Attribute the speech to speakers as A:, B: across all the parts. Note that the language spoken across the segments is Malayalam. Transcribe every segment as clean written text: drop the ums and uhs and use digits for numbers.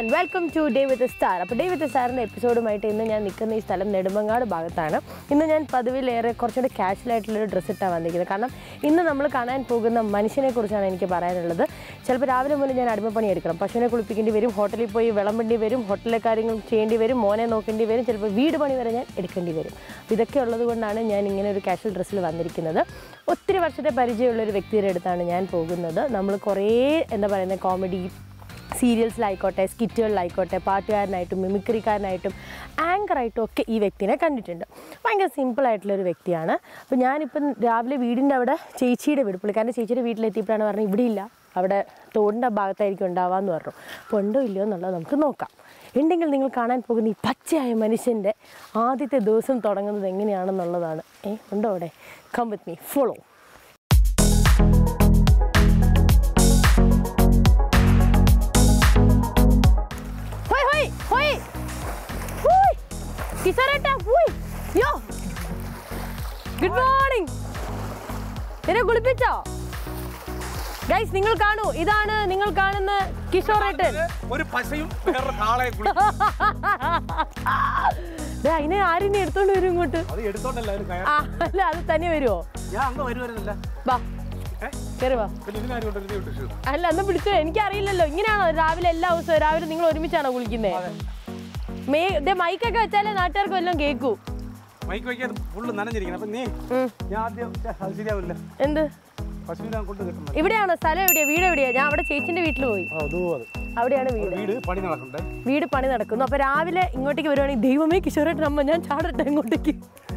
A: and welcome to Day with a Star. അപ്പോൾ Day with a Starന്റെ എപ്പിസോഡുമായിട്ട് ഇന്ന് ഞാൻ നിൽക്കുന്ന ഈ സ്ഥലം നെടുമങ്ങാട് ഭാഗത്താണ്. ഇന്ന് ഞാൻ പതിവിലേറെ കുറച്ചുകൂടി കാഷ്വലായിട്ടുള്ളൊരു ഡ്രസ്സ് ഇട്ടാണ് വന്നിരിക്കുന്നത്. കാരണം ഇന്ന് നമ്മൾ കാണാൻ പോകുന്ന മനുഷ്യനെ കുറിച്ചാണ് എനിക്ക് പറയാനുള്ളത്. ചിലപ്പോൾ രാവിലെ മുതൽ ഞാൻ അടിമപ്പണി എടുക്കണം. പശുവിനെ കുളിപ്പിക്കേണ്ടി വരും, ഹോട്ടലിൽ പോയി വിളമ്പേണ്ടി വരും, ഹോട്ടലിലെ കാര്യങ്ങൾ ചെയ്യേണ്ടി വരും, മോനെ നോക്കേണ്ടി വരും, ചിലപ്പോൾ വീട് പണി വരെ ഞാൻ എടുക്കേണ്ടി വരും. ഇതൊക്കെ ഉള്ളത് കൊണ്ടാണ് ഞാൻ ഇങ്ങനെ ഒരു കാഷ്വൽ ഡ്രസ്സിൽ വന്നിരിക്കുന്നത്. ഒത്തിരി വർഷത്തെ പരിചയമുള്ളൊരു വ്യക്തിയുടെ അടുത്താണ് ഞാൻ പോകുന്നത്. നമ്മൾ കുറേ എന്താ പറയുന്നത് കോമഡി സീരിയൽസിലായിക്കോട്ടെ, സ്കിറ്റുകളിലായിക്കോട്ടെ, പാട്ടുകാരനായിട്ടും മിമിക്രിക്കാരനായിട്ടും ആങ്കറായിട്ടും ഒക്കെ ഈ വ്യക്തിനെ കണ്ടിട്ടുണ്ട്. ഭയങ്കര സിമ്പിളായിട്ടുള്ളൊരു വ്യക്തിയാണ്. അപ്പോൾ ഞാനിപ്പം രാവിലെ വീടിൻ്റെ അവിടെ ചേച്ചിയുടെ വീട്, പുള്ളിക്കാരൻ്റെ ചേച്ചിയുടെ വീട്ടിലെത്തിയപ്പോഴാണ് പറഞ്ഞത് ഇവിടെ ഇല്ല, അവിടെ തോടിൻ്റെ ഭാഗത്തായിരിക്കും ഉണ്ടാവാമെന്ന് പറഞ്ഞു. അപ്പോൾ ഉണ്ടോ ഇല്ലയോ എന്നുള്ളത് നമുക്ക് നോക്കാം. ഉണ്ടെങ്കിൽ നിങ്ങൾ കാണാൻ പോകുന്ന ഈ പച്ചയായ മനുഷ്യൻ്റെ ആദ്യത്തെ ദിവസം തുടങ്ങുന്നത് എങ്ങനെയാണെന്നുള്ളതാണ്. ഉണ്ടോ അവിടെ? Come with me, follow. Good morning. എന്നെ കുളിപ്പിച്ചോ ഗൈസ്? നിങ്ങൾ കാണൂ, ഇതാണ് നിങ്ങൾ കാണുന്ന കിഷോറേട്ടൻ. അതിനെ ആരെന്നെ എടുത്തോണ്ട് വരും ഇങ്ങോട്ട്? അല്ല, അത് തന്നെ വരുമോ? അല്ല, എന്നാ പിടിച്ചോ. എനിക്കറിയില്ലല്ലോ. ഇങ്ങനെയാണോ രാവിലെ എല്ലാ ദിവസവും രാവിലെ നിങ്ങൾ ഒരുമിച്ചാണോ കുളിക്കുന്നത്? മൈക്കൊക്കെ വെച്ചാലേ നാട്ടുകാർക്ക് വല്ലതും കേക്കൂ. എന്ത് ഇവിടെയാണോ സ്ഥലം? എവിടെയാ വീട്? എവിടെയാ? ഞാൻ അവിടെ ചേച്ചിന്റെ വീട്ടിൽ പോയി. അവിടെയാണ് വീട് പണി നടക്കുന്നു. അപ്പൊ രാവിലെ ഇങ്ങോട്ടേക്ക് വരുവാണെങ്കിൽ ദൈവമേ കിഷോറേട്ടൻ അമ്മ ഞാൻ ചാടട്ടെ ഇങ്ങോട്ടേക്ക്.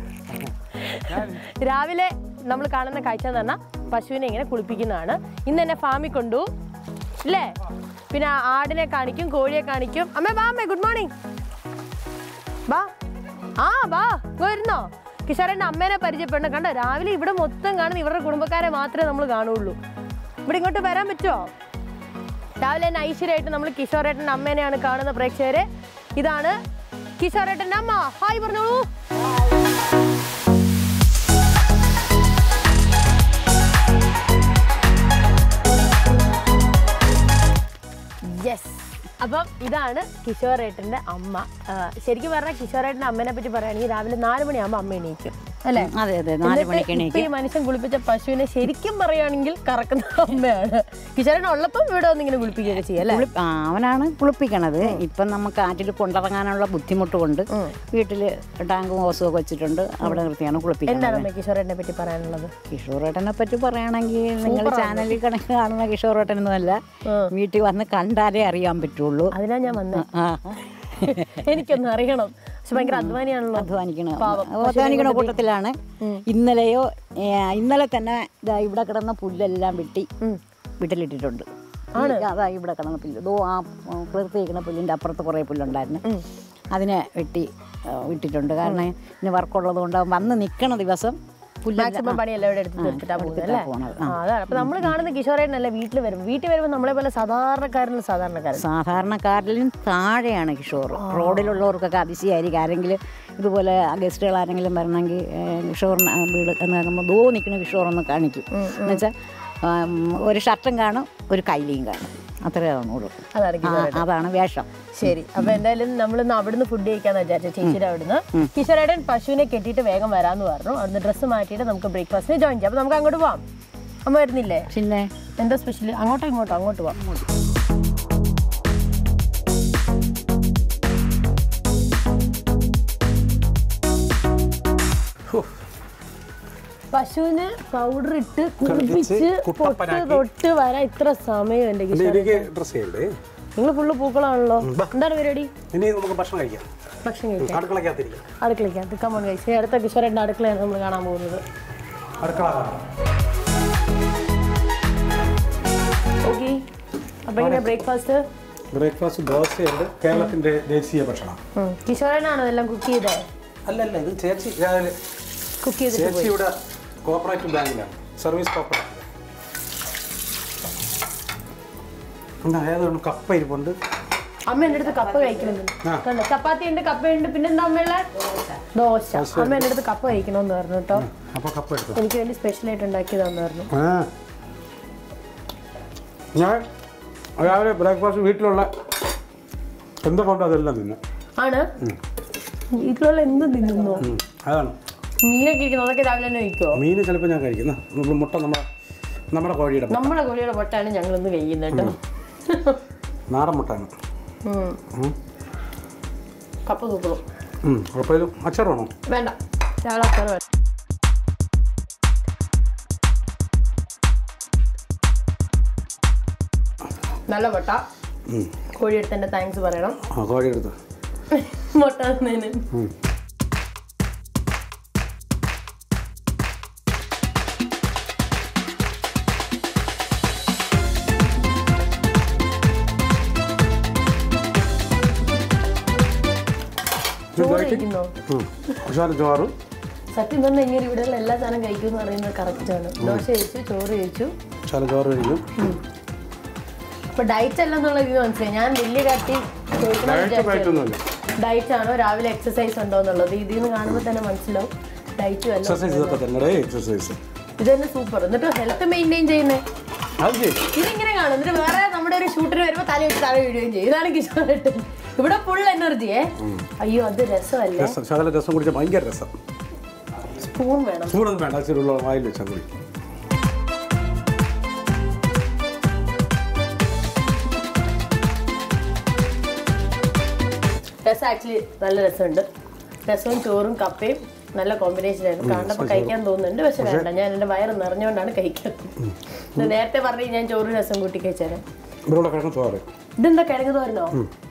A: രാവിലെ നമ്മൾ കാണുന്ന കാഴ്ച എന്ന് പറഞ്ഞാൽ പശുവിനെ ഇങ്ങനെ കുളിപ്പിക്കുന്നതാണ്. ഇന്ന് എന്നെ ഫാമിൽ കൊണ്ടു അല്ലേ? പിന്നെ ആടിനെ കാണിക്കും, കോഴിയെ കാണിക്കും. അമ്മേ വാ, അമ്മേ ഗുഡ് മോർണിംഗ്. വാ, വാ വരുന്നോ? കിഷോറേട്ടൻ്റെ അമ്മേനെ പരിചയപ്പെടണം. കണ്ടോ, രാവിലെ ഇവിടെ മൊത്തം കാണുന്ന ഇവരുടെ കുടുംബക്കാരെ മാത്രമേ നമ്മൾ കാണുള്ളൂ. ഇവിടെ ഇങ്ങോട്ട് വരാൻ പറ്റുമോ? രാവിലെ തന്നെ ഐശ്വര്യമായിട്ട് നമ്മൾ കിഷോറേട്ടൻ്റെ അമ്മേനെയാണ് കാണുന്ന പ്രേക്ഷകരെ. ഇതാണ് കിഷോറേട്ടൻ്റെ അമ്മ. ഹായ് പറഞ്ഞോളൂ. യെസ്, അപ്പം ഇതാണ് കിഷോറേട്ടൻ്റെ അമ്മ. ശരിക്കും പറഞ്ഞാൽ കിഷോറേട്ടൻ്റെ അമ്മേനെ പറ്റി പറയുകയാണെങ്കിൽ രാവിലെ 4 മണിയാകുമ്പോൾ അമ്മ എണീക്കും അല്ലേ? ഇപ്പൊ ഈ മനുഷ്യൻ കുളിപ്പിച്ച പശുവിനെ ശരിക്കും പറയുകയാണെങ്കിൽ കറക്കുന്ന അമ്മയാണ്. കിഷോറേട്ടൻ ഉള്ളപ്പം ഇവിടെ വന്നിങ്ങനെ കുളിപ്പിക്കുകയൊക്കെ ചെയ്യും അല്ലേ?
B: അവനാണ് കുളിപ്പിക്കണത്. ഇപ്പം നമുക്ക് ആറ്റിൽ കൊണ്ടിറങ്ങാനുള്ള ബുദ്ധിമുട്ട് കൊണ്ട് വീട്ടില് ടാങ്കും ഹോസും ഒക്കെ വെച്ചിട്ടുണ്ട്, അവിടെ നിർത്തിയാണ് കുളിപ്പിക്കുന്നത്.
A: എന്താണ് കിഷോറേട്ടനെ പറ്റി പറയാനുള്ളത്?
B: കിഷോറേട്ടനെ പറ്റി പറയുകയാണെങ്കിൽ നിങ്ങൾ ചാനലിൽ കണക്ക് കാണുന്ന കിഷോറേട്ടനൊന്നുമല്ല, വീട്ടിൽ വന്ന് കണ്ടാലേ അറിയാൻ പറ്റുള്ളൂ.
A: അതിനാ ഞാൻ വന്നത്. എനിക്കൊന്നും അറിയണം. ഭയങ്കര അധ്വാനിയാണല്ലോ.
B: അധ്വാനിക്കണ കൂട്ടത്തിലാണ്. ഇന്നലെ തന്നെ ഇവിടെ കിടന്ന പുല്ലെല്ലാം വെട്ടി വീട്ടിലിട്ടിട്ടുണ്ട്. അതാ ഇവിടെ കിടന്ന പുല്ല്, ആ കിളിർത്തിരിക്കുന്ന പുല്ലിൻ്റെ അപ്പുറത്ത് കുറേ പുല്ലുണ്ടായിരുന്നു, അതിനെ വിട്ടിട്ടുണ്ട്. കാരണം ഇനി വർക്കുള്ളത് കൊണ്ട് വന്ന് നിൽക്കണ ദിവസം
A: മാക്സിമം പണിയെല്ലാം ഇവിടെ എടുത്ത് തീർത്തിട്ടാണ് പോകുന്നത് അല്ലേ? അതാണ്. അപ്പൊ നമ്മൾ കാണുന്ന കിഷോറേട്ടനല്ല വീട്ടിൽ വരുമ്പോൾ നമ്മളെ പോലെ
B: സാധാരണക്കാരിലും താഴെയാണ് കിഷോർ. റോഡിലുള്ളവർക്കൊക്കെ അതിശയായിരിക്കും. ആരെങ്കിലും ഇതുപോലെ ഗസ്റ്റുകൾ ആരെങ്കിലും വരണമെങ്കിൽ കിഷോറിന് വീട് എന്ന് പറയുമ്പോൾ നിൽക്കുന്ന കിഷോറൊന്ന് കാണിക്കും. എന്നുവെച്ചാൽ ഒരു ഷർട്ടും കാണും, ഒരു കൈലിയും കാണും, അത്രേ കാണുള്ളൂ. അതാണ് വേഷം.
A: ശരി, അപ്പൊ എന്തായാലും നമ്മളിന്ന് അവിടുന്ന് ഫുഡ് കഴിക്കാന്ന് വിചാരിച്ചു. ചേച്ചിയുടെ അവിടുന്ന് കിഷോറേട്ടൻ പശുവിനെ കെട്ടിയിട്ട് വേഗം വരാന്ന് പറഞ്ഞു. അവിടുന്ന് ഡ്രസ്സ് മാറ്റിയിട്ട് നമുക്ക് ബ്രേക്ക്ഫാസ്റ്റിന് ജോയിൻ ചെയ്യാം. അപ്പൊ നമുക്ക് അങ്ങോട്ട് പോവാം. അമ്മ വരുന്നില്ലേ?
B: പിന്നെ
A: എന്താ സ്പെഷ്യൽ? അങ്ങോട്ട് പോവാം. പശുവിന് പൗഡർ ഇട്ട് കുളിപ്പിച്ച് പൊട്ട് തൊട്ട് വരാൻ ഇത്ര സമയം എന്റെ കിഷോറേട്ടൻ. നിങ്ങൾ ഫുള്ള് പൂക്കളാണല്ലോ. എന്താണ് പരിപാടി? ഭക്ഷണം കഴിക്കാം അടുക്കളയ്ക്കകത്ത്. കമോൺ കഴിച്ച് അടുത്ത കിഷോറേട്ടൻ്റെ അടുക്കളയാണ് നമ്മൾ കാണാൻ പോകുന്നത്. ഓക്കെ, അപ്പൊ എങ്ങനെയാ ബ്രേക്ക്ഫാസ്റ്റ്?
C: ദോശയുണ്ട്, കേരളത്തിന്റെ ദേശീയ ഭക്ഷണം.
A: കിഷോറേട്ടനാണോ എല്ലാം കുക്ക് ചെയ്തത്?
C: അല്ലല്ല, ഇത് ചേച്ചി രാവിലെ കുക്ക് ചെയ്ത്. ചേച്ചിയുടെ കോപ്പറേറ്റീവ് ബാങ്കിലാണ്, സർവീസ് കോപ്പറേറ്റീവ്. ഏതാണ് കപ്പ ഇരിപ്പുണ്ട്.
A: അമ്മ എൻ്റെ അടുത്ത് കപ്പ കഴിക്കണമെന്ന്. ചപ്പാത്തി ഉണ്ട്, കപ്പയുണ്ട്, പിന്നെന്താ അമ്മയുള്ള ദോശ. അമ്മ എൻ്റെ അടുത്ത് കപ്പ കഴിക്കണമെന്ന് പറഞ്ഞു കേട്ടോ. എനിക്ക് വേണ്ടി സ്പെഷ്യലായിട്ട് ഉണ്ടാക്കിയതാന്ന് പറഞ്ഞു.
C: ഞാൻ രാവിലെ ബ്രേക്ക്ഫാസ്റ്റ് വീട്ടിലുള്ള എന്താ കൊണ്ട് അതെല്ലാം തിന്നെ
A: ആണ് വീട്ടിലുള്ള എന്തും തിന്നുന്നു.
C: അതാണ്
A: മീനൊക്കെ ഇരിക്കുന്നു, അതൊക്കെ രാവിലെ തന്നെ കഴിക്കുമോ?
C: മീൻ ചിലപ്പോൾ ഞാൻ കഴിക്കുന്ന മുട്ട നമ്മുടെ കോഴിയുടെ
A: മുട്ടയാണ് ഞങ്ങളിന്ന് കഴിക്കുന്നത് കേട്ടോ.
C: നാടൻ മുട്ടയാണ്.
A: കപ്പ തൂക്കണം.
C: ഉറപ്പായാലും അച്ചാർ വേണോ?
A: വേണ്ട, രാവിലെ അച്ചാർ വേണ്ട. നല്ല മുട്ട. കോഴിയെടുത്തതിന്റെ താങ്ക്സ് പറയണം.
C: കോഴിയെടുത്ത്
A: മുട്ട തന്നതിന്.
C: ചോറ്
A: സത്യം പറഞ്ഞാൽ ഇങ്ങനെ ഇവിടെയുള്ള എല്ലാ സാധനം കഴിക്കും എന്ന് പറയുന്നത് കറക്റ്റാണ്. ദോശ കഴിച്ചു, ചോറ് കഴിച്ചു,
C: ചോറ് കഴിക്കും.
A: ഇപ്പൊ ഡയറ്റ് അല്ല എന്നുള്ള ഇത് മനസ്സിലായി. ഞാൻ വലിയ കാട്ടി ഡയറ്റ് ആണോ രാവിലെ എക്സസൈസ് ഉണ്ടോ എന്നുള്ളത് ഇതിൽ നിന്ന് കാണുമ്പോൾ തന്നെ മനസ്സിലാവും. ഡയറ്റും അല്ല, ഇത് തന്നെ സൂപ്പർ. എന്നിട്ട് ഹെൽത്ത് മെയിൻറ്റെയിൻ ചെയ്യുന്നേ ഇതിങ്ങനെ കാണും. എന്നിട്ട് വേറെ നമ്മുടെ ഒരു ഷൂട്ടിന് വരുമ്പോൾ തല വെച്ച് തല വീഴുകയും ചെയ്യും. ഇതാണ് കിഷോറായിട്ട്. ഇവിടെ ഫുൾ എനർജിയേ. അയ്യോ അത് രസമല്ലേ?
C: രസം കുടിച്ചാൽ ഭയങ്കര രസം.
A: സ്പൂൺ വേണം.
C: സ്പൂണൊന്നും വേണ്ട, ചെറുള്ള വായിൽ വെച്ചാൽ മതി.
A: രസം ആക്ച്വലി നല്ല രസമുണ്ട്. രസവും ചോറും കപ്പയും നല്ല കോമ്പിനേഷൻ ആയിരുന്നു. കാണുമ്പോൾ കഴിക്കാൻ തോന്നുന്നുണ്ട്, പക്ഷെ വേണ്ട, ഞാൻ എൻ്റെ വയറ് നിറഞ്ഞുകൊണ്ടാണ് കഴിക്കുന്നത്. നേരത്തെ പറഞ്ഞു ഞാൻ ചോറും രസം കൂട്ടി കഴിച്ചേരാം. ഇതെന്താ കിഴങ്ങ് തോരനോ?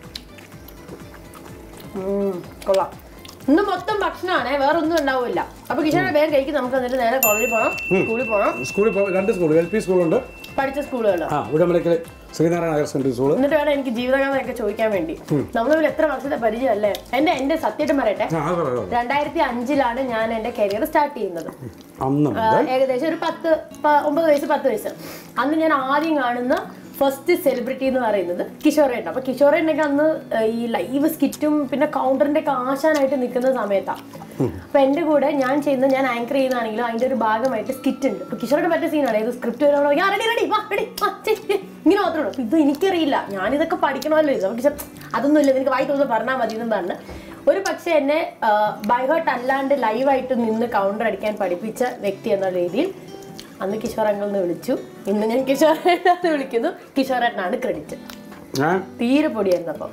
A: കൊള്ളാം. ഇന്ന് മൊത്തം ഭക്ഷണമാണേ, വേറെ ഒന്നും ഉണ്ടാവില്ല. അപ്പൊ കിഷോറെ വേഗം കഴിക്കും. നമുക്ക് എന്നിട്ട് നേരെ കോളേജിൽ പോകണം, സ്കൂളിൽ പോകണം.
C: രണ്ട് സ്കൂൾ, LP സ്കൂളുണ്ട്,
A: പഠിച്ച സ്കൂളുകൾ,
C: ശ്രീനാരായണ ഹയർ സെക്കൻഡറി സ്കൂൾ.
A: എന്നിട്ട് വേണം എനിക്ക് ജീവിതകാലമൊക്കെ ചോദിക്കാൻ വേണ്ടി. നമ്മളിവിടെ എത്ര വർഷത്തെ പരിചയം അല്ലേ? എന്റെ സത്യമായിട്ട് പറയട്ടെ, 2005 ഞാൻ എന്റെ കരിയർ സ്റ്റാർട്ട് ചെയ്യുന്നത്. ഏകദേശം ഒരു 9 വയസ്സ് 10 വയസ്സ്. അന്ന് ഞാൻ ആദ്യം കാണുന്ന ഫസ്റ്റ് സെലിബ്രിറ്റി എന്ന് പറയുന്നത് കിഷോറേട്ടൻ. അപ്പൊ കിഷോറേട്ടനൊക്കെ അന്ന് ഈ ലൈവ് സ്കിറ്റും പിന്നെ കൗണ്ടറിന്റെ ഒക്കെ ആശാനായിട്ട് നിൽക്കുന്ന സമയത്താണ്. അപ്പൊ എന്റെ കൂടെ ഞാൻ ആങ്കർ ചെയ്യുന്നതാണെങ്കിലും അതിന്റെ ഒരു ഭാഗമായിട്ട് സ്കിറ്റ് ഉണ്ട്. അപ്പൊ കിഷോറിന്റെ പറ്റിയ സീനാണ്. ഇത് സ്ക്രിപ്റ്റ് വരാണോ ഇങ്ങനെ മാത്രമേ ഉള്ളൂ. ഇത് എനിക്കറിയില്ല, ഞാനിതൊക്കെ പഠിക്കണമല്ലോ. ഇത് കിഷോർ അതൊന്നും ഇല്ല, എനിക്ക് വായി തോന്നുന്നു പറഞ്ഞാൽ മതി എന്നാണ്. ഒരു പക്ഷെ എന്നെ ബൈഹേർട്ട് അല്ലാണ്ട് ലൈവായിട്ട് നിന്ന് കൗണ്ടർ അടിക്കാൻ പഠിപ്പിച്ച വ്യക്തി എന്ന രീതിയിൽ അന്ന് കിഷോർ അങ്കിൾ എന്ന് വിളിച്ചു. ഇന്ന് ഞാൻ കിഷോറേട്ടനെ വിളിക്കുന്നു. കിഷോറേട്ടനാണ് ക്രെഡിറ്റ്. തീരെ പൊടിയായിരുന്നു. അപ്പം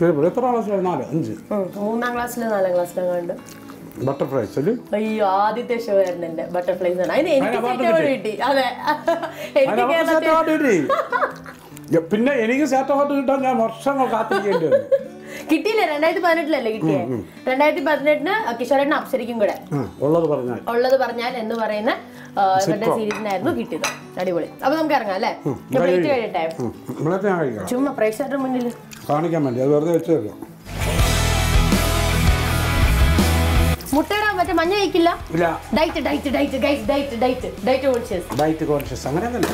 A: 3ാം ക്ലാസ്സിലോ 4ാം ക്ലാസ്സിലോ കണ്ട് അയ്യോ ആദ്യത്തെ ഷോ ആയിരുന്നു എന്റെ ബട്ടർഫ്ലൈസ് ആണ്. അതിന് എനിക്ക് കിട്ടി. അതെ,
C: പിന്നെ എനിക്ക് കിട്ടാൻ ഞാൻ വർഷങ്ങൾ കാത്തിരിക്കേണ്ടി വന്നു.
A: കിട്ടിയില്ലേ? 2018 കിട്ടിയേ. 2018 കിഷോറേട്ടന് അപ്സരയ്ക്കും കൂടെ ഉള്ളത് പറഞ്ഞാൽ എന്ന് പറയുന്ന ഇവരുടെ സീരീസിനായിരുന്നു കിട്ടിയത്. അടിപൊളി. അപ്പൊ നമുക്ക് ഇറങ്ങാം അല്ലേ? പ്ലേറ്റ് കഴിയട്ടെ, ചുമ്മാ പ്രേക്ഷകരുടെ മുന്നിൽ
C: കാണിക്കാൻ വേണ്ടി. അത് വെറുതെ വെച്ചേക്കാം.
A: മുട്ടയുടെ മറ്റേ മഞ്ഞ കഴിക്കില്ല. ഡയറ്റ് കോൺഷ്യസ്
C: അങ്ങനെയൊന്നുമില്ല.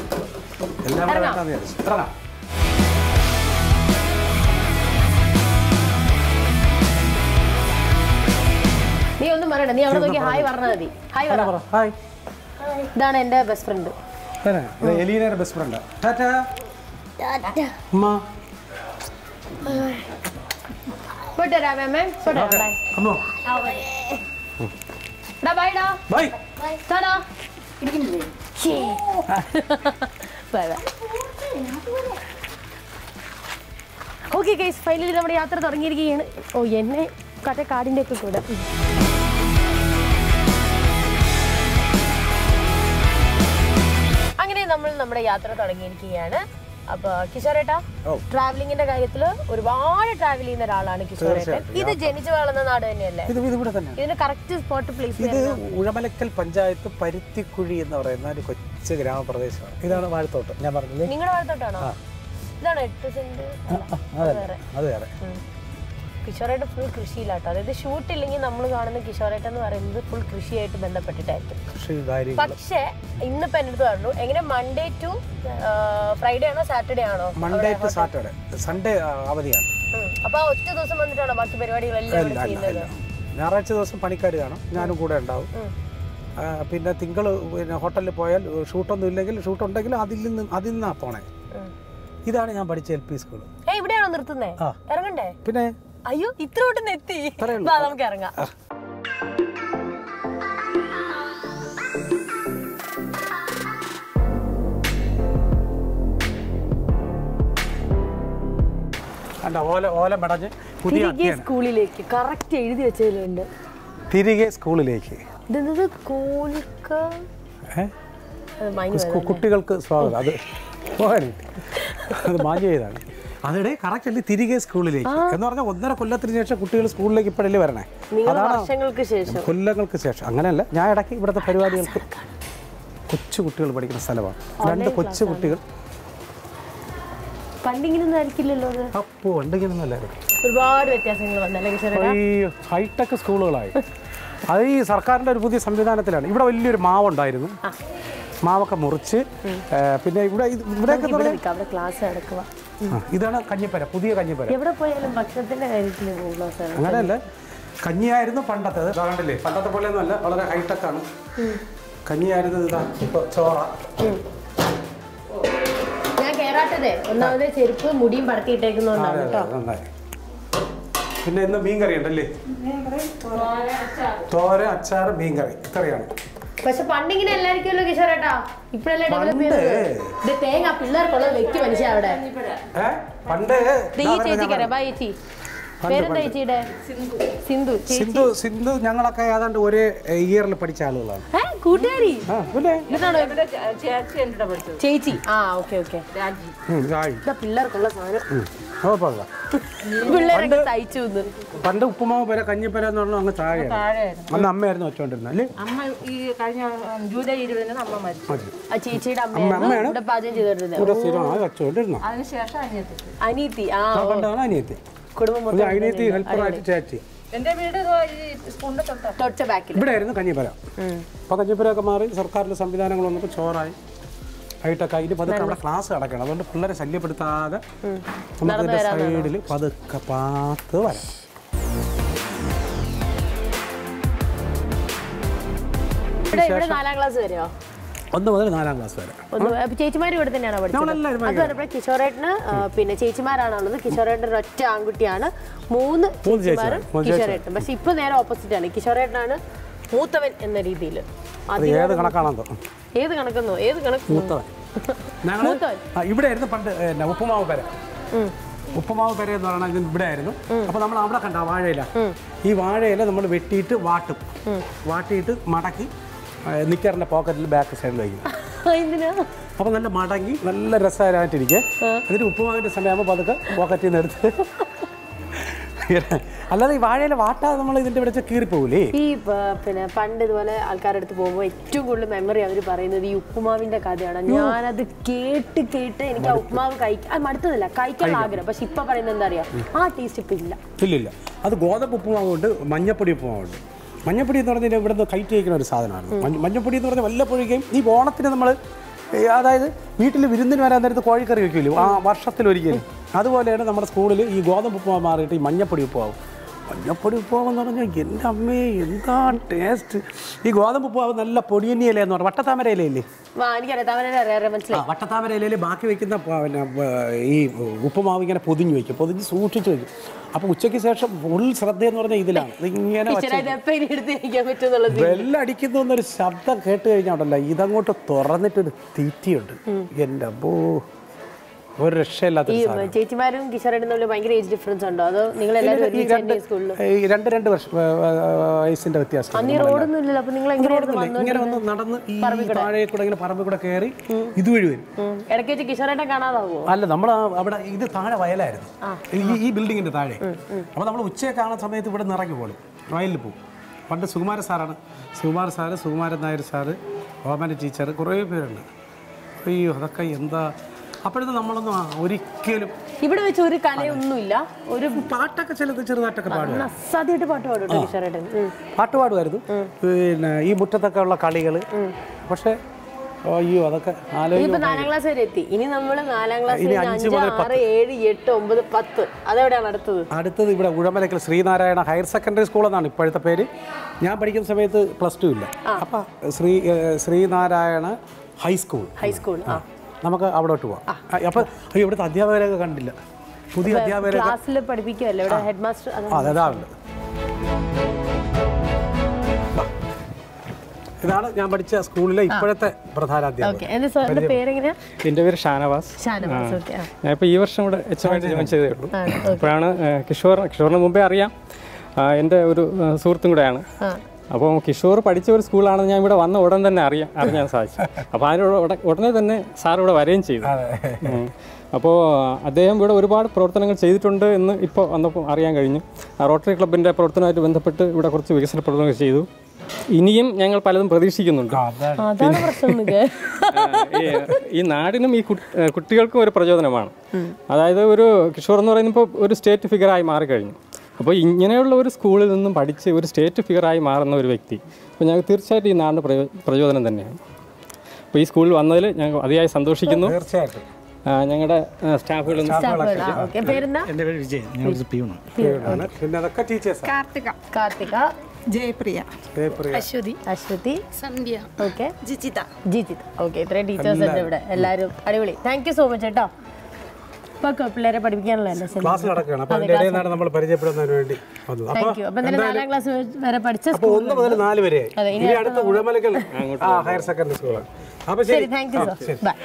A: നീ ഒന്നും പറയണ്ട, നീ അവിടെ നോക്കി ഹായ് പറഞ്ഞാൽ മതി. ഹായ്. ഇതാണ് എന്റെ ബെസ്റ്റ് ഫ്രണ്ട്,
C: എലീനയുടെ best friend.
A: Okay guys, finally നമ്മുടെ യാത്ര തുടങ്ങിയിരിക്കുകയാണ്. ഓ എന്നെ കാടിന്റെ ഒക്കെ കൂടെ. അങ്ങനെ നമ്മൾ നമ്മുടെ യാത്ര തുടങ്ങിയിരിക്കുകയാണ്. അപ്പൊ കിഷോറേട്ടാ, ട്രാവലിംഗിന്റെ കാര്യത്തിൽ ഒരുപാട് ട്രാവൽ ചെയ്യുന്ന ഒരാളാണ് കിഷോറേട്ടൻ. ഇത് ജനിച്ചു വളർന്ന നാട് തന്നെയല്ലേ? ഇതിന്റെ കറക്റ്റ് സ്പോട്ട് പ്ലേസ്
C: ഇത് ഉഴമലക്കൽ പഞ്ചായത്ത് പരുത്തിക്കുഴി എന്ന് പറയുന്ന ഒരു കൊച്ചു ഗ്രാമപ്രദേശമാണ്. ഇതാണ് വാഴത്തോട്ടം. ഞാൻ പറഞ്ഞത്
A: നിങ്ങളുടെ വാഴത്തോട്ടാണോ? ഇതാണ് 8 സെന്റ്.
C: അത് വേറെ.
A: കിഷോറേട്ടൻ ഫുൾ കൃഷിയിലാട്ടോ. അതായത് ഷൂട്ട് ഇല്ലെങ്കിൽ നമ്മൾ കാണുന്ന കിഷോറേട്ടൻ എന്ന് പറയുന്നത് ഫുൾ കൃഷിയായിട്ട് ബന്ധപ്പെട്ടിട്ടായിരിക്കും. പക്ഷേ ഇന്നിപ്പോ എന്റെ അടുത്ത് പറഞ്ഞു, എങ്ങനെ മൺഡേ ടു ഫ്രൈഡേ ആണോ സാറ്റർഡേ ആണോ?
C: മൺഡേ ടു സാറ്റർഡേ, സൺഡേ അവധിയാണ്.
A: അപ്പൊ ഒറ്റ ദിവസം വന്നിട്ടാണോ ബാക്കി പരിപാടികളെല്ലാം ചെയ്യുന്നത്?
C: ഞായറാഴ്ച ദിവസം പണിക്കാർ കാണും, ഞാനും കൂടെ ഉണ്ടാവും. പിന്നെ തിങ്കൾ ഹോട്ടലിൽ പോയാൽ ഷൂട്ടൊന്നും ഇല്ലെങ്കിൽ, ഷൂട്ടുണ്ടെങ്കിൽ അതിൽ നിന്നാ പോണേ. ഇതാണ് ഞാൻ പഠിച്ച LP സ്കൂൾ.
A: ഇവിടെയാണോ ഇവിടെയാണോ നിർത്തുന്നേ? ഇറങ്ങണ്ടേ?
C: പിന്നെ
A: അയ്യോ ഇത്ര പെട്ടെന്ന് എത്തി. നമുക്ക് ഇറങ്ങാം.
C: ഓല മടഞ്ഞ് പുതിയ
A: സ്കൂളിലേക്ക് കറക്റ്റ് എഴുതി വെച്ചതിലുണ്ട്
C: തിരികെ സ്കൂളിലേക്ക്. കുട്ടികൾക്ക് സ്വാഗതം. അത് അത് മാഞ്ഞ ചെയ്താണ്. അതിടെ കറക്റ്റ് അല്ലേ തിരികെ സ്കൂളിലേക്ക് എന്ന് പറഞ്ഞാൽ 1.5 കൊല്ലത്തിന് ശേഷം കുട്ടികൾ സ്കൂളിലേക്ക് ഇപ്പോഴല്ലേ വരണേ. അതാണ് കൊല്ലങ്ങൾക്ക് ശേഷം. അങ്ങനെയല്ല, ഞാൻ ഇടയ്ക്ക് ഇവിടുത്തെ പരിപാടികൾക്ക് കൊച്ചു കുട്ടികൾ പഠിക്കുന്ന സ്ഥലമാണ്. 2 കൊച്ചു കുട്ടികൾ.
A: ഒരുപാട് വ്യത്യാസങ്ങൾ
C: ഹൈടെക് സ്കൂളുകളായി. അത് ഈ സർക്കാരിൻ്റെ ഒരു പുതിയ സംവിധാനത്തിലാണ്. ഇവിടെ വലിയൊരു മാവുണ്ടായിരുന്നു. മാവൊക്കെ മുറിച്ച് പിന്നെ ഇവിടെയൊക്കെ
A: ക്ലാസ് നടക്കുക.
C: ഇതാണ് കഞ്ഞിപ്പര, പുതിയ കഞ്ഞിപ്പര.
A: എവിടെ പോയാലും ഭക്ഷണത്തിന്റെ കാര്യത്തിൽ
C: അങ്ങനെയല്ല, കഞ്ഞിയായിരുന്നു പണ്ടത്തെ. കണ്ടില്ലേ, പണ്ടത്തെ പോലെയൊന്നും അല്ല, വളരെ ഹൈടെക് ആണ്. കഞ്ഞിയായിരുന്നു. ഇതാ ഇപ്പൊ ചോറ.
A: ഞാൻ കേറാട്ടതേ ഒന്നാമത് ചെരുപ്പ് മുടിയും പടത്തിയിട്ടേക്കുന്നോണ്ടാണ് കേട്ടോ.
C: പിന്നെ ഇന്ന് മീൻകറി ഉണ്ടല്ലേ? തോര, അച്ചാറ്, മീൻകറി, ഇത്രയാണ്.
A: പക്ഷെ പണ്ടിങ്ങനെ എല്ലാരിക്കുമല്ലോ കിഷോറേട്ടാ. ഇപ്പഴല്ലേ ഡെവലപ്പ് ചെയ്തത്. തേങ്ങ പിള്ളേർക്കുള്ളത് വെക്ക് മനുഷ്യ അവിടെ. ഈ ചേച്ചിക്കറിയാം. ബാ ചേച്ചി, പേരെന്താ ചേച്ചിയുടെ? സിന്ധു.
C: സിന്ധു ഞങ്ങളൊക്കെ ഏതാണ്ട് ഒരേ ഇയറിൽ പഠിച്ച ആളുകളാണ്.
A: കൂട്ടുകാരി ചേച്ചി. ഓക്കെ. പിള്ളേർക്കുള്ള സാധനം പിള്ളേരൊക്കെ തയ്ച്ചു.
C: പണ്ട് ഉപ്പുമാവ് പേര കഞ്ഞിപ്പര എന്ന് പറഞ്ഞാൽ അങ്ങ് താഴെയായിരുന്നു. അന്ന് അമ്മയായിരുന്നു വെച്ചോണ്ടിരുന്നത് അല്ലേ?
A: ചേച്ചിയുടെ അമ്മയാണ് പാചകം ചെയ്തോണ്ടിരുന്നത്. അനിയത്തി.
C: അനിയത്തി ഹെൽപ്പറായിട്ട് ചേച്ചി. ഇവിടെ ആയിരുന്നു കഞ്ഞിപ്പര. അപ്പൊ കഞ്ഞിപ്പരൊക്കെ മാറി സർക്കാരിന്റെ സംവിധാനങ്ങൾ വന്നപ്പോൾ ചോറായി, ഹൈടെക് ആയി. പതുക്കെ അവിടെ ക്ലാസ് നടക്കണം. അതുകൊണ്ട് പിള്ളേരെ ശല്യപ്പെടുത്താതെ നമുക്ക് സൈഡിൽ പതുക്കെ പാത്ത് വരാം.
A: 4ാം ക്ലാസ് വരെയോ?
C: 1 മുതൽ 4ാം ക്ലാസ് വരെ.
A: ചേച്ചിമാരും ഇവിടെ തന്നെയാണോ പഠിച്ചത്? കിഷോറേട്ടന് പിന്നെ ചേച്ചിമാരാണുള്ളത്. കിഷോറേട്ടൻ ഒറ്റ ആൺകുട്ടിയാണ്. 3 ചേച്ചിമാരും കിഷോറേട്ടൻ. പക്ഷെ ഇപ്പൊ നേരെ ഓപ്പോസിറ്റ് ആണ്. കിഷോറേട്ടനാണ് മൂത്തവൻ എന്ന രീതിയിൽ.
C: ഏത് കണക്കാണോ?
A: ഏത് കണക്കെന്നോ? ഏത് കണക്ക്?
C: മൂത്തവൻ. ഇവിടെ ആയിരുന്നു പണ്ട് ഉപ്പുമാവ് പെര. ഉപ്പുമാവ് പെര എന്ന് പറഞ്ഞാൽ ഇവിടെ ആയിരുന്നു. അപ്പൊ നമ്മൾ അവിടെ കണ്ട വാഴയില. ഈ വാഴയില നമ്മൾ വെട്ടിയിട്ട് വാട്ടും. വാട്ടിയിട്ട് മടക്കി നിക്കറിന്റെ പോക്കറ്റിൽ ബാക്ക് സൈഡിൽ വയ്ക്കും. അപ്പൊ നല്ല മടങ്ങി നല്ല രസകരമായിട്ടിരിക്കെ. എന്നിട്ട് ഉപ്പുമാവിന്റെ സമയമാകുമ്പോൾ പതുക്കെ പോക്കറ്റിൽ നിന്ന് എടുത്ത്. അല്ലാതെ ഈ വാഴയില വാട്ടാതെ നമ്മൾ ഇതിന്റെ ഇവിടെ കീറിപ്പോകൂലേ?
A: ഈ പിന്നെ പണ്ട് ഇതുപോലെ ആൾക്കാരുടെ അടുത്ത് പോകുമ്പോൾ ഏറ്റവും കൂടുതൽ മെമ്മറി അവർ പറയുന്നത് ഈ ഉപ്പുമാവിന്റെ കഥയാണ്. ഞാനത് കേട്ട് എനിക്ക് ആ ഉപ്പുമാവ് കഴിക്കാൻ മടുത്തതല്ല, കഴിക്കാനുള്ള ആഗ്രഹം. പക്ഷെ ഇപ്പൊ പറയുന്നത് എന്താ അറിയാം, ആ ടേസ്റ്റ് ഇപ്പൊ
C: ഇല്ല. അത് ഗോതമ്പ് ഉപ്പുമാവുണ്ട്, മഞ്ഞപ്പൊടി ഉപ്പുമാവുണ്ട്. മഞ്ഞപ്പൊടി എന്ന് പറഞ്ഞാൽ ഇവിടെ നിന്ന് കയറ്റി വയ്ക്കുന്ന ഒരു സാധനമാണ്. മഞ്ഞപ്പൊടി എന്ന് പറഞ്ഞാൽ വല്ലപ്പോഴേക്കും ഈ ഓണത്തിന് നമ്മൾ, അതായത് വീട്ടിൽ വിരുന്നിന് വരാൻ നേരത്ത് കോഴിക്കറി വയ്ക്കില്ലോ, ആ വർഷത്തിലൊരിക്കലും. അതുപോലെയാണ് നമ്മുടെ സ്കൂളിൽ ഈ ഗോതമ്പ് ഉപ്പുമാവ് മാറിയിട്ട് ഈ മഞ്ഞപ്പൊടി ഉപ്പുമാവും. മഞ്ഞപ്പൊടി ഉപ്പുമാവ് എന്ന് പറഞ്ഞാൽ എൻ്റെ അമ്മേ എന്താ ടേസ്റ്റ്. ഈ ഗോതമ്പ് ഉപ്പുമാവ് നല്ല പൊടിയന്നി ഇലയെന്ന് പറഞ്ഞാൽ വട്ടത്താമര ഇലയില്ലേ? വട്ടത്താമര ഇലയിൽ ബാക്കി വയ്ക്കുന്ന പിന്നെ ഈ ഉപ്പുമാവ് ഇങ്ങനെ പൊതിഞ്ഞ് വയ്ക്കും, പൊതിഞ്ഞ് സൂക്ഷിച്ച് വയ്ക്കും. അപ്പോൾ ഉച്ചയ്ക്ക് ശേഷം ഫുൾ ശ്രദ്ധയെന്ന് പറഞ്ഞാൽ ഇതിലാണ്. ഇതിങ്ങനെ വെല്ലടിക്കുന്നു എന്നൊരു ശബ്ദം കേട്ട് കഴിഞ്ഞാൽ ഉണ്ടല്ലോ, ഇതങ്ങോട്ട് തുറന്നിട്ടൊരു തീറ്റിയുണ്ട്. എൻ്റെ അപ്പോ ഒരു രക്ഷയില്ലാത്ത.
A: ചേച്ചിമാരും കിഷോറേട്ടനും തമ്മിൽ ഭയങ്കര ഏജ് ഡിഫറൻസ് ഉണ്ടോ? അതോ നിങ്ങൾ എല്ലാവരും
C: 2 വയസ്സിന്റെ വ്യത്യാസം. ഇങ്ങനെ വന്ന് നടന്ന് ഈ താഴെ കൂടെ ഇങ്ങനെ പറമ്പിൽ കൂടെ കയറി ഇതുവഴി വരും.
A: ഇടയ്ക്ക് വെച്ച് കിഷോറേട്ടൻ കാണാതാവോ?
C: അല്ല, നമ്മൾ അവിടെ ഇത് താഴെ വയലായിരുന്നു, ഈ ബിൽഡിങ്ങിന്റെ താഴെ. അപ്പോൾ നമ്മൾ ഉച്ചയെ കാണുന്ന സമയത്ത് ഇവിടെ നിറങ്ങി പോകും, വയലിൽ പോകും. പണ്ട് സുകുമാരൻ സാറാണ്, സുകുമാരൻ നായർ സാറ്, ഓമന ടീച്ചർ, കുറേ പേരുണ്ട്. അയ്യോ അതൊക്കെ എന്താ. അപ്പോഴത്തെ നമ്മളൊന്നും ഒരിക്കലും
A: ഇവിടെ വെച്ച് ഒരു കലയൊന്നുമില്ല. ഒരു
C: പാട്ടൊക്കെ ചെറുതായിട്ടൊക്കെ പാട്ട് പാടുമായിരുന്നു. പിന്നെ ഈ മുറ്റത്തൊക്കെ ഉള്ള കളികൾ. പക്ഷെ അയ്യോ അതൊക്കെ
A: 4ാം ക്ലാസ് വരെ എത്തി. ഇനി നമ്മൾ 4ാം ക്ലാസ് 5, 6, 7, 8, 9, 10 അതെവിടെയാണ് അടുത്തത്?
C: ഇവിടെ Uzhamalakkal Sreenarayana higher secondary school എന്നാണ് ഇപ്പോഴത്തെ പേര്. ഞാൻ പഠിക്കുന്ന സമയത്ത് +2 ഇല്ല. അപ്പം ശ്രീനാരായണ ഹൈസ്കൂൾ. നമുക്ക് അവിടോട്ട് പോവാം. അപ്പം ഇവിടുത്തെ അധ്യാപകരൊക്കെ കണ്ടില്ല. പുതിയ അധ്യാപകരെ
A: ക്ലാസ്സിൽ പഠിപ്പിക്കുമല്ലോ ഇവിടെ ഹെഡ് മാസ്റ്റർ.
C: അതാണ് ഇതാണ് ഞാൻ പഠിച്ച സ്കൂളിലെ ഇപ്പോഴത്തെ പ്രധാന അധ്യാപകൻ.
A: പേരെങ്ങനെയാ?
D: എൻ്റെ പേര് ഷാനവാസ്. ഞാൻ ഇപ്പോൾ ഈ വർഷം ഇവിടെ HM ജോയിൻ ചെയ്തേ ഉള്ളൂ. അപ്പോഴാണ് കിഷോറിന് മുമ്പേ അറിയാം, എൻ്റെ ഒരു സുഹൃത്തും കൂടെയാണ്. അപ്പോൾ കിഷോർ പഠിച്ച ഒരു സ്കൂളാണെന്ന് ഞാൻ ഇവിടെ വന്ന ഉടൻ തന്നെ അറിയാൻ സാധിച്ചു. അപ്പോൾ അതിനോട് ഉടനെ തന്നെ സാർ ഇവിടെ വരികയും ചെയ്തു. അപ്പോൾ അദ്ദേഹം ഇവിടെ ഒരുപാട് പ്രവർത്തനങ്ങൾ ചെയ്തിട്ടുണ്ട് എന്ന് ഇപ്പോൾ വന്നപ്പോൾ അറിയാൻ കഴിഞ്ഞു. റോട്ടറി ക്ലബിൻ്റെ പ്രവർത്തനവുമായിട്ട് ബന്ധപ്പെട്ട് ഇവിടെ കുറച്ച് വികസന പ്രവർത്തനങ്ങൾ ചെയ്തു. ഇനിയും ഞങ്ങൾ പലതും പ്രതീക്ഷിക്കുന്നുണ്ട്. ഈ നാടിനും ഈ കുട്ടികൾക്കും ഒരു പ്രചോദനമാണ്. അതായത് ഒരു കിഷോർ എന്ന് പറയുമ്പോൾ ഒരു സ്റ്റേറ്റ് ഫിഗറായി മാറിക്കഴിഞ്ഞു. അപ്പോൾ ഇങ്ങനെയുള്ള ഒരു സ്കൂളിൽ നിന്നും പഠിച്ച് ഒരു സ്റ്റേറ്റ് ഫിഗറായി മാറുന്ന ഒരു വ്യക്തി അപ്പോൾ ഞങ്ങൾക്ക് തീർച്ചയായിട്ടും ഈ നാടിന് പ്രചോദനം തന്നെയാണ്. അപ്പോൾ ഈ സ്കൂളിൽ വന്നതിൽ ഞങ്ങൾ അതിയായി സന്തോഷിക്കുന്നു.
C: തീർച്ചയായിട്ടും
D: ഞങ്ങളുടെ സ്റ്റാഫുകളും.
E: എൻ്റെ പേര് വിജയൻ, ഞങ്ങൾ പിയൂണാണ്.
C: പിന്നെ അതൊക്കെ ടീച്ചേഴ്സ്.
A: കാർത്തിക,
F: ജയപ്രിയ,
A: അശ്വതി,
F: സന്ധ്യ, ജിജിത.
A: ഓക്കെ, ഇത്രയും ടീച്ചേഴ്സ് ഉണ്ട് ഇവിടെ. എല്ലാവരും അടിപൊളി. താങ്ക് യു സോ മച്ച് കേട്ടോ. ഇപ്പൊ പിള്ളേരെ പഠിപ്പിക്കാനുള്ള
C: ക്ലാസ് നടക്കുകയാണ്. അപ്പോൾ അതിൻ്റെ ഇടയിൽ നിന്നാണ് നമ്മൾ പരിചയപ്പെടുന്നതിന് വേണ്ടി വന്നത്.
A: അപ്പോൾ 4ാം ക്ലാസ് വരെ പഠിച്ച
C: 1 മുതൽ 4 വരെ ഇനി അടുത്ത ഉഴമലക്കൽ ഹയർ സെക്കൻഡറി സ്കൂളാണ്. അപ്പോൾ ശരി,
A: താങ്ക് യു സർ. ബൈ.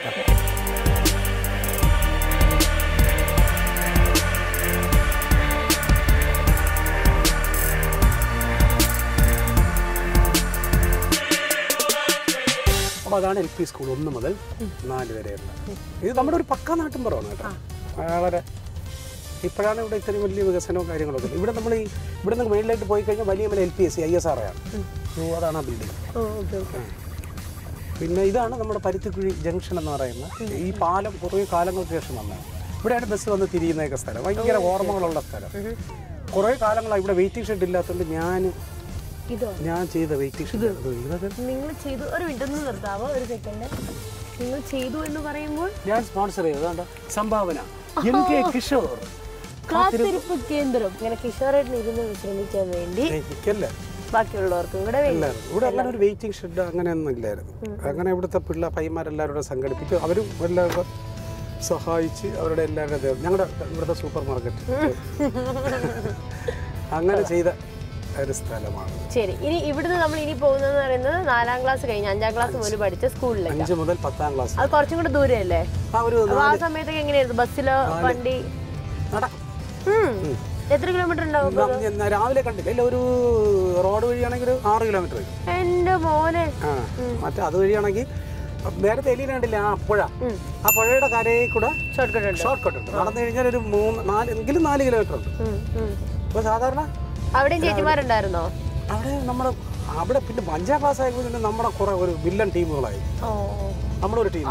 C: അപ്പോൾ അതാണ് LP സ്കൂൾ 1 മുതൽ 4 വരെയുള്ള. ഇത് നമ്മുടെ ഒരു പക്കാ നാട്ടിൻപുറമാണ് കേട്ടോ. വളരെ ഇപ്പോഴാണ് ഇവിടെ ഇത്രയും വലിയ വികസനവും കാര്യങ്ങളൊക്കെ. ഇവിടെ നമ്മൾ ഇവിടെ നിന്ന് മേളിലേക്ക് പോയി കഴിഞ്ഞാൽ വലിയ LPSC ISR ആണ്. അതാണ് ആ ബിൽഡിംഗ്. പിന്നെ ഇതാണ് നമ്മുടെ പരുത്തിക്കുഴി ജംഗ്ഷൻ എന്ന് പറയുന്ന ഈ പാലം കുറേ കാലങ്ങൾക്ക് ശേഷം വന്നതാണ്. ഇവിടെയാണ് ബസ് വന്ന് തിരിയുന്നതൊക്കെ സ്ഥലം. ഭയങ്കര ഓർമ്മകളുള്ള സ്ഥലം. കുറേ കാലങ്ങളായി ഇവിടെ വെയിറ്റിംഗ് ഷെഡ് ഇല്ലാത്തതുകൊണ്ട് ഞാൻ ചെയ്ത വെയിറ്റിംഗ് ഷെഡ്.
A: നിങ്ങൾ ചെയ്തു, ഒരു മിനിറ്റ് ഒന്ന് നിർത്താവോ, ഒരു സെക്കൻഡ്. നിങ്ങൾ ചെയ്തു എന്ന് പറയുമ്പോൾ
C: ഞാൻ സ്പോൺസർ ചെയ്തതാണ് സംഭാവന കിഷോർ
A: കാത്തിരിപ്പ് കേന്ദ്രം. ഇങ്ങനെ കിഷോറായിട്ട് ഇരുന്ന് വിശ്രമിക്കാൻ വേണ്ടി ബാക്കിയുള്ളവർക്കും കൂടെ
C: ഇവിടെ അങ്ങനെ ഒരു വെയിറ്റിംഗ് ഷെഡ് അങ്ങനെയൊന്നും ഇല്ലായിരുന്നു. അങ്ങനെ ഇവിടുത്തെ പയ്യന്മാരെല്ലാവരും സംഘടിപ്പിച്ച് അവരും എല്ലാവരും സഹായിച്ച് അവരുടെ എല്ലാവരുടെ ഞങ്ങളുടെ ഇവിടുത്തെ സൂപ്പർ മാർക്കറ്റ് അങ്ങനെ ചെയ്ത ഒരു സ്ഥലമാണ്.
A: ശരി, ഇനി ഇവിടുന്ന് നമ്മൾ ഇനി പോകുന്നത് പറയുന്നത് 4ാം ക്ലാസ് കഴിഞ്ഞ് 5ാം ക്ലാസ് മുതൽ പഠിച്ച സ്കൂളിലേക്ക്.
C: 5 മുതൽ 10ാം ക്ലാസ്.
A: അത് കുറച്ചും കൂടെ ദൂരമല്ലേ? ആ സമയത്തൊക്കെ എങ്ങനെയായിരുന്നു? ബസ്സിലോ വണ്ടി? എത്ര കിലോമീറ്റർ ഉണ്ടാവും?
C: രാവിലെ കണ്ടില്ല, ഒരു റോഡ് വഴിയാണെങ്കിൽ 6 കിലോമീറ്റർ.
A: എന്റെ മോനെ.
C: മറ്റേ അത് വഴിയാണെങ്കിൽ നേരത്തെ എലിനെ കണ്ടില്ല, ആ പുഴ, ആ പുഴയുടെ കരയിൽ കൂടെ ഷോർട്ട് കട്ട് ഉണ്ട്. നടന്നു കഴിഞ്ഞാൽ ഒരു 4 കിലോമീറ്റർ ഉണ്ട്. അപ്പൊ സാധാരണ
A: അവിടെ ചേച്ചിമാരുണ്ടായിരുന്നോ?
C: അവിടെ അവിടെ പിന്നെ 5ാം ക്ലാസ് ആയപ്പോൾ പിന്നെ നമ്മുടെ കുറെ ഒരു വില്ലൻ ടീമുകളായി. നമ്മളൊരു ടീം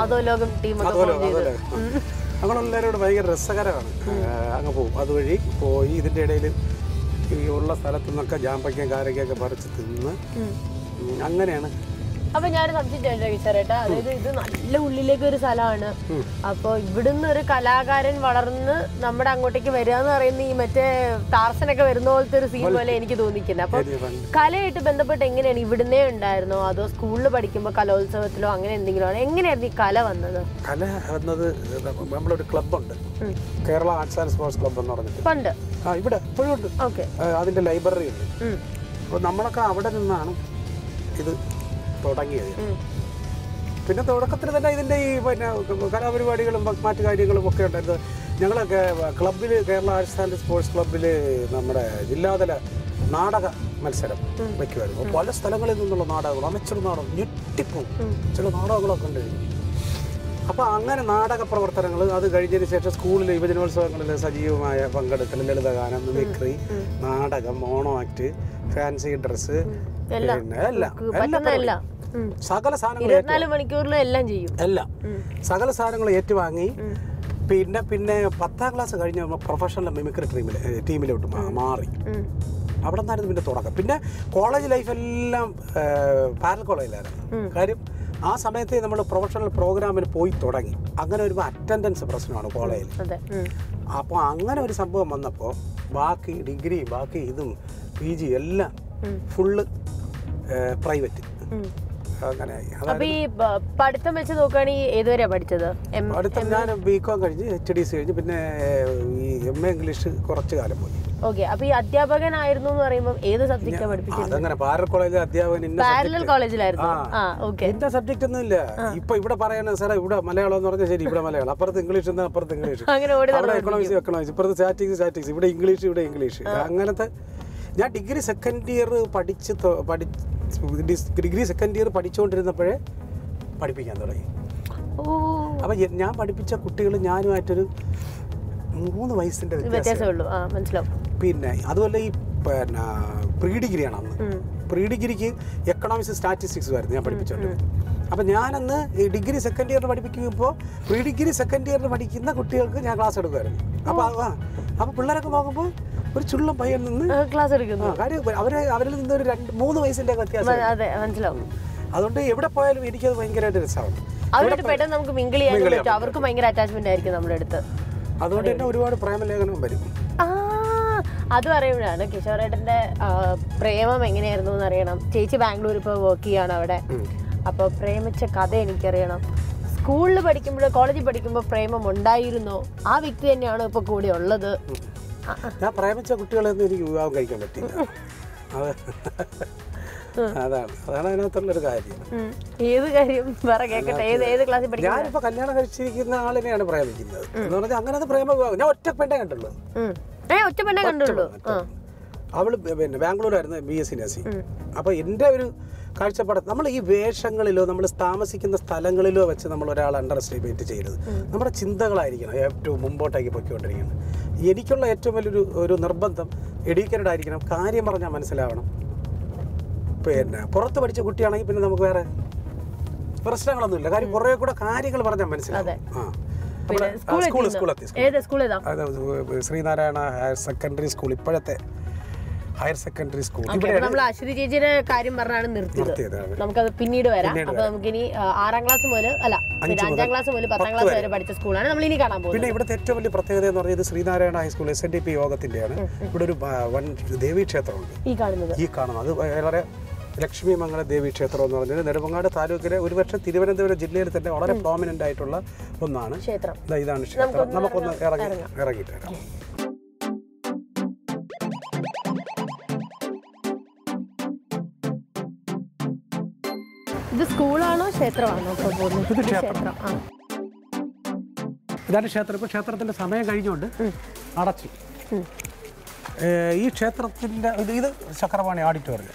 C: ഞങ്ങളെല്ലാവരോട് ഭയങ്കര രസകരമാണ്. അങ്ങ് പോകും, അതുവഴി പോയി ഇതിൻ്റെ ഇടയിൽ ഈ ഉള്ള സ്ഥലത്തു നിന്നൊക്കെ ജാമ്പയ്ക്കും കാരക്കൊക്കെ പറിച്ച് തിന്ന് അങ്ങനെയാണ്.
A: അപ്പൊ ഞാൻ സംശയിച്ചേട്ടാ, അതായത് ഇത് നല്ല ഉള്ളിലേക്ക് ഒരു സ്ഥലമാണ്. അപ്പൊ ഇവിടുന്ന് ഒരു കലാകാരൻ വളർന്ന് നമ്മുടെ അങ്ങോട്ടേക്ക് വരിക എന്ന് പറയുന്ന ഈ മറ്റേ ടാർസനൊക്കെ വരുന്ന പോലത്തെ ഒരു സീൻ പോലെ എനിക്ക് തോന്നിക്കുന്നത്. അപ്പൊ കലയായിട്ട് ബന്ധപ്പെട്ട് എങ്ങനെയാണ്? ഇവിടുന്നേ ഉണ്ടായിരുന്നോ അതോ സ്കൂളിൽ പഠിക്കുമ്പോൾ കലോത്സവത്തിലോ അങ്ങനെ എന്തെങ്കിലും ആണോ? എങ്ങനെയായിരുന്നു ഈ കല വന്നത്?
C: കല വന്നത് നമ്മളൊരു ക്ലബ്ബുണ്ട്, Kerala arts and sports club എന്ന് പറഞ്ഞിട്ട് പണ്ട് ഇവിടെ ഇപ്പോഴും ഉണ്ട്. അതിന്റെ ലൈബ്രറി ഉണ്ട്. അപ്പൊ നമ്മളൊക്കെ അവിടെ നിന്നാണ് ഇത് തുടങ്ങിയത്. പിന്നെ തുടക്കത്തിൽ തന്നെ ഇതിൻ്റെ ഈ പിന്നെ കലാപരിപാടികളും മറ്റു കാര്യങ്ങളും ഒക്കെ ഉണ്ടായിരുന്നു. ഞങ്ങളൊക്കെ ക്ലബിൽ, കേരള ആർട്സ് ആൻഡ് സ്പോർട്സ് ക്ലബിൽ നമ്മുടെ ജില്ലാതല നാടക മത്സരം വയ്ക്കുമായിരുന്നു. പല സ്ഥലങ്ങളിൽ നിന്നുള്ള നാടകങ്ങൾ, അമച്ചർ നാടകം, ഞെട്ടിപ്പും ചില നാടകങ്ങളൊക്കെ ഉണ്ടായിരുന്നു. അപ്പോൾ അങ്ങനെ നാടക പ്രവർത്തനങ്ങൾ അത് കഴിഞ്ഞതിന് ശേഷം സ്കൂളിൽ യുവജനോത്സവങ്ങളിൽ സജീവമായ പങ്കെടുക്കൽ, ലളിതഗാനം, മിമിക്രി, നാടകം, മോണോ ആക്ട്, ഫാൻസി ഡ്രസ്സ്, പിന്നെ എല്ലാം സകല സാധനങ്ങളും എല്ലാം സകല സാധനങ്ങളും ഏറ്റുവാങ്ങി. പിന്നെ 10ാം ക്ലാസ് കഴിഞ്ഞ് പ്രൊഫഷണൽ മിമിക്രി ടീമിലോട്ട് മാറി. അവിടെ നിന്നായിരുന്നു പിന്നെ തുടക്കം. പിന്നെ കോളേജ് ലൈഫ് എല്ലാം പാരൽ കോളേജിലായിരുന്നു. കാര്യം ആ സമയത്ത് നമ്മൾ പ്രൊഫഷണൽ പ്രോഗ്രാമിന് പോയി തുടങ്ങി. അങ്ങനെ വരുമ്പോൾ അറ്റൻഡൻസ് പ്രശ്നമാണ് കോളേജിൽ. അപ്പോൾ അങ്ങനെ ഒരു സംഭവം വന്നപ്പോൾ ബാക്കി ഡിഗ്രി, ബാക്കി ഇതും PG എല്ലാം ഫുള്ള് പ്രൈവറ്റ്. അങ്ങനെയായി.
A: അപ്പൊ ഈ പഠിത്തം വെച്ച് നോക്കുകയാണെങ്കിൽ ഏതുവരെയാ പഠിച്ചത്?
C: പഠിത്തം ഞാൻ BCom കഴിഞ്ഞ് HDC കഴിഞ്ഞ് പിന്നെ ഈ MA ഇംഗ്ലീഷ് കുറച്ച് കാലം പോയി.
A: ഓക്കെ. അപ്പൊ ഈ അധ്യാപകനായിരുന്നു എന്ന് പറയുമ്പോൾ ഏത് സബ്ജക്റ്റാ പഠിപ്പിച്ചത്?
C: അതങ്ങനെ പാരൽ കോളേജിലെ അധ്യാപകൻ
A: പാരലൽ കോളേജിലായിരുന്നു.
C: എന്റെ സബ്ജക്റ്റ് ഒന്നും ഇല്ല. ഇപ്പൊ ഇവിടെ പറയണ സാറേ ഇവിടെ മലയാളം എന്ന് പറഞ്ഞാൽ ശരി, ഇവിടെ മലയാളം, അപ്പുറത്ത് ഇംഗ്ലീഷ്, അപ്പുറത്ത് ഇംഗ്ലീഷ്, അവിടെ എക്കണോമിക്സ്, ഇപ്പുറത്ത് സ്റ്റാറ്റിക്സ്, ഇവിടെ ഇംഗ്ലീഷ് അങ്ങനത്തെ. ഞാൻ ഡിഗ്രി സെക്കൻഡ് ഇയർ പഠിച്ചുകൊണ്ടിരുന്നപ്പോഴേ പഠിപ്പിക്കാൻ തുടങ്ങി. അപ്പം ഞാൻ പഠിപ്പിച്ച കുട്ടികൾ ഞാനുമായിട്ടൊരു 3 വയസ്സിൻ്റെ വ്യത്യാസമുള്ളൂ. പിന്നെ അതുപോലെ ഈ പിന്നെ പ്രീ ഡിഗ്രിയാണ് അന്ന്. പ്രീ ഡിഗ്രിക്ക് എക്കണോമിക്സ് സ്റ്റാറ്റിസ്റ്റിക്സ് ആയിരുന്നു ഞാൻ പഠിപ്പിച്ചോണ്ട്. അപ്പം ഞാനന്ന് ഈ ഡിഗ്രി സെക്കൻഡ് ഇയറിന് പഠിപ്പിക്കുമ്പോൾ പ്രീ ഡിഗ്രി സെക്കൻഡ് ഇയറിന് പഠിക്കുന്ന കുട്ടികൾക്ക് ഞാൻ ക്ലാസ് എടുക്കുമായിരുന്നു. അപ്പോൾ പിള്ളേരൊക്കെ നോക്കുമ്പോൾ ഒരു ചുള്ളം പയ്യൻ നിന്ന്
A: ക്ലാസ് എടുക്കുന്നു.
C: കാര്യം അവരിൽ നിന്ന് ഒരു 2-3 വയസ്സിൻ്റെ വ്യത്യാസം.
A: മനസ്സിലാവും.
C: അതുകൊണ്ട് എവിടെ പോയാലും എനിക്കത് ഭയങ്കരമായിട്ട് രസമാണ്.
A: അവരോട് പെട്ടെന്ന് നമുക്ക് മിങ്കിൾ ചെയ്യാൻ പറ്റും. അവർക്ക് ഭയങ്കര അറ്റാച്ച്മെന്റ് ആയിരിക്കും നമ്മുടെ അടുത്ത്.
C: അതുകൊണ്ട് തന്നെ ഒരുപാട് പ്രേമലേഖനം വരും.
A: അത് പറയുമ്പോഴാണ് കിഷോറേട്ടൻ്റെ പ്രേമം എങ്ങനെയായിരുന്നു എന്ന് അറിയണം. ചേച്ചി ബാംഗ്ലൂർ ഇപ്പോൾ വർക്ക് ചെയ്യാണ് അവിടെ. അപ്പോൾ പ്രേമിച്ച കഥ എനിക്കറിയണം. സ്കൂളിൽ പഠിക്കുമ്പോൾ കോളേജിൽ പഠിക്കുമ്പോൾ പ്രേമം ഉണ്ടായിരുന്നോ? ആ വ്യക്തി തന്നെയാണോ ഇപ്പോൾ കൂടെ ഉള്ളത്?
C: ഞാൻ പ്രേമിച്ച കുട്ടികളെയൊന്നും എനിക്ക് വിവാഹം കഴിക്കാൻ പറ്റില്ല. അതാണ് അതിനകത്തുള്ളൊരു കാര്യം.
A: ഏത് കാര്യം പറ കേൾക്കട്ടെ. ഏത് ക്ലാസ്സിൽ പഠിക്കും?
C: ഞാനിപ്പോ കല്യാണം കഴിച്ചിരിക്കുന്ന ആളിനെയാണ് പ്രേമിക്കുന്നത് എന്ന് പറഞ്ഞാൽ അങ്ങനത്തെ പ്രേമ വിവാഹം. ഞാൻ ഒറ്റ പെണ്ണെ കണ്ടുള്ളൂ. അവള് പിന്നെ ബാംഗ്ലൂരായിരുന്നു BSc നഴ്സിംഗ്. അപ്പൊ എൻ്റെ ഒരു കാഴ്ചപ്പാട്, നമ്മൾ ഈ വേഷങ്ങളിലോ നമ്മൾ താമസിക്കുന്ന സ്ഥലങ്ങളിലോ വെച്ച് നമ്മൾ ഒരാൾ അണ്ടർ എസ്റ്റിമേറ്റ് ചെയ്യരുത്. നമ്മുടെ ചിന്തകളായിരിക്കണം ഏറ്റവും മുമ്പോട്ടേക്ക് പൊയ്ക്കൊണ്ടിരിക്കുന്നത്. എനിക്കുള്ള ഏറ്റവും വലിയൊരു നിർബന്ധം എഡ്യൂക്കേറ്റഡ് ആയിരിക്കണം. കാര്യം പറഞ്ഞാൽ മനസ്സിലാവണം. പിന്നെ പുറത്ത് പഠിച്ച കുട്ടിയാണെങ്കിൽ പിന്നെ നമുക്ക് വേറെ പ്രശ്നങ്ങളൊന്നുമില്ല. കാര്യം കുറേ കൂടെ കാര്യങ്ങൾ പറഞ്ഞാൽ മനസ്സിലാവും. ശ്രീനാരായണ ഹയർ സെക്കൻഡറി സ്കൂൾ, ഇപ്പോഴത്തെ ഹയർ സെക്കൻഡറി സ്കൂൾ.
A: നമ്മൾ അശ്വതി ചേച്ചിയുടെ കാര്യം പറഞ്ഞാണ് നിർത്തിയത്. നമുക്കത് പിന്നീട് വരാം. അപ്പൊ നമുക്കിനി 6ാം ക്ലാസ് മുതൽ 5ാം ക്ലാസ് മുതൽ 10ാം ക്ലാസ് വരെ പഠിച്ച സ്കൂളാണ് നമ്മൾ ഇനി കാണാൻ പോകുന്നത്.
C: പിന്നെ ഇവിടുത്തെ ഏറ്റവും വലിയ പ്രത്യേകത എന്ന് പറയുന്നത് ശ്രീനാരായണ ഹൈസ്കൂൾ SNDP യോഗത്തിന്റെയാണ്. ഇവിടെ ഒരു വൻ ദേവീക്ഷേത്രമുണ്ട് ഈ കാണുന്നത്. അത് വളരെ ലക്ഷ്മിമംഗല ദേവീക്ഷേത്രം എന്ന് പറഞ്ഞാൽ നെടുമങ്ങാട് താലൂക്കിലെ ഒരുപക്ഷെ തിരുവനന്തപുരം ജില്ലയിൽ തന്നെ വളരെ പ്രോമിനന്റ് ആയിട്ടുള്ള ഒന്നാണ്. ഇതാണ് ക്ഷേത്രം. നമുക്കൊന്ന് ഇറങ്ങിയിട്ട് വരാം.
A: ഇത് സ്കൂളാണോ ക്ഷേത്രമാണോ?
C: ഇത് ക്ഷേത്രം. ഇതാണ് ക്ഷേത്രം. ഇപ്പോൾ ക്ഷേത്രത്തിന്റെ സമയം കഴിഞ്ഞുകൊണ്ട് അടച്ചു. ഈ ക്ഷേത്രത്തിന്റെ ഇത് ചക്രപാണി ഓഡിറ്റോറിയം.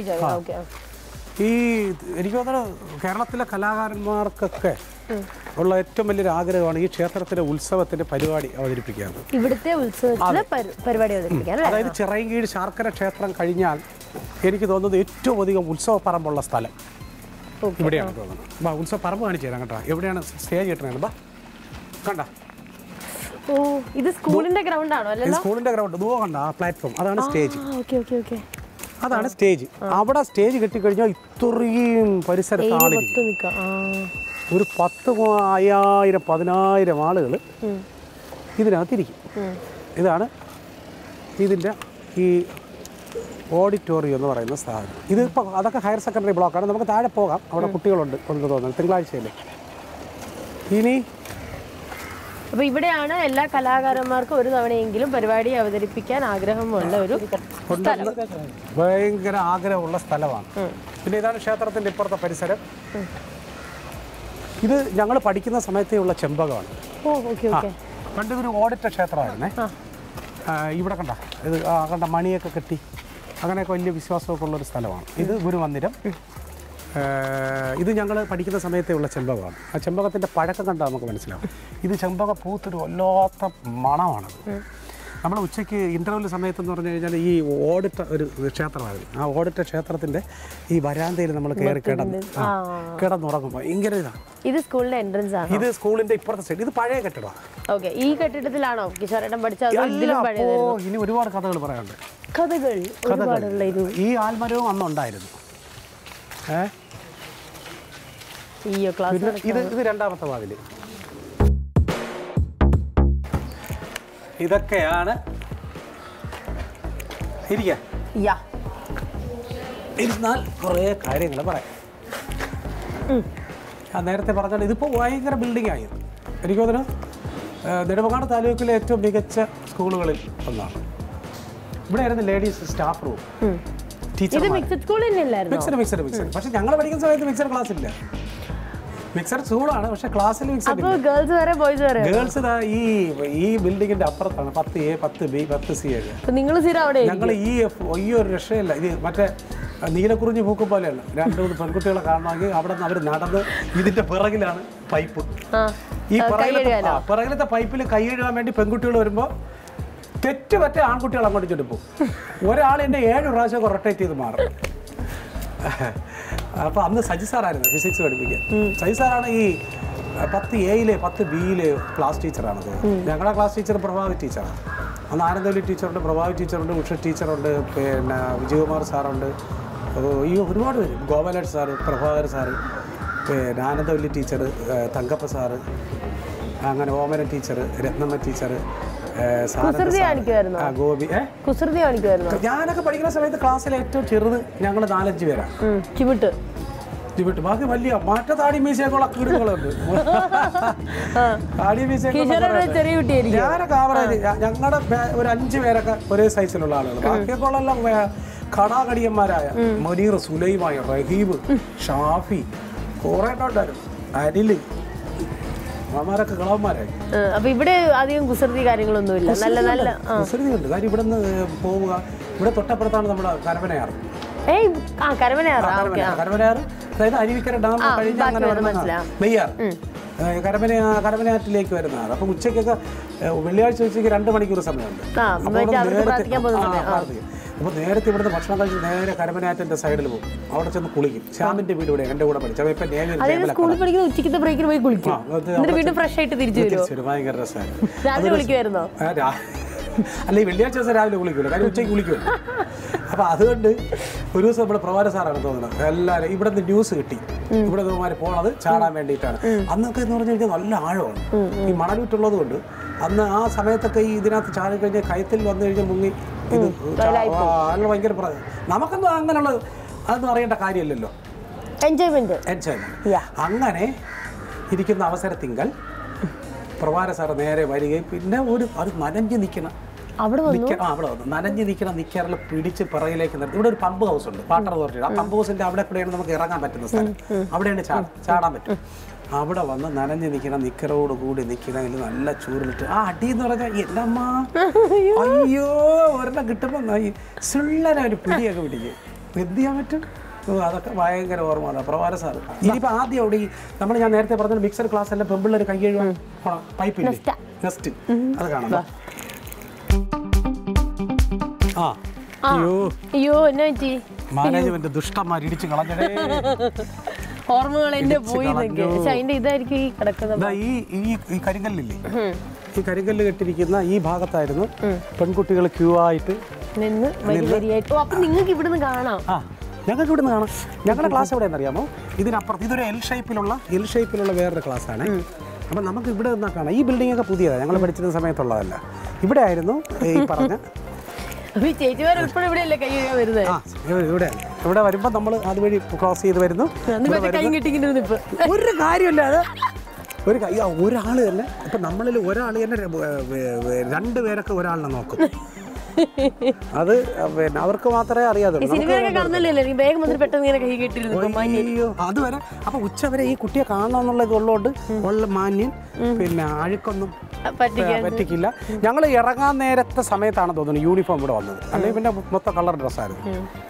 C: ഈ എനിക്ക് തോന്നുന്നത് കേരളത്തിലെ കലാകാരന്മാർക്കൊക്കെ ഉള്ള ഏറ്റവും വലിയൊരു ആഗ്രഹമാണ് ഈ ക്ഷേത്രത്തിലെ ഉത്സവത്തിന്റെ പരിപാടി അവതരിപ്പിക്കുക.
A: ഇവിടുത്തെ ഉത്സവത്തിലെ പരിപാടി അവതരിപ്പിക്കാൻ.
C: അതായത് ചിറയൻകീഴ് ശാർക്കര ക്ഷേത്രം കഴിഞ്ഞാൽ എനിക്ക് തോന്നുന്നത് ഏറ്റവും അധികം ഉത്സവപ്പറമ്പുള്ള സ്ഥലം ഇവിടെയാണ് തോന്നുന്നത്. ഉത്സവ പറമ്പ് കാണിച്ചു തരാം കേട്ടോ. എവിടെയാണ് സ്റ്റേജ് കിട്ടണത്? ബാ കണ്ട.
A: ഇത് സ്കൂളിന്റെ ഗ്രൗണ്ട് ആണോ?
C: സ്കൂളിന്റെ ഗ്രൗണ്ട് കണ്ട ആ പ്ലാറ്റ്ഫോം, അതാണ് സ്റ്റേജ്. അതാണ് സ്റ്റേജ്. അവിടെ സ്റ്റേജ് കെട്ടിക്കഴിഞ്ഞാൽ ഇത്രയും പരിസരത്ത് ആളിരിക്കും. ഒരു 10,000 10,000 ആളുകൾ ഇതിനകത്തിരിക്കും. ഇതാണ് ഇതിൻ്റെ ഈ ഓഡിറ്റോറിയം എന്ന് പറയുന്ന സ്ഥാപനം. ഇതിപ്പോൾ അതൊക്കെ ഹയർ സെക്കൻഡറി ബ്ലോക്കാണ്. നമുക്ക് താഴെ പോകാം. അവിടെ കുട്ടികളുണ്ട് എന്ന് തോന്നുന്നു. തിങ്കളാഴ്ചയല്ലേ ഇനി.
A: അപ്പോൾ ഇവിടെയാണ് എല്ലാ കലാകാരന്മാർക്കും ഒരു തവണയെങ്കിലും പരിപാടി അവതരിപ്പിക്കാൻ ആഗ്രഹമുള്ള ഒരു
C: ഭയങ്കര ആഗ്രഹമുള്ള സ്ഥലമാണ്. പിന്നെ ഇതാണ് ക്ഷേത്രത്തിൻ്റെ ഇപ്പുറത്തെ പരിസരം. ഇത് ഞങ്ങൾ പഠിക്കുന്ന സമയത്തേ ഉള്ള ചെമ്പകമാണ്. പണ്ടൊരു ഓഡിറ്റർ ക്ഷേത്രമായിരുന്നേ. ഇവിടെ കണ്ട ഇത് കണ്ട മണിയൊക്കെ കെട്ടി അങ്ങനെയൊക്കെ വലിയ വിശ്വാസമൊക്കെ ഉള്ളൊരു സ്ഥലമാണ്. ഇത് ഗുരുമന്ദിരം. ഇത് ഞങ്ങൾ പഠിക്കുന്ന സമയത്തേ ഉള്ള ചെമ്പകമാണ്. ആ ചെമ്പകത്തിൻ്റെ പഴക്കം കണ്ടാൽ നമുക്ക് മനസ്സിലാവും. ഇത് ചെമ്പക പൂത്തൊരു വല്ലാത്ത മണമാണത്. നമ്മൾ ഉച്ചയ്ക്ക് ഇൻ്റർവെൽ സമയത്തെന്ന് പറഞ്ഞു കഴിഞ്ഞാൽ ഈ ഓഡിറ്റർ ഒരു ക്ഷേത്രമായിരുന്നു. ആ ഓഡിറ്റർ ക്ഷേത്രത്തിൻ്റെ ഈ വരാന്തയിൽ നമ്മൾ കയറി കിടന്നുറങ്ങും. ഭയങ്കര ഇതാണ്.
A: ഇത് സ്കൂളിൻ്റെ എൻട്രൻസ് ആണ്.
C: ഇത് സ്കൂളിൻ്റെ ഇപ്പുറത്തെ സൈഡ്. ഇത് പഴയ കെട്ടിടമാണ്.
A: ഓക്കെ. ഈ കെട്ടിടത്തിലാണോ കിഷോറേട്ടൻ പഠിച്ചത്?
C: ഇനി ഒരുപാട് കഥകൾ പറയാനുണ്ട്.
A: കഥകൾ
C: ഈ ആൽമരവും അന്നുണ്ടായിരുന്നു. ഇത് രണ്ടാമത്തെ വാതിൽ. ഇതൊക്കെയാണ് ഇരുന്നാൽ കുറേ കാര്യങ്ങൾ പറയാം. ഞാൻ നേരത്തെ പറഞ്ഞാൽ ഇതിപ്പോൾ ഭയങ്കര ബിൽഡിംഗ് ആയി. എനിക്ക് തോന്നുന്നു നെടുമങ്ങാട് താലൂക്കിലെ ഏറ്റവും മികച്ച സ്കൂളുകളിൽ ഒന്നാണ്. ഇവിടെ ആയിരുന്നു ladies staff room, teacher. Mixed. പക്ഷെ ഞങ്ങൾ പഠിക്കുന്ന സമയത്ത് മിക്സഡ് ക്ലാസ് ഇല്ല. മിക്സഡ് സ്കൂളാണ്, പക്ഷെ ക്ലാസ്സിൽ ഗേൾസ് ഈ ബിൽഡിങ്ങിന്റെ അപ്പുറത്താണ് 10A 10B 10C. ഞങ്ങൾ ഈ ഒരു രക്ഷയില്ല. ഇത് മറ്റേ നീലക്കുറിഞ്ഞ് പൂക്കും പോലെയല്ല. 2-3 പെൺകുട്ടികളെ കാണണമെങ്കിൽ അവിടെ നിന്ന് അവർ നടന്ന് ഇതിന്റെ പിറകിലാണ് പൈപ്പ്. ഈ പിറകിലത്തെ പൈപ്പിൽ കൈ കഴുകാൻ വേണ്ടി പെൺകുട്ടികൾ വരുമ്പോൾ തെറ്റ് പറ്റേ ആൺകുട്ടികൾ അങ്ങോട്ട് ചുറ്റും. ഒരാൾ എന്നെ 7 പ്രാവശ്യം റൊട്ടേറ്റ് ചെയ്ത് മാറും. അപ്പോൾ അന്ന് സജി സാറായിരുന്നു ഫിസിക്സ് പഠിപ്പിക്കാൻ. സജി സാറാണ് ഈ 10A 10B ക്ലാസ് ടീച്ചറാണത്. ഞങ്ങളുടെ ക്ലാസ് ടീച്ചർ പ്രഭാവി ടീച്ചറാണ്. അന്ന് ആനന്ദവല്ലി ടീച്ചറുണ്ട്, പ്രഭാവി ടീച്ചറുണ്ട്, ഉഷ ടീച്ചറുണ്ട്, പിന്നെ വിജയകുമാർ സാറുണ്ട്, ഈ ഒരുപാട് പേര്, ഗോപാലൻ സാറ്, പ്രഭാകർ സാറ്, പിന്നെ ആനന്ദവല്ലി ടീച്ചർ, തങ്കപ്പ സാറ്, അങ്ങനെ ഓമന ടീച്ചർ, രത്നമ്മ ടീച്ചർ, ഗോപി. ഞാനൊക്കെ പഠിക്കുന്ന സമയത്ത് ക്ലാസ്സിൽ ഏറ്റവും ചെറുത് ഞങ്ങൾ 4-5 പേരാണ്. ബാക്കി വലിയ മാറ്റ താടി മീശയൊക്കെയുള്ള കീടുകളുണ്ട്. താടി മീശയൊക്കെ ഞാനൊക്കെ ആവറേജ്. ഞങ്ങളുടെ ഒരു 5 പേരൊക്കെ ഒരേ സൈസിലുള്ള ആളുകൾ. ബാക്കിയൊക്കെ ഉള്ളെല്ലാം കടാകടിയന്മാരായ മൊനീർ, സുലൈമായ, റഹീബ്, ഷാഫി, കുറേ ഉണ്ടായിരുന്നു. അരില് മാമാരൊക്കെ കളവന്മാരായി.
A: അപ്പൊ ഇവിടെ അധികം കുസൃതി കാര്യങ്ങളൊന്നുമില്ല.
C: കുസൃതി ഉണ്ട്. കാര്യം ഇവിടെ നിന്ന് പോവുക. ഇവിടെ തൊട്ടപ്പുറത്താണ് നമ്മുടെ കരമനയാറ്. കരമനയാറ്, അതായത് അരുവിക്കര ഡാം കഴിഞ്ഞ് അങ്ങനെ വരുന്ന നെയ്യാർ കരമനയാറ്റിലേക്ക് വരുന്നതാണ്. അപ്പം ഉച്ചയ്ക്കൊക്കെ വെള്ളിയാഴ്ച ഉച്ചയ്ക്ക് 2 മണിക്കൂർ സമയമുണ്ട്. അപ്പോൾ നേരത്തെ ഇവിടുന്ന് ഭക്ഷണം കഴിച്ച് നേരെ കരമനയാറ്റിന്റെ സൈഡിൽ പോകും. അവിടെ ചെന്ന് കുളിക്കും. ശ്യാമിന്റെ വീട് ഇവിടെ എൻ്റെ കൂടെ പഠിച്ചു. ഇപ്പം ഭയങ്കര രസമായിരുന്നു. അല്ല, ഈ വെള്ളിയാഴ്ച ദിവസം രാവിലെ കുളിക്കുമല്ലോ, കാര്യം ഉച്ചയ്ക്ക് കുളിക്കുമല്ലോ. അപ്പോൾ അതുകൊണ്ട് ഒരു ദിവസം നമ്മുടെ പ്രഭാര സാറാണ് തോന്നുന്നത്. എല്ലാവരും ഇവിടെ നിന്ന് ന്യൂസ് കിട്ടി ഇവിടെ തോമാര് പോണത് ചാടാൻ വേണ്ടിയിട്ടാണ്. അന്നൊക്കെ എന്ന് പറഞ്ഞു കഴിഞ്ഞാൽ നല്ല ആഴമാണ്. ഈ മണലൂറ്റുള്ളത് കൊണ്ട് അന്ന് ആ സമയത്തൊക്കെ ഈ ഇതിനകത്ത് ചാടി കഴിഞ്ഞാൽ കയത്തിൽ വന്നു കഴിഞ്ഞാൽ മുങ്ങി ഇത് ഭയങ്കര നമുക്കൊന്നും അങ്ങനെയുള്ള അതൊന്നും അറിയേണ്ട കാര്യമില്ലല്ലോ. എൻജോയ്മെന്റ്. അങ്ങനെ ഇരിക്കുന്ന അവസരത്തിങ്കൽ പ്രഭാര സാറ് നേരെ വരികയും പിന്നെ അത് നനഞ്ഞ് നിൽക്കണം. അവിടെ വന്നു നനഞ്ഞ് നിൽക്കാറിൽ പിടിച്ച് പിറകിലേക്ക് നിർത്തി. ഇവിടെ ഒരു പമ്പ് ഹൗസ് ഉണ്ട്, വാട്ടർ അതോറിറ്റി. ആ പമ്പ് ഹൗസിന്റെ അവിടെ കൂടെയാണ് നമുക്ക് ഇറങ്ങാൻ പറ്റുന്ന സ്ഥലം. അവിടെയാണ് ചാടാൻ പറ്റും. അവിടെ വന്ന് നനഞ്ഞ് നിക്കറോട് കൂടി നിൽക്കണമെങ്കിൽ നല്ല ചൂരിലിട്ട് ആ അടി എന്ന് പറഞ്ഞാൽ എന്നമ്മ അയ്യോ ഒരെണ്ണം കിട്ടുമ്പോൾ സുള്ളന ഒരു പിടിയൊക്കെ പിടിക്കും. എന്ത് ചെയ്യാൻ പറ്റും? അതൊക്കെ ഭയങ്കര ഓർമ്മയാണ് പ്രഭാര സാറ്. ഇനിയിപ്പോൾ ആദ്യം അവിടെ ഞാൻ നേരത്തെ പറഞ്ഞ മിക്സഡ് ക്ലാസ് എല്ലാം പെമ്പിള്ളേർ കൈ കഴുകാൻ പൈപ്പില്ലേ, നെസ്റ്റ്, അത് കാണാം. മാനേജ്മെന്റ് ദുഷ്ടന്മാർ ഇടിച്ചു കളഞ്ഞേ.
A: ഓർമ്മകൾ എന്റെ പോയി. ഇതായിരിക്കും ഈ കിടക്കുന്നത്.
C: ഈ കരിങ്കല്ലില്ലേ, ഈ കരിങ്കല്ല് കെട്ടിരിക്കുന്ന ഈ ഭാഗത്തായിരുന്നു പെൺകുട്ടികൾ ക്യൂ ആയിട്ട്
A: നിന്ന്. അപ്പൊ നിങ്ങൾക്ക് ഇവിടുന്ന് കാണാം.
C: ഞങ്ങൾക്ക് ഇവിടുന്ന് കാണാം. ഞങ്ങളുടെ ക്ലാസ് എവിടെയെന്ന് അറിയാമോ? ഇതിനപ്പുറത്ത് ഇതൊരു എൽ ഷേപ്പിലുള്ള വേറൊരു ക്ലാസ്സാണ്. അപ്പം നമുക്ക് ഇവിടെ നിന്നാൽ കാണാം. ഈ ബിൽഡിംഗ് ഒക്കെ പുതിയതാണ്, ഞങ്ങൾ പഠിച്ചിരുന്ന സമയത്തുള്ളതല്ല. ഇവിടെ ആയിരുന്നു ഈ പറഞ്ഞ ഇവിടെ വരുമ്പോൾ നമ്മൾ അതുവഴി ക്രോസ് ചെയ്ത് വരുന്നു. ഒരു കാര്യമില്ല, അത് ഒരാൾ തന്നെ. അപ്പം നമ്മളിൽ ഒരാൾ തന്നെ 2 പേരൊക്കെ ഒരാളിനെ നോക്കും. അത് പിന്നെ അവർക്ക് മാത്രമേ അറിയാതുള്ളൂ. അതുവരെ അപ്പൊ ഉച്ചവരെ ഈ കുട്ടിയെ കാണണമെന്നുള്ളത് ഉള്ളതുകൊണ്ട് ഉള്ള മാന്യൻ, പിന്നെ അഴുക്കൊന്നും പറ്റിക്കില്ല. ഞങ്ങൾ ഇറങ്ങാൻ നേരത്തെ സമയത്താണ് തോന്നുന്നു യൂണിഫോം ഇവിടെ വന്നത്. അല്ലെങ്കിൽ പിന്നെ മൊത്തം കളർ ഡ്രസ്സായിരുന്നു.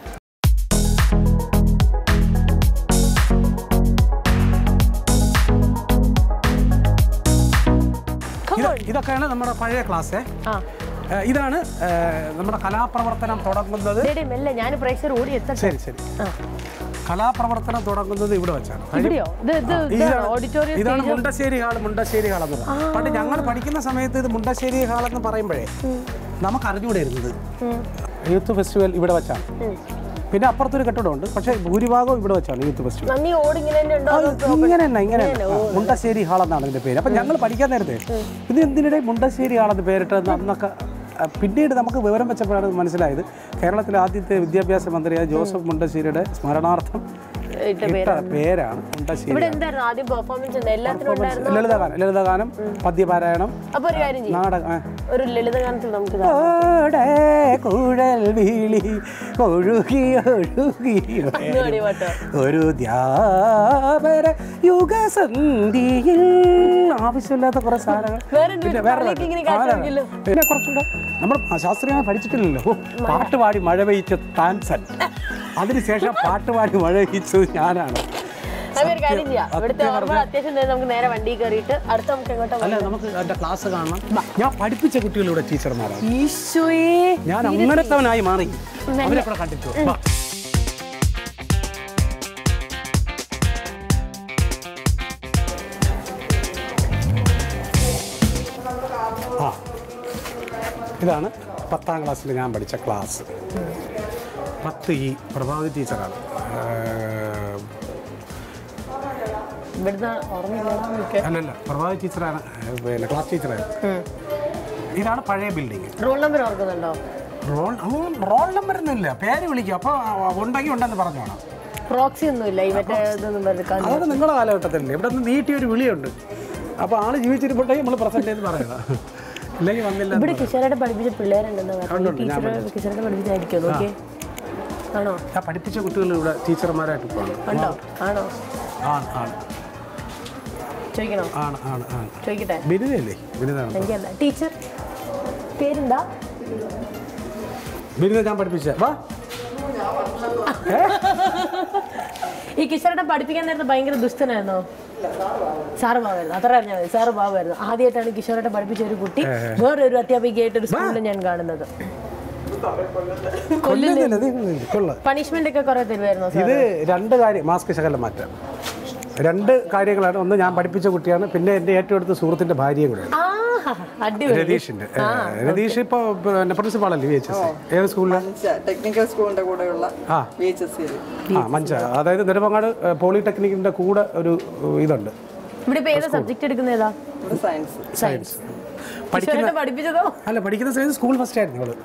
C: ഇതൊക്കെയാണ് നമ്മുടെ പഴയ ക്ലാസ്. ഇതാണ് നമ്മുടെ കലാപ്രവർത്തനം തുടങ്ങുന്നത്. ശരി ശരി. കലാപ്രവർത്തനം തുടങ്ങുന്നത് ഇവിടെ വെച്ചാണ്. ഇതാണ് മുണ്ടശ്ശേരി ഹാൾ എന്ന് പറയുന്നത്. പണ്ട് ഞങ്ങൾ പഠിക്കുന്ന സമയത്ത് ഇത് മുണ്ടശ്ശേരി ഹാൾ എന്ന് പറയുമ്പോഴേ നമുക്ക് അറിഞ്ഞുകൂടെ ഇരുന്നത് യൂത്ത് ഫെസ്റ്റിവൽ ഇവിടെ വെച്ചാണ്. പിന്നെ അപ്പുറത്തൊരു കെട്ടിടമുണ്ട്, പക്ഷേ ഭൂരിഭാഗവും ഇവിടെ വെച്ചാണ് യൂത്ത് ഫെസ്റ്റിവൽ. ഇങ്ങനെ മുണ്ടശ്ശേരി ഹാൾ എന്നാണ് ഇതിന്റെ പേര്. അപ്പം ഞങ്ങൾ പഠിക്കാൻ നേരത്തെ ഇത് എന്തിനിടെ മുണ്ടശ്ശേരി ഹാളെന്ന് പേരിട്ടത് അന്നൊക്കെ. പിന്നീട് നമുക്ക് വിവരം വെച്ചപ്പോഴാണ് മനസ്സിലായത് കേരളത്തിലെ ആദ്യത്തെ വിദ്യാഭ്യാസ മന്ത്രിയായ ജോസഫ് മുണ്ടശ്ശേരിയുടെ സ്മരണാർത്ഥം ഇട്ട പേരാണ് മുണ്ടശ്ശേരി.
A: ഇവിടെ എന്തായിരുന്നു ആദ്യം പെർഫോമൻസ്? എല്ലാത്തിനും ഉണ്ടായിരുന്നു.
C: ലളിതഗാനം, പദ്യപാരായണം,
A: അപ്പൊ ഒരു കാര്യം ചെയ്യും,
C: നാടകം.
A: ഒരു ലളിതഗാനത്തിൽ നമുക്ക്
C: കുഴൽ വിളി ഒഴുകി ഒഴുകി ഒരു ദ്യാപര യുഗസന്ധിയിൽ ആവശ്യമില്ലാത്ത കുറെ സാധനങ്ങൾ. പിന്നെ കുറച്ചുകൂടെ നമ്മൾ ശാസ്ത്രീയമായി പഠിച്ചിട്ടില്ലല്ലോ. പാട്ടുപാടി മഴ പെയ്ച്ച താൻസൻ, അതിനുശേഷം പാട്ടുപാടി മഴ പെയ്ച്ചത് ഞാനാണ്. അല്ല, നമുക്ക് എന്റെ ക്ലാസ് കാണണം. ഞാൻ പഠിപ്പിച്ച കുട്ടികളിവിടെ ടീച്ചർമാരാണ്. ഞാൻ അങ്ങനത്തവനായി മാറി. അവരെ കൂടെ കണ്ടിട്ടു. ഇതാണ് 10ാം ക്ലാസ്സിൽ ഞാൻ പഠിച്ച ക്ലാസ്. 10 ഈ പ്രഭാവതി ടീച്ചറാണ്. അല്ലല്ല, പ്രഭാവതി ടീച്ചറാണ്, പിന്നെ ക്ലാസ് ടീച്ചറായിരുന്നു. ഇതാണ് പഴയ ബിൽഡിങ്.
A: റോൾ നമ്പർ ഓർക്കുന്നുണ്ടോ?
C: റോൾ നമ്പർ ഒന്നുമില്ല, പേര് വിളിക്കും. അപ്പോൾ ഉണ്ടെങ്കിൽ ഉണ്ടെന്ന് പറഞ്ഞോണം.
A: പ്രോക്സി ഒന്നുമില്ല.
C: അതൊക്കെ നിങ്ങളുടെ കാലഘട്ടത്തിലല്ലേ. ഇവിടെ നിന്ന് നീട്ടിയൊരു വിളിയുണ്ട്. അപ്പോൾ ആള് ജീവിച്ചിരിപ്പുണ്ടെങ്കിൽ നമ്മൾ പ്രസന്റ് ചെയ്ത് പറയണം, ഇല്ലെങ്കിൽ വന്നില്ല.
A: ഇവിടെ കിഷോറായിട്ട് പഠിപ്പിച്ച പിള്ളേരുണ്ടെന്ന് കിഷോറായിട്ട് പഠിപ്പിച്ചായിരിക്കും. ഓക്കെ, ആണോ?
C: ഞാൻ പഠിപ്പിച്ച കുട്ടികൾ ഇവിടെ ടീച്ചർമാരായിട്ട്
A: ഉണ്ടോ? ആണോ?
C: ആണ്.
A: ചോദിക്കണോ?
C: ആണ്.
A: ചോദിക്കട്ടെ?
C: ബിരുദല്ലേ? ബിരുദാണ്.
A: എനിക്കല്ല. ടീച്ചർ പേരെന്താ?
C: ബിരുദ ഞാൻ പഠിപ്പിച്ച.
A: ഈ കിഷോറായിട്ട് പഠിപ്പിക്കാൻ നേരത്തെ ഭയങ്കര ദുഷ്ടനായിരുന്നോ? സാറ് ബാബായിരുന്നു. അത്ര അറിഞ്ഞാൽ മതി. സാറ് ബാബായിരുന്നു. ആദ്യമായിട്ടാണ് കിഷോറായിട്ട് പഠിപ്പിച്ച ഒരു കുട്ടി വേറൊരു അധ്യാപികയായിട്ട് ഒരു സ്കൂളിൽ ഞാൻ കാണുന്നത്. പണിഷ്മെന്റ് ഒക്കെ കുറെ തരുമായിരുന്നു.
C: ഇത് 2 കാര്യം, മാസ്ക് ശകലം മാറ്റാം. 2 കാര്യങ്ങളാണ്. ഒന്ന്, ഞാൻ പഠിപ്പിച്ച കുട്ടിയാണ്. പിന്നെ എൻ്റെ ഏറ്റവും അടുത്ത സുഹൃത്തിന്റെ ഭാര്യയും കൂടെ, രതീഷിന്റെ. രതീഷ് ഇപ്പൊ പ്രിൻസിപ്പാളല്ലേ VHS? ഏത് സ്കൂളിലാണ്?
F: ടെക്നിക്കൽ സ്കൂളിന്റെ കൂടെയുള്ള
C: മഞ്ച. അതായത് നെടുമങ്ങാട് പോളിടെക്നിക്കിന്റെ കൂടെ ഒരു ഇതുണ്ട്.
A: ഇവിടെ ഏതാ സബ്ജക്ട് എടുക്കുന്നതാ?
F: സയൻസ്.
C: അല്ല, പഠിക്കുന്ന സമയത്ത് സ്കൂൾ ഫസ്റ്റ് ആയിരുന്നു അവള്.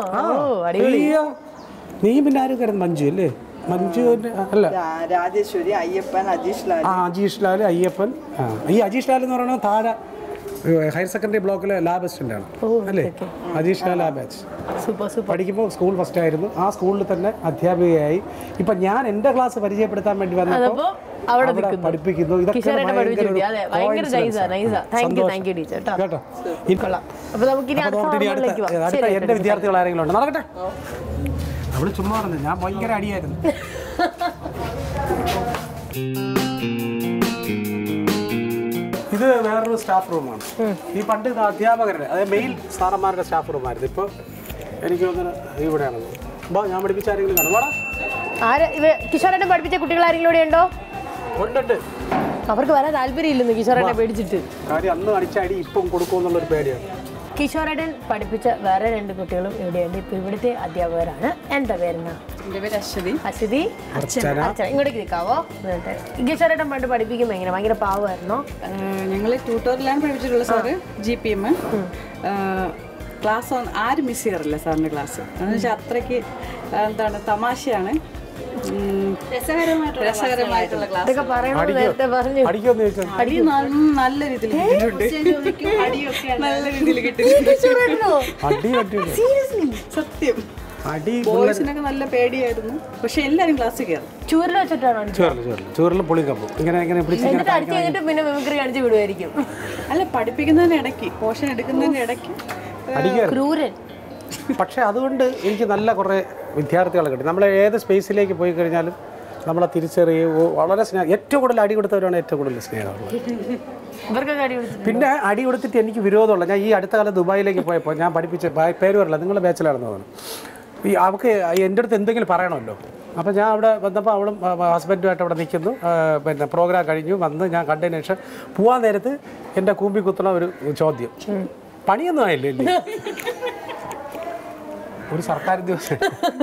C: നീ പിന്നെ ആരും കരുത് മഞ്ജു അല്ലേ? മഞ്ജു അല്ല,
F: രാജേശ്വരി, അയ്യപ്പൻ,
C: അജീഷ് ലാൽ, അയ്യപ്പൻ. ഈ അജീഷ് ലാൽ എന്ന് പറയുന്നത് താഴെ ഹയർ സെക്കൻഡറി ബ്ലോക്കിലെ ലാബ് അസിസ്റ്റന്റ് ആണ് അല്ലേ? അജീഷ് ലാൽ ആ ബാച്ച്. പഠിക്കുമ്പോൾ സ്കൂൾ ഫസ്റ്റ് ആയിരുന്നു. ആ സ്കൂളിൽ തന്നെ അധ്യാപികയായി. ഇപ്പൊ ഞാൻ എന്റെ ക്ലാസ് പരിചയപ്പെടുത്താൻ വേണ്ടി വന്നപ്പോൾ അവിടെ പഠിപ്പിക്കുന്നു. ഇതൊക്കെ കേട്ടോ. അടുത്ത എന്റെ വിദ്യാർത്ഥികൾ ആരെങ്കിലും ഉണ്ട്? നടക്കട്ടെ. അവള് ചുമ്മാ പറഞ്ഞു, ഞാൻ ഭയങ്കര അടിയായിരുന്നു. ഇത് വേറൊരു സ്റ്റാഫ് റൂമാണ്. ഈ പണ്ട് ഇത് അധ്യാപകരുടെ, അതായത് മെയിൽ സാറന്മാരുടെ സ്റ്റാഫ് റൂമായിരുന്നു. ഇപ്പോൾ എനിക്ക് തോന്നുന്നു ഇവിടെയാണ്. ഞാൻ പഠിപ്പിച്ച ആരെങ്കിലും കാണും?
A: കിഷോറായിട്ട് പഠിപ്പിച്ച കുട്ടികൾ ആരെങ്കിലും ഇവിടെ ഉണ്ടോ?
C: ഉണ്ട്.
A: അവർക്ക് വരാൻ താല്പര്യമില്ലെന്ന് കിഷോറായിട്ട് പേടിച്ചിട്ട്.
C: കാര്യം അന്ന് അടിച്ച അടി ഇപ്പം കൊടുക്കുമെന്നുള്ളൊരു പേടിയാണ്.
A: കിഷോറായിട്ട് പഠിപ്പിച്ച വേറെ 2 കുട്ടികളും ഇവിടെയുണ്ട്. ഇപ്പൊ ഇവിടുത്തെ അധ്യാപകരാണ്. എന്താ പേരെന്നാ?
F: എൻ്റെ പേര് അശ്വതി.
A: അർച്ചന. ഇങ്ങോട്ടേക്ക് നിൽക്കാവോ? കിഷോറായിട്ട് പണ്ട് പഠിപ്പിക്കുമ്പോൾ എങ്ങനെ ഭയങ്കര പാവമായിരുന്നോ?
F: ഞങ്ങൾ ട്യൂട്ടോറിയലാണ് പഠിപ്പിച്ചിട്ടുള്ളത് സാറ്. GPM ക്ലാസ് ആരും മിസ് ചെയ്യാറില്ല സാറിൻ്റെ ക്ലാസ്. എന്ന് വെച്ചാൽ അത്രയ്ക്ക് എന്താണ് തമാശയാണ്, രസകരമായിട്ടുള്ള ക്ലാസ്. അടി നല്ല രീതിയിൽ സത്യം. ബോയ്സിനൊക്കെ നല്ല പേടിയായിരുന്നു. പക്ഷെ എല്ലാരും ക്ലാസ് കയറും.
A: ചൂരിൽ വെച്ചിട്ടാണോ?
F: അല്ല, പഠിപ്പിക്കുന്നതിന് ഇടയ്ക്ക്, പോർഷൻ എടുക്കുന്നതിന്റെ ഇടയ്ക്ക്
A: ക്രൂരൻ.
C: പക്ഷെ അതുകൊണ്ട് എനിക്ക് നല്ല കുറേ വിദ്യാർത്ഥികളെ കിട്ടി. നമ്മൾ ഏത് സ്പേസിലേക്ക് പോയി കഴിഞ്ഞാലും നമ്മളെ തിരിച്ചറിയുകയും വളരെ സ്നേഹം. ഏറ്റവും കൂടുതൽ അടി കൊടുത്തവരാണ് ഏറ്റവും കൂടുതൽ സ്നേഹമുള്ളത്. പിന്നെ അടി കൊടുത്തിട്ട് എനിക്ക് വിരോധമുള്ള, ഞാൻ ഈ അടുത്ത കാലം ദുബായിലേക്ക് പോയപ്പോൾ ഞാൻ പഠിപ്പിച്ച പേര് പറയില്ല, നിങ്ങളുടെ ബാച്ചിലാണെന്ന് തോന്നുന്നു. ഈ അവൾക്ക് എൻ്റെ അടുത്ത് എന്തെങ്കിലും പറയണമല്ലോ. അപ്പോൾ ഞാൻ അവിടെ വന്നപ്പോൾ അവളും ഹസ്ബൻഡുമായിട്ട് അവിടെ നിൽക്കുന്നു. പിന്നെ പ്രോഗ്രാം കഴിഞ്ഞു വന്ന് ഞാൻ കണ്ടതിന് ശേഷം പോവാൻ നേരത്ത് എൻ്റെ കൂമ്പി കുത്തുന്ന ഒരു ചോദ്യം, പണിയൊന്നും ആയില്ലേ? ഒരു സർക്കാർ ദിവസം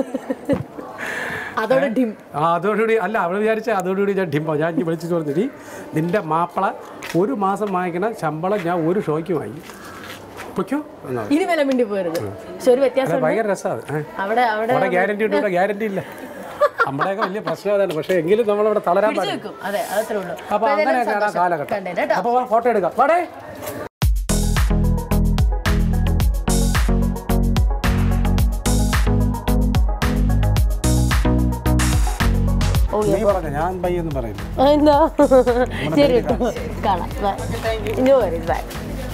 C: അതോടുകൂടി അല്ല, അവൾ വിചാരിച്ച അതോടുകൂടി ഞാൻ ഡിമ്പോ. ഞാൻ വിളിച്ചു ചോദിച്ചു, നിന്റെ മാപ്പിള 1 മാസം വാങ്ങിക്കണ ശമ്പളം ഞാൻ ഒരു ഷോയ്ക്ക് വാങ്ങി പൊയ്ക്കോ.
A: ഭയങ്കര
C: രസമാണ്. അവിടെ ഗ്യാരണ്ടി ഉണ്ട്, ഗ്യാരണ്ടി ഇല്ല. നമ്മുടെയൊക്കെ വലിയ പ്രശ്നം അതാണ്. പക്ഷേ എങ്കിലും നമ്മളിവിടെ തളരാൻ പാടില്ല.
A: വെക്കും. അതെ, അതത്രേ ഉള്ളൂ.
C: അപ്പോൾ അങ്ങനെയൊക്കെയാണ് ആ കാലഘട്ടം. അപ്പോൾ ഫോട്ടോ എടുക്കാം. വാടേ. നീ പറഞ്ഞ ഞാൻ പയ്യൊന്നും പറയുന്നു.
A: എന്താ ശരി കേട്ടോ, കാണാം. No worries, bye.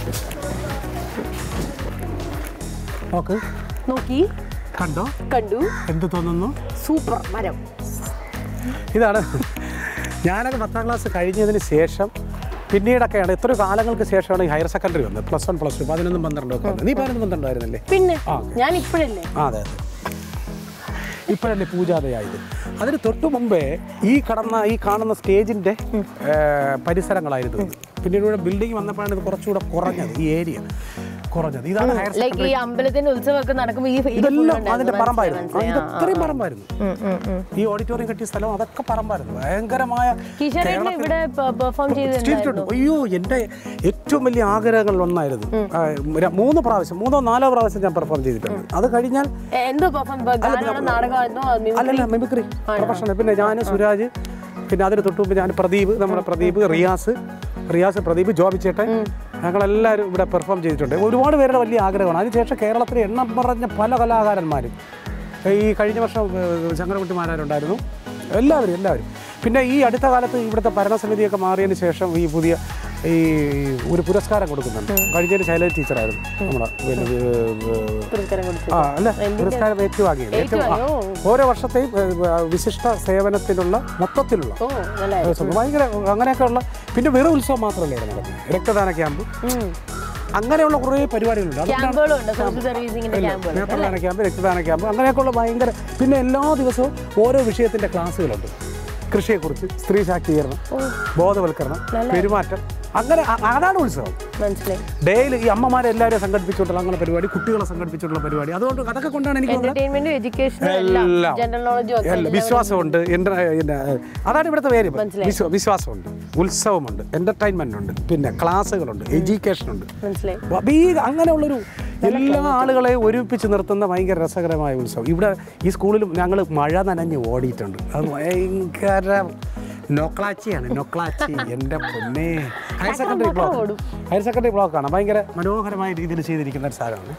A: നോക്കി കണ്ടു.
C: എന്ത് തോന്നുന്നു?
A: സൂപ്പർ മരം.
C: ഇതാണ് ഞാനൊക്കെ 10ാം ക്ലാസ് കഴിഞ്ഞതിന് ശേഷം പിന്നീടൊക്കെയാണ് എത്രയോ കാലങ്ങൾക്ക് ശേഷമാണ് ഈ ഹയർ സെക്കൻഡറി വന്നത്. +1 +2 11 12 ഒക്കെ വന്നത്. നീ 11 12 ആയിരുന്നല്ലേ?
A: പിന്നെ ഞാൻ ഇപ്പോഴല്ലേ.
C: അതെ ഇപ്പോഴല്ലേ പൂജാതയായത്. അതിന് തൊട്ടു മുമ്പേ ഈ കാണുന്ന സ്റ്റേജിൻ്റെ പരിസരങ്ങളായിരുന്നു. പിന്നീട് ഇവിടെ ബിൽഡിംഗ് വന്നപ്പോഴാണ് ഇത് കുറച്ചുകൂടെ കുറഞ്ഞത്, ഈ ഏരിയ കുറഞ്ഞത്. ഇതാണ് ഹയർ സെക്കൻഡറി.
A: ഈ അമ്പലത്തിന്റെ ഉത്സവമൊക്കെ നടക്കുമ്പോൾ
C: ഇതെല്ലാം അതിന്റെ പറമ്പായിരുന്നു. ഇത്രയും പറമ്പായിരുന്നു. ഈ ഓഡിറ്റോറിയം കെട്ടിയ സ്ഥലം അതൊക്കെ പറമ്പായിരുന്നു. ഭയങ്കരമായ അയ്യോ, എൻ്റെ ഏറ്റവും വലിയ ആഗ്രഹങ്ങളിൽ ഒന്നായിരുന്നു. 3 പ്രാവശ്യം 3 4 പ്രാവശ്യം ഞാൻ പെർഫോം ചെയ്തിട്ടുണ്ട്. അത് കഴിഞ്ഞാൽ അല്ലല്ല മിമിക്രി പ്രൊഫഷണൽ. പിന്നെ ഞാൻ സുരാജ്, പിന്നെ അതിന് തൊട്ട് മുമ്പ് ഞാൻ പ്രദീപ്, നമ്മുടെ പ്രദീപ്, റിയാസ്, പ്രദീപ്, ജോബിച്ചേട്ടൻ, ഞങ്ങളെല്ലാവരും ഇവിടെ പെർഫോം ചെയ്തിട്ടുണ്ട്. ഒരുപാട് പേരുടെ വലിയ ആഗ്രഹമാണ്. അതിനുശേഷം കേരളത്തിലെ എണ്ണം പറഞ്ഞ പല കലാകാരന്മാരും, ഈ കഴിഞ്ഞ വർഷം ശങ്കരകുട്ടിമാരാരുണ്ടായിരുന്നു, എല്ലാവരും. പിന്നെ ഈ അടുത്ത കാലത്ത് ഇവിടുത്തെ ഭരണസമിതിയൊക്കെ മാറിയതിന് ശേഷം ഈ ഒരു പുരസ്കാരം കൊടുക്കുന്നുണ്ട്. കഴിഞ്ഞൊരു ശൈലജ ടീച്ചറായിരുന്നു നമ്മുടെ പുരസ്കാരം ഏറ്റുവാങ്ങിയത്. ഓരോ വർഷത്തെയും വിശിഷ്ട സേവനത്തിനുള്ള മൊത്തത്തിലുള്ള ഭയങ്കര അങ്ങനെയൊക്കെയുള്ള. പിന്നെ വെറും ഉത്സവം മാത്രമല്ല ഇവിടെ നടക്കുന്നത്. രക്തദാന ക്യാമ്പ്, അങ്ങനെയുള്ള കുറേ പരിപാടികളുണ്ട്. നേത്രദാന ക്യാമ്പ്, രക്തദാന ക്യാമ്പ്, അങ്ങനെയൊക്കെയുള്ള ഭയങ്കര. പിന്നെ എല്ലാ ദിവസവും ഓരോ വിഷയത്തിൻ്റെ ക്ലാസ്സുകളുണ്ട്. കൃഷിയെക്കുറിച്ച്, സ്ത്രീ ശാക്തീകരണം, ബോധവൽക്കരണം, പെരുമാറ്റം, അങ്ങനെ അതാണ് ഉത്സവം. ഡെയിലി ഈ അമ്മമാരെ എല്ലാവരെയും സംഘടിപ്പിച്ചുകൊണ്ടുള്ള അങ്ങനെ പരിപാടി, കുട്ടികളെ സംഘടിപ്പിച്ചുള്ള പരിപാടി. അതുകൊണ്ട് അതൊക്കെ കൊണ്ടാണ് എനിക്ക് വിശ്വാസമുണ്ട്. അതാണ് ഇവിടുത്തെ പേര്. വിശ്വാസമുണ്ട്, ഉത്സവമുണ്ട്, എന്റർടൈൻമെന്റ് ഉണ്ട്, പിന്നെ ക്ലാസ്സുകളുണ്ട്, എഡ്യൂക്കേഷനുണ്ട്. അങ്ങനെയുള്ളൊരു എല്ലാ ആളുകളെയും ഒരുമിപ്പിച്ച് നിർത്തുന്ന ഭയങ്കര രസകരമായ ഉത്സവം. ഇവിടെ ഈ സ്കൂളിലും ഞങ്ങൾ മഴ നനഞ്ഞ് ഓടിയിട്ടുണ്ട്. അത് ഭയങ്കര നൊക്ലാച്ചിയാണ്. എൻ്റെ പൊന്നേ. ഹയർ സെക്കൻഡറി ബ്ലോക്കാണ്. ഭയങ്കര മനോഹരമായ രീതിയിൽ ചെയ്തിരിക്കുന്ന ഒരു സാധനമാണ്.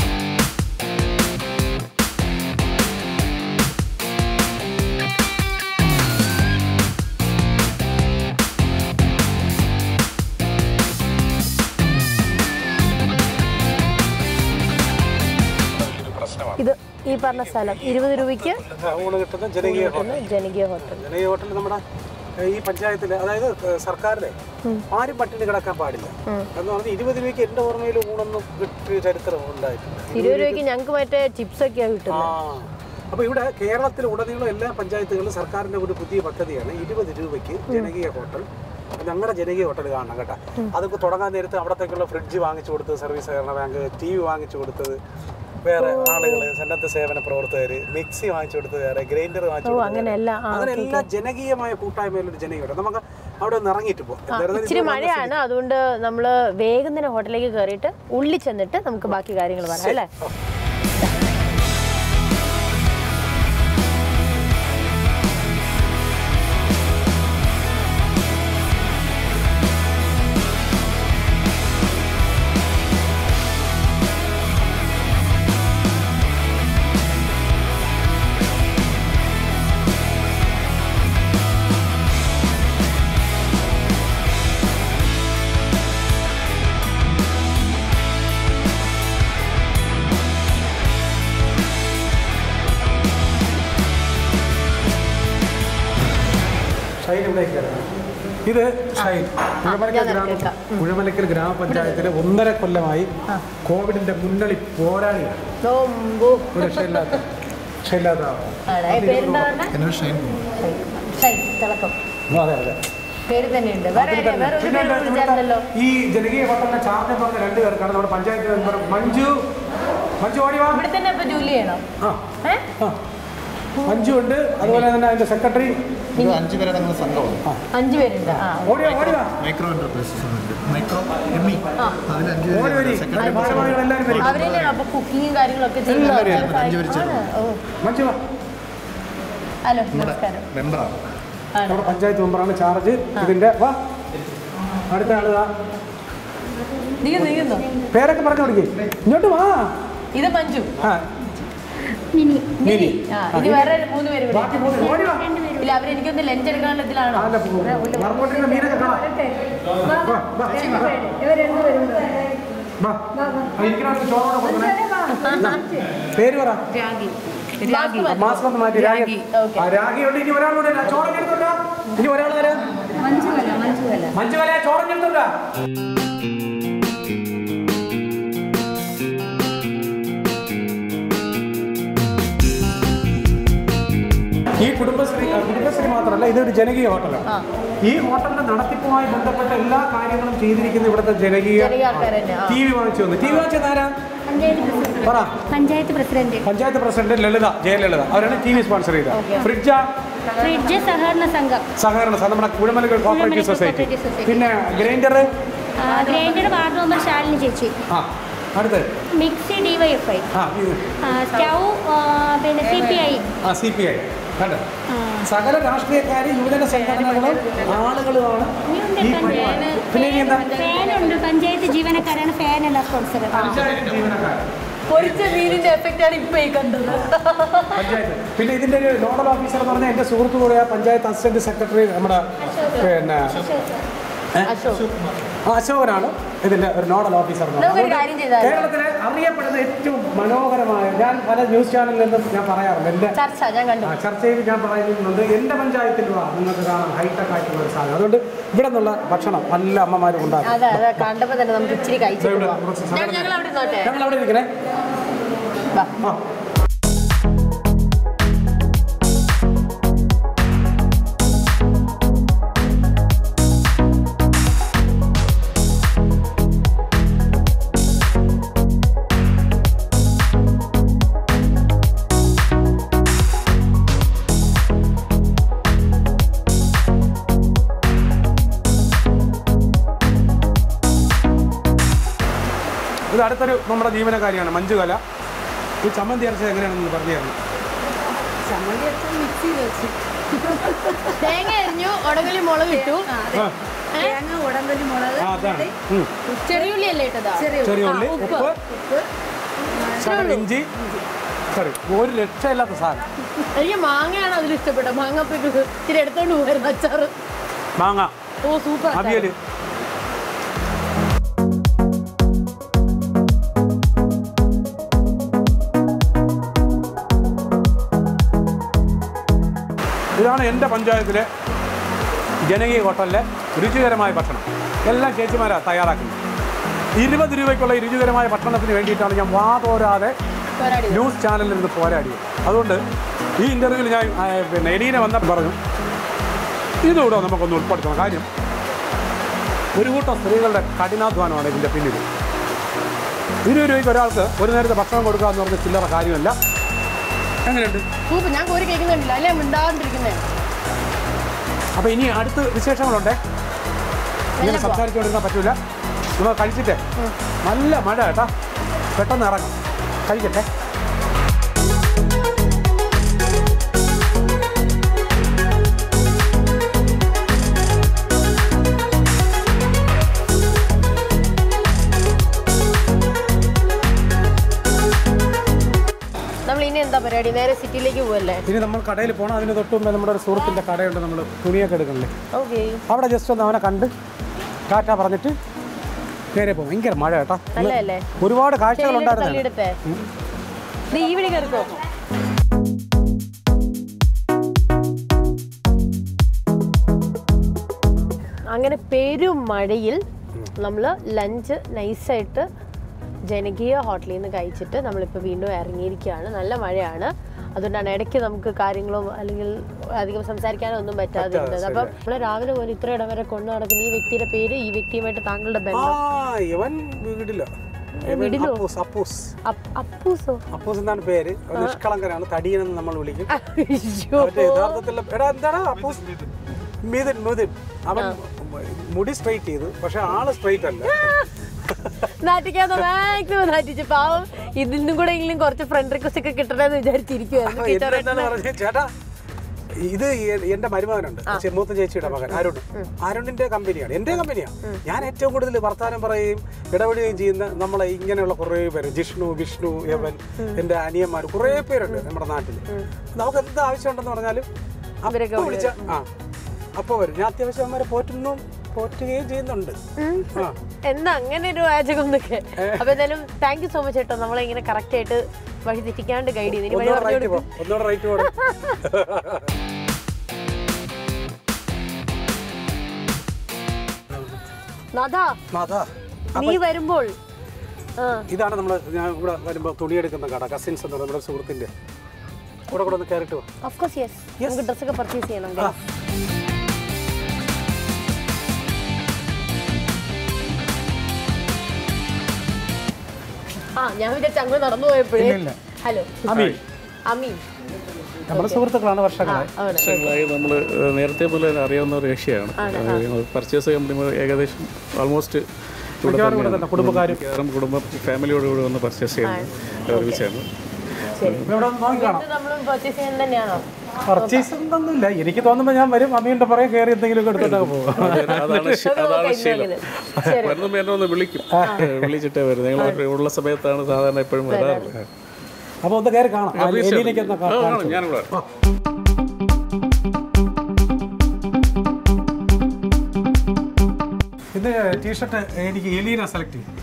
A: ഇത് ഈ പറഞ്ഞ സ്ഥലം 20 രൂപയ്ക്ക്
C: ഊണ് കിട്ടുന്ന ജനകീയ ഹോട്ടൽ. നമ്മുടെ ഈ പഞ്ചായത്തിൽ, അതായത് സർക്കാരിലെ ആരും പട്ടിണി കിടക്കാൻ പാടില്ല എന്ന് പറഞ്ഞാൽ 20 രൂപയ്ക്ക് എൻ്റെ ഓർമ്മയിൽ ഊണൊന്നും കിട്ടിയ ചരിത്രം ഉണ്ടായിട്ടില്ല.
A: 20 രൂപയ്ക്ക് ഞങ്ങൾക്ക് മറ്റേ ചിപ്സ് ഒക്കെയാണ് കിട്ടുന്നത്.
C: അപ്പോൾ ഇവിടെ കേരളത്തിൽ ഉടനീളം എല്ലാ പഞ്ചായത്തുകളിലും സർക്കാരിൻ്റെ ഒരു പുതിയ പദ്ധതിയാണ് 20 രൂപയ്ക്ക് ജനകീയ ഹോട്ടൽ. ഞങ്ങളുടെ ജനകീയ ഹോട്ടൽ കാണണം കേട്ടോ. അതൊക്കെ തുടങ്ങാൻ നേരത്ത് അവിടത്തേക്കുള്ള ഫ്രിഡ്ജ് വാങ്ങിച്ചു കൊടുത്തത് സർവീസ് സഹകരണ ബാങ്ക്, TV വാങ്ങിച്ചു കൊടുത്തത് വേറെ ആളുകൾ, സന്നദ്ധ സേവന പ്രവർത്തകർ, മിക്സി വാങ്ങിച്ചു കൊടുത്തത് വേറെ, ഗ്രൈൻഡർ വാങ്ങിച്ചു കൊടുത്തത്, അങ്ങനെ എല്ലാ ജനകീയമായ കൂട്ടായ്മയിലൊരു ജനകീയ. നമുക്ക് അവിടെ ഒന്ന് ഇറങ്ങിയിട്ട് പോകാം.
A: ഇച്ചിരി മഴയാണ്, അതുകൊണ്ട് നമ്മൾ വേഗം തന്നെ ഹോട്ടലിലേക്ക് കയറിയിട്ട് ഉള്ളിൽ ചെന്നിട്ട് നമുക്ക് ബാക്കി കാര്യങ്ങൾ പറയാം അല്ലേ.
C: ഇത് കുഴമലക്കൽ ഗ്രാമപഞ്ചായത്തിലെ 1.5 കൊല്ലമായി കോവിഡിന്റെ മുന്നണി പോരാളിയാണ്. ഈ ജനകീയ ഹോട്ടലിന്റെ ചാർജ് പറഞ്ഞ 2 പേർക്കാണ്. നമ്മുടെ പഞ്ചായത്ത് മെമ്പർ മഞ്ജു ഓടിവാ. മഞ്ജു ഉണ്ട്, അതുപോലെ തന്നെ അതിന്റെ സെക്രട്ടറി.
E: 5 പേരടങ്ങുന്ന സംഘമാണ്.
A: 5 പേരുണ്ട്.
E: മൈക്രോ എന്റർപ്രൈസസ് മൈക്രോ എംഇ അതിൽ 5
A: അവരെല്ലാം അപ്പൊ കുക്കിങ്ങും കാര്യങ്ങളൊക്കെ
C: മഞ്ജു
A: ഹലോ നമസ്കാരം.
E: മെമ്പറാണ്.
C: നമ്മുടെ പഞ്ചായത്ത് മെമ്പറാണ് ചാർജ് ഇതിന്റെ. വാ അടുത്ത ആളുക
A: നീങ്ങുന്നു.
C: പേരൊക്കെ പറഞ്ഞു കൊടുക്കേ. ഇങ്ങോട്ട് വാ.
A: ഇത് മഞ്ജു.
C: മിനി.
A: ഇനി വേറെ 3 പേര് കൂടി.
C: ബാക്കി 3 ഓടി വാ.
A: ഇല്ല അവര് എനിക്കൊന്ന് ലഞ്ച് എടുക്കാനുള്ള ഇതിലാണോ?
C: മറക്കോട്ടിന്റെ മീനൊക്കെ കാണാം. പേര് പറ. മാസം ഒന്ന് മാറ്റി. രാഗിയുണ്ട്. ഇനി ഒരാളോട് ചോറൊക്കെ എടുത്തോട്ടാ. ഇനി ഒരാൾ തരാം. മഞ്ജുവല ചോറൊക്കെ എടുത്തോട്ടാ. ഈ കുടുംബശ്രീ മാത്രമല്ല, ഇതൊരു ജനകീയ ഹോട്ടലാണ്. ഈ ഹോട്ടലിന്റെ നടത്തിപ്പുമായി ബന്ധപ്പെട്ട എല്ലാ കാര്യങ്ങളും ചെയ്തിരിക്കുന്ന ഇവിടുത്തെ ജനകീയ. ടി വി വാങ്ങിച്ചു വന്നു. ടി വി വാങ്ങിച്ചത് ആരാ? പറ.
G: പഞ്ചായത്ത് പ്രസിഡന്റ്
C: ലളിത, ജയലളിത. അവരാണ് ടി വി സ്പോൺസർ ചെയ്തത്. ഫ്രിഡ്ജ്
G: സഹകരണ സംഘം,
C: നമ്മുടെ കുഴമലകൾ കോപ്പറേറ്റീവ് സൊസൈറ്റി. പിന്നെ ഗ്രൈൻഡർ
G: വാർഡ് മെമ്പർ ശാലിനി ചേച്ചി.
C: അടുത്ത്
G: മിക്സി DYFI. സ്റ്റൗ പിന്നെ CPI.
C: കണ്ടോ? സകല രാഷ്ട്രീയക്കാരും യുവജന സംഘടനകളും ആളുകളുമാണ്.
G: ഫാനുണ്ട്. പഞ്ചായത്ത് ജീവനക്കാരാണ് ഫാൻ എന്ന സ്പോൺസർ.
A: പൊരിച്ച മീനിന്റെ എഫക്റ്റ് ആണ് ഇപ്പൊ ഈ കണ്ടത്.
C: പഞ്ചായത്ത്. പിന്നെ ഇതിന്റെ ഒരു നോഡൽ ഓഫീസർ എന്ന് പറഞ്ഞാൽ എന്റെ സുഹൃത്തു കൂടെ പഞ്ചായത്ത് അസിസ്റ്റന്റ് സെക്രട്ടറി നമ്മുടെ പിന്നെ അശോകനാണ് ഇതിന്റെ ഒരു നോഡൽ ഓഫീസർ. കേരളത്തിലെ അറിയപ്പെടുന്ന ഏറ്റവും മനോഹരമായ, ഞാൻ പല ന്യൂസ് ചാനലിൽ നിന്നും ഞാൻ പറയാറുണ്ട്, എന്റെ ചർച്ചയിൽ ഞാൻ പറയുന്നുണ്ട്, എന്റെ പഞ്ചായത്തിൽ നിങ്ങൾക്ക് കാണാം ഹൈടെക് ആയിട്ടുള്ള ഒരു സാധനം. അതുകൊണ്ട് ഇവിടെ നിന്നുള്ള ഭക്ഷണം നല്ല അമ്മമാരും ഉണ്ടാകും. ഞങ്ങൾ അവിടെ ഇരിക്കണേ. ഇത് അടുത്തൊരു നമ്മുടെ ജീവനക്കാരിയാണ് മഞ്ജുകല. ഈ ചമ്മന്തി അരച്ചത് എങ്ങനെയാണെന്ന് പറഞ്ഞു തരണം.
A: തേങ്ങ അരിഞ്ഞു, ഉടങ്ങലി മുളക് ഇട്ടു. ചെറിയുള്ളി അല്ലേ ഇട്ടതാ?
C: ചെറിയുള്ളി, ഉപ്പ്, ഇഞ്ചി. സോറി, ഒരു രക്ഷയില്ലാത്ത സാധനം.
A: എനിക്ക് മാങ്ങയാണ് അതിൽ ഇഷ്ടപ്പെട്ടത്. മാങ്ങപ്പേക്ക് ഇച്ചിരി എടുത്തോണ്ട് പോകായിരുന്നു അച്ചാറ്.
C: മാങ്ങ.
A: Oh super.
C: അവിയല്. ഇതാണ് എൻ്റെ പഞ്ചായത്തിലെ ജനകീയ ഹോട്ടലിലെ രുചികരമായ ഭക്ഷണം. എല്ലാം ചേച്ചിമാരാണ് തയ്യാറാക്കുന്നത്. 20 രൂപയ്ക്കുള്ള രുചികരമായ ഭക്ഷണത്തിന് വേണ്ടിയിട്ടാണ് ഞാൻ വാതോരാതെ ന്യൂസ് ചാനലിൽ നിന്ന് പോരാടിയത്. അതുകൊണ്ട് ഈ ഇൻ്റർവ്യൂവിൽ ഞാൻ പിന്നെ എലീന വന്നപ്പോൾ പറഞ്ഞു, ഇതുകൂടെ നമുക്കൊന്ന് ഉൾപ്പെടുത്തണം. കാര്യം ഒരു കൂട്ടം സ്ത്രീകളുടെ കഠിനാധ്വാനമാണ് ഇതിൻ്റെ പിന്നിൽ. 20 രൂപയ്ക്ക് ഒരാൾക്ക് ഒരു നേരത്തെ ഭക്ഷണം കൊടുക്കുക എന്ന് പറഞ്ഞ ചില്ലറ കാര്യമല്ല. എങ്ങനെയുണ്ട്?
A: സൂപ്പർ. ഞാൻ കോരി കേൾക്കുന്നുണ്ടല്ലോ, അല്ലേ മിണ്ടാണ്ടിരിക്കുന്നേ.
C: അപ്പോൾ ഇനി അടുത്ത് വിശേഷങ്ങളുണ്ടേ. ഇങ്ങനെ സംസാരിച്ചുകൊണ്ടിരുന്നാൽ പറ്റൂല. നമ്മൾ കഴിച്ചിട്ടേ. നല്ല മഴ കേട്ടാ, പെട്ടെന്ന് ഇറങ്ങാം. കഴിക്കട്ടെ.
A: ഇനി എന്താ പരിപാടി? നേരെ സിറ്റിയിലേക്ക് പോവല്ലേ?
C: ഇനി നമ്മൾ കടയിൽ പോകണം. അതിന് തൊട്ട് മുമ്പേ നമ്മുടെ ഒരു സുഹൃത്തിൻ്റെ കടയുണ്ട്, നമ്മൾ തുണിയൊക്കെ എടുക്കണ്ടേ. അവിടെ ജസ്റ്റ് ഒന്ന് അവനെ കണ്ട് ടാറ്റ പറഞ്ഞിട്ട് നേരെ പോകും. ഭയങ്കര മഴ കേട്ടാ, ഒരുപാട് കാഴ്ചകൾ ഉണ്ടായിരുന്നു.
A: അങ്ങനെ പെരും മഴയിൽ നമ്മൾ ലഞ്ച് നൈസായിട്ട് ജനകീയ ഹോട്ടലിൽ നിന്ന് കഴിച്ചിട്ട് നമ്മളിപ്പോൾ വീണ്ടും ഇറങ്ങിയിരിക്കുകയാണ്. നല്ല മഴയാണ്, അതുകൊണ്ടാണ് ഇടയ്ക്ക് നമുക്ക് കാര്യങ്ങളോ അല്ലെങ്കിൽ അധികം സംസാരിക്കാനോ ഒന്നും പറ്റാതിരുന്നത്. അപ്പം നമ്മൾ രാവിലെ പോലെ ഇത്ര ഇടം വരെ കൊണ്ടു നടക്കുന്ന ഈ വ്യക്തിയുടെ പേര്, ഈ വ്യക്തിയുമായിട്ട് താങ്കളുടെ ബന്ധം?
C: അപ്പൂസ് എന്നാണ് പേര്. നിഷ്കളങ്കനാണ്, തടിയനെന്ന് നമ്മൾ വിളിക്കും. മിഥുൻ. അവൻ മുടി സ്ട്രൈറ്റ് ചെയ്തു, പക്ഷെ ആള് സ്ട്രൈറ്റ് അല്ല.
A: നാട്ടിക്കാതെ മാക്സിമം നാട്ടിച്ച് പാവം. ഇതിൽ നിന്നും കൂടെ എങ്കിലും കുറച്ച് ഫ്രണ്ട് റിക്വസ്റ്റ് ഒക്കെ കിട്ടണമെന്ന് വിചാരിച്ചിരിക്കുവായിരുന്നു.
C: ചേട്ടാ ഇത് എന്റെ മരുമകനുണ്ട്, മൂത്ത ചേച്ചിയുടെ മകൻ അരുൺ. അരുണിന്റെ കമ്പനിയാണ്, എന്റെ കമ്പനിയാണ്. ഞാൻ ഏറ്റവും കൂടുതൽ വർത്താനം പറയുകയും ഇടപെടുകയും ചെയ്യുന്ന നമ്മളെ ഇങ്ങനെയുള്ള കുറേ പേര്, ജിഷ്ണു, വിഷ്ണു, യവൻ, എന്റെ അനിയന്മാർ, കുറേ പേരുണ്ട് നമ്മുടെ നാട്ടിൽ. നമുക്ക് എന്ത് ആവശ്യമുണ്ടെന്ന് പറഞ്ഞാലും വിളിച്ച അപ്പൊ വരും. ഞാൻ അത്യാവശ്യം അവന്മാരെ പോറ്റുകയും ചെയ്യുന്നുണ്ട്.
A: എന്താ അങ്ങനെ ഒരു വാചകം എന്നൊക്കെ. അപ്പൊ എന്തായാലും താങ്ക് യു സോ മച്ച് കേട്ടോ, നമ്മളെ ഇങ്ങനെ കറക്റ്റ് ആയിട്ട് വഴി തെറ്റിക്കാണ്ട് ഗൈഡ് ചെയ്തു. നീ വരുമ്പോൾ
C: ഇതാണ് നമ്മള് ഞാൻ ഇവിടെ വരുമ്പോ തുണിയെടുക്കുന്ന കട, കസിൻസ് എന്ന് നമ്മുടെ സുഹൃത്തിന്റെ കൂടെ കൂടെ ഒന്ന് കയറിട്ട്
A: ഓഫ് കോഴ്സ് യെസ്, നമുക്ക് ഡ്രസ്സൊക്കെ പർച്ചേസ് ചെയ്യണം. ഞാൻ വിചാരിച്ച അങ്ങ് നടന്നു പോയപ്പോഴേ. ഹലോ അമീൻ,
C: നമ്മുടെ സുഹൃത്തുക്കളാണ്, വർഷങ്ങളായി
H: നമ്മൾ നേരത്തെ പോലെ അറിയാവുന്ന ഒരു ഏഷ്യയാണ്. പർച്ചേസ് ചെയ്യുമ്പോൾ ഏകദേശം ഓൾമോസ്റ്റ് കുടുംബക്കാരും കുടുംബ ഫാമിലിയോടുകൂടി വന്ന് പർച്ചേസ് ചെയ്യുന്നത് ഒരുമിച്ചാണ്.
C: പർച്ചേസ് ഒന്നുമില്ല, എനിക്ക് തോന്നുമ്പോ ഞാൻ വരും, അമ്മയുടെ പുറകെ കയറി എന്തെങ്കിലും എടുത്തിട്ടൊക്കെ പോകും.
H: അതാണ് ശീലം. വരുമ്പോൾ എന്നെ ഒന്ന് വിളിക്കും, വിളിച്ചിട്ടേ വരും. നിങ്ങൾ ഉള്ള സമയത്താണ് സാധാരണ എപ്പോഴും വരാറുള്ളത്.
C: അപ്പൊ ഒന്ന് കയറി കാണാം.
H: ഞാനിവിടെ
C: ഇത് ടീഷർട്ട് എനിക്ക് എലീന സെലക്ട് ചെയ്യും.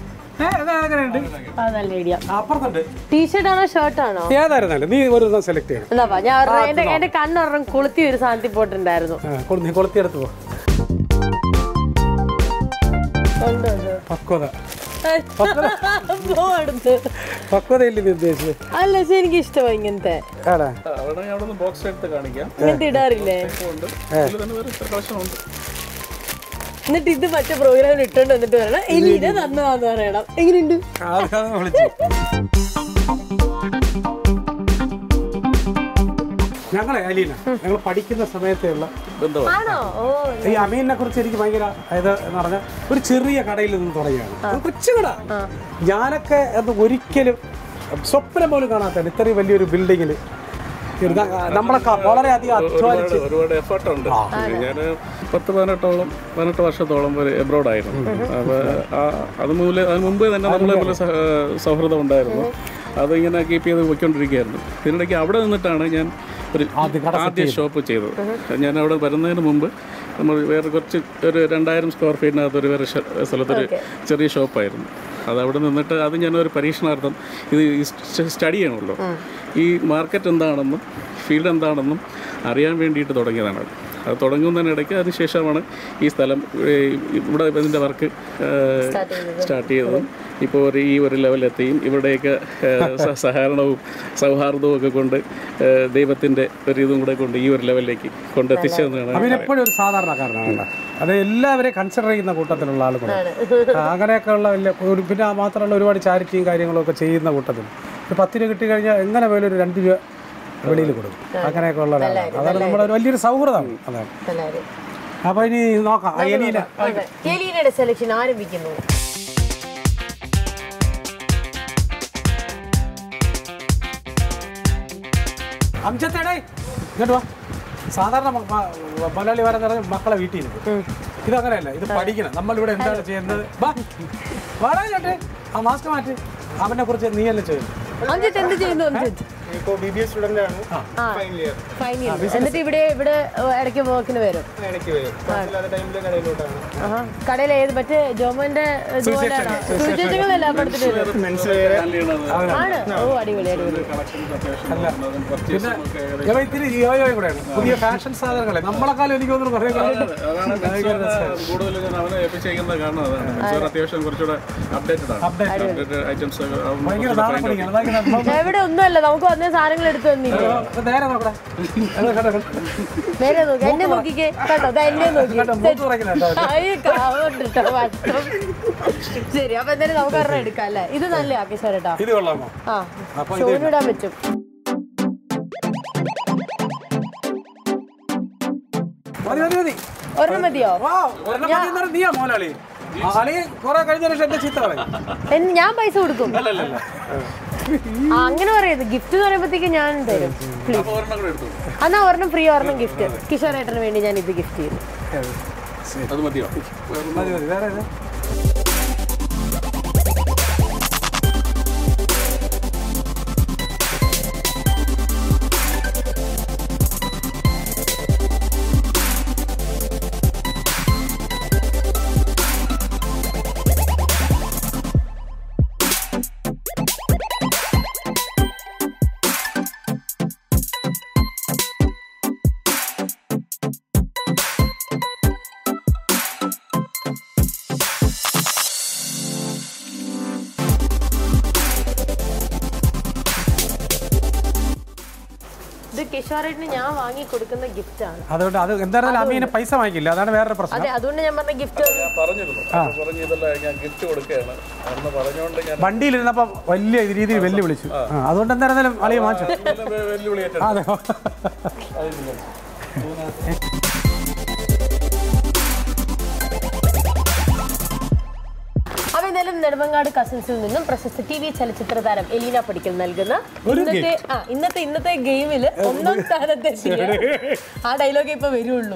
A: ടീഷർട്ട് ആണോ ഷർട്ട് ആണോ
C: ഏതായിരുന്നല്ലേ നീ ഒരു സെലക്ട് ചെയ്യണം.
A: ഞാൻ എന്റെ കണ്ണൊരെണ്ണം കൊളുത്തി ഒരു സാധനത്തിൽ പോയിട്ടുണ്ടായിരുന്നു.
C: കൊളുത്തിയെടുത്ത് പോ. പക്വത പക്വതയില്ലേ നീ ഉദ്ദേശിച്ചത്?
A: അല്ല പക്ഷെ എനിക്ക് ഇഷ്ടമായി ഇങ്ങനത്തെ. ഇങ്ങനത്തെ ഇടാറില്ലേ? എന്നിട്ട് ഇത് മറ്റേ പ്രോഗ്രാമിൽ ഇട്ടോണ്ട് വന്നിട്ട് പറയണം എലീന തന്നതാന്ന് പറയണം. എങ്ങനെയുണ്ട്?
C: ഞങ്ങളെ അലീന ഞങ്ങൾ പഠിക്കുന്ന സമയത്തുള്ള ഈ അമീനെ കുറിച്ച് എനിക്ക് ഭയങ്കര ഇത് എന്ന് പറഞ്ഞാൽ ഒരു ചെറിയ കടയിൽ നിന്ന് തുടങ്ങിയാണ്, കൊച്ചു കട. ഞാനൊക്കെ അത് ഒരിക്കലും സ്വപ്നം പോലും കാണാത്ത ഇത്രയും വലിയൊരു ബിൽഡിങ്ങിൽ നമ്മളൊക്കെ വളരെയധികം അധ്വാനിച്ച്
H: ഒരുപാട് എഫേർട്ടുണ്ട്. ഞാൻ 18 വർഷത്തോളം ഒരു എബ്രോഡായിരുന്നു. അപ്പോൾ അതിന് മുമ്പേ തന്നെ നമ്മളെ പോലെ സൗഹൃദം ഉണ്ടായിരുന്നു. അതിങ്ങനെ കീപ്പ് ചെയ്ത് പോയിക്കൊണ്ടിരിക്കുകയായിരുന്നു. ഇതിനിടയ്ക്ക് അവിടെ നിന്നിട്ടാണ് ഞാൻ ഒരു ആദ്യ ഷോപ്പ് ചെയ്തത്. ഞാൻ അവിടെ വരുന്നതിന് മുമ്പ് നമ്മൾ വേറെ കുറച്ച് ഒരു 2000 സ്ക്വയർ ഫീറ്റിനകത്ത് ഒരു വേറെ സ്ഥലത്തൊരു ചെറിയ ഷോപ്പായിരുന്നു. അതവിടെ നിന്നിട്ട് അത് ഞാനൊരു പരീക്ഷണാർത്ഥം ഇത് സ്റ്റഡി ചെയ്യണമല്ലോ, ഈ മാർക്കറ്റ് എന്താണെന്നും ഫീൽഡ് എന്താണെന്നും അറിയാൻ വേണ്ടിയിട്ട് തുടങ്ങിയതാണ്. അത് തുടങ്ങുന്നതിനിടയ്ക്ക് അതിനുശേഷമാണ് ഈ സ്ഥലം ഇവിടെ ഇതിൻ്റെ വർക്ക് സ്റ്റാർട്ട് ചെയ്തതും ഇപ്പോൾ ഈ ഒരു ലെവലെത്തിയും ഇവിടെയൊക്കെ സഹകരണവും സൗഹാർദ്ദവും ഒക്കെ കൊണ്ട് ദൈവത്തിൻ്റെ ഒരു ഇതും കൂടെ കൊണ്ട് ഈ ഒരു ലെവലിലേക്ക് കൊണ്ടെത്തിച്ചതെന്നാണ്.
C: അവരെപ്പോഴും ഒരു സാധാരണക്കാരനാണ്, അത് എല്ലാവരെയും കൺസിഡർ ചെയ്യുന്ന കൂട്ടത്തിലുള്ള ആളുകളാണ്. അങ്ങനെയൊക്കെ ഉള്ള വലിയ പിന്നെ മാത്രമല്ല ഒരുപാട് ചാരിറ്റിയും കാര്യങ്ങളും ഒക്കെ ചെയ്യുന്ന കൂട്ടത്തിൽ ഒരു 10 രൂപ കിട്ടിക്കഴിഞ്ഞാൽ എങ്ങനെ പോലും ഒരു 2 രൂപ വെളിയിൽ കൊടുക്കും. അങ്ങനെയൊക്കെ ഉള്ള ഒരാളാണ്. അതാണ് നമ്മുടെ ഒരു വലിയൊരു സൗഹൃദമാണ്. അതാണ്. അപ്പൊ ഇനി നോക്കാം
A: എലീനയുടെ സെലക്ഷൻ ആരംഭിക്കുന്നു.
C: അംജത്തേടേ ഇങ്ങോട്ട് വാ. സാധാരണ മലയാളി വരെന്ന് പറഞ്ഞാൽ മക്കളെ വീട്ടിൽ ഇരുന്നു. ഇതങ്ങനെയല്ല, ഇത് പഠിക്കണം. നമ്മളിവിടെ എന്താണ് ചെയ്യുന്നത്? വാടാ ചേട്ടേ, ആ മാസ്ക് മാറ്റി. അവനെ കുറിച്ച് നീയല്ലേ ചെയ്യുന്നു.
A: എന്ത് ചെയ്യുന്നു?
E: ഇപ്പോൾ BBA സ്റ്റുഡന്റ് ആണ്, ഫൈനൽ ഇയർ.
A: എന്നിട്ട് ഇവിടെ ഇടയ്ക്ക് വർക്കിന് വരും. കടയിൽ ഏത് മറ്റേ ജോമോന്റെ സുവിശേഷങ്ങളല്ല ആണ്. ഓ അടിപൊളി അടിപൊളി.
C: പിന്നെ ഇത്തിരി യോയോയും കൂടെയാണ്, പുതിയ ഫാഷൻ സാധനങ്ങളെ നമ്മളെക്കാളും എനിക്ക് തോന്നുന്നു കുറേ
A: എവിടെ ഒന്നുമല്ല, നമുക്ക് വന്ന സാധനങ്ങൾ എടുത്തു തന്നില്ലേ. നേരെ നോക്കി എന്നെ നോക്കിക്കേ കേട്ടോ, എന്നെ നോക്കി. ശരി, അപ്പൊ എന്തായാലും നമുക്ക് ഒരെണ്ണം എടുക്കാം അല്ലേ? ഇത് നല്ല ആക്കിശേരട്ടോ. ആ ഷോയിടാൻ പറ്റും. ഒരെണ്ണം മതിയോ?
C: ഞാൻ പൈസ കൊടുക്കും.
A: അങ്ങനെ പറയരുത്. ഗിഫ്റ്റ് എന്ന് പറയുമ്പോഴത്തേക്ക് ഞാൻ തരും. പ്ലീസ്. എന്നാ ഒരെണ്ണം ഫ്രീ, ഒരെണ്ണം ഗിഫ്റ്റ്. കിഷോർ ഏട്ടന് വേണ്ടി ഞാൻ ഇത് ഗിഫ്റ്റ് ചെയ്തു.
H: അത് മതിയോ?
C: വേറെ
A: കിഷോറേട്ടിന് ഞാൻ വാങ്ങി കൊടുക്കുന്ന ഗിഫ്റ്റ് ആണ്.
C: അതുകൊണ്ട് അത് എന്തായാലും അമ്മീനെ പൈസ വാങ്ങിക്കില്ല, അതാണ് വേറൊരു പ്രശ്നം.
A: അതെ, അതുകൊണ്ട് ഞാൻ പറഞ്ഞ ഗിഫ്റ്റ്
C: വണ്ടിയിലിരുന്നപ്പോ വലിയ രീതിയിൽ വെല്ലുവിളിച്ചു. അതുകൊണ്ട് എന്തായിരുന്നാലും അളിയ വാങ്ങിച്ചു. അതെ.
A: അപ്പൊ എന്തായാലും നെടുമങ്ങാട് കസിൻസിൽ നിന്നും പ്രശസ്ത TV ചലച്ചിത്ര താരം എലീന പടിക്കൽ നൽകുന്ന ഇന്നത്തെ ഗെയിമില് 1ാം സ്ഥാനത്തെത്തിയ ആ ഡയലോഗ് ഇപ്പൊ വരുള്ളൂ.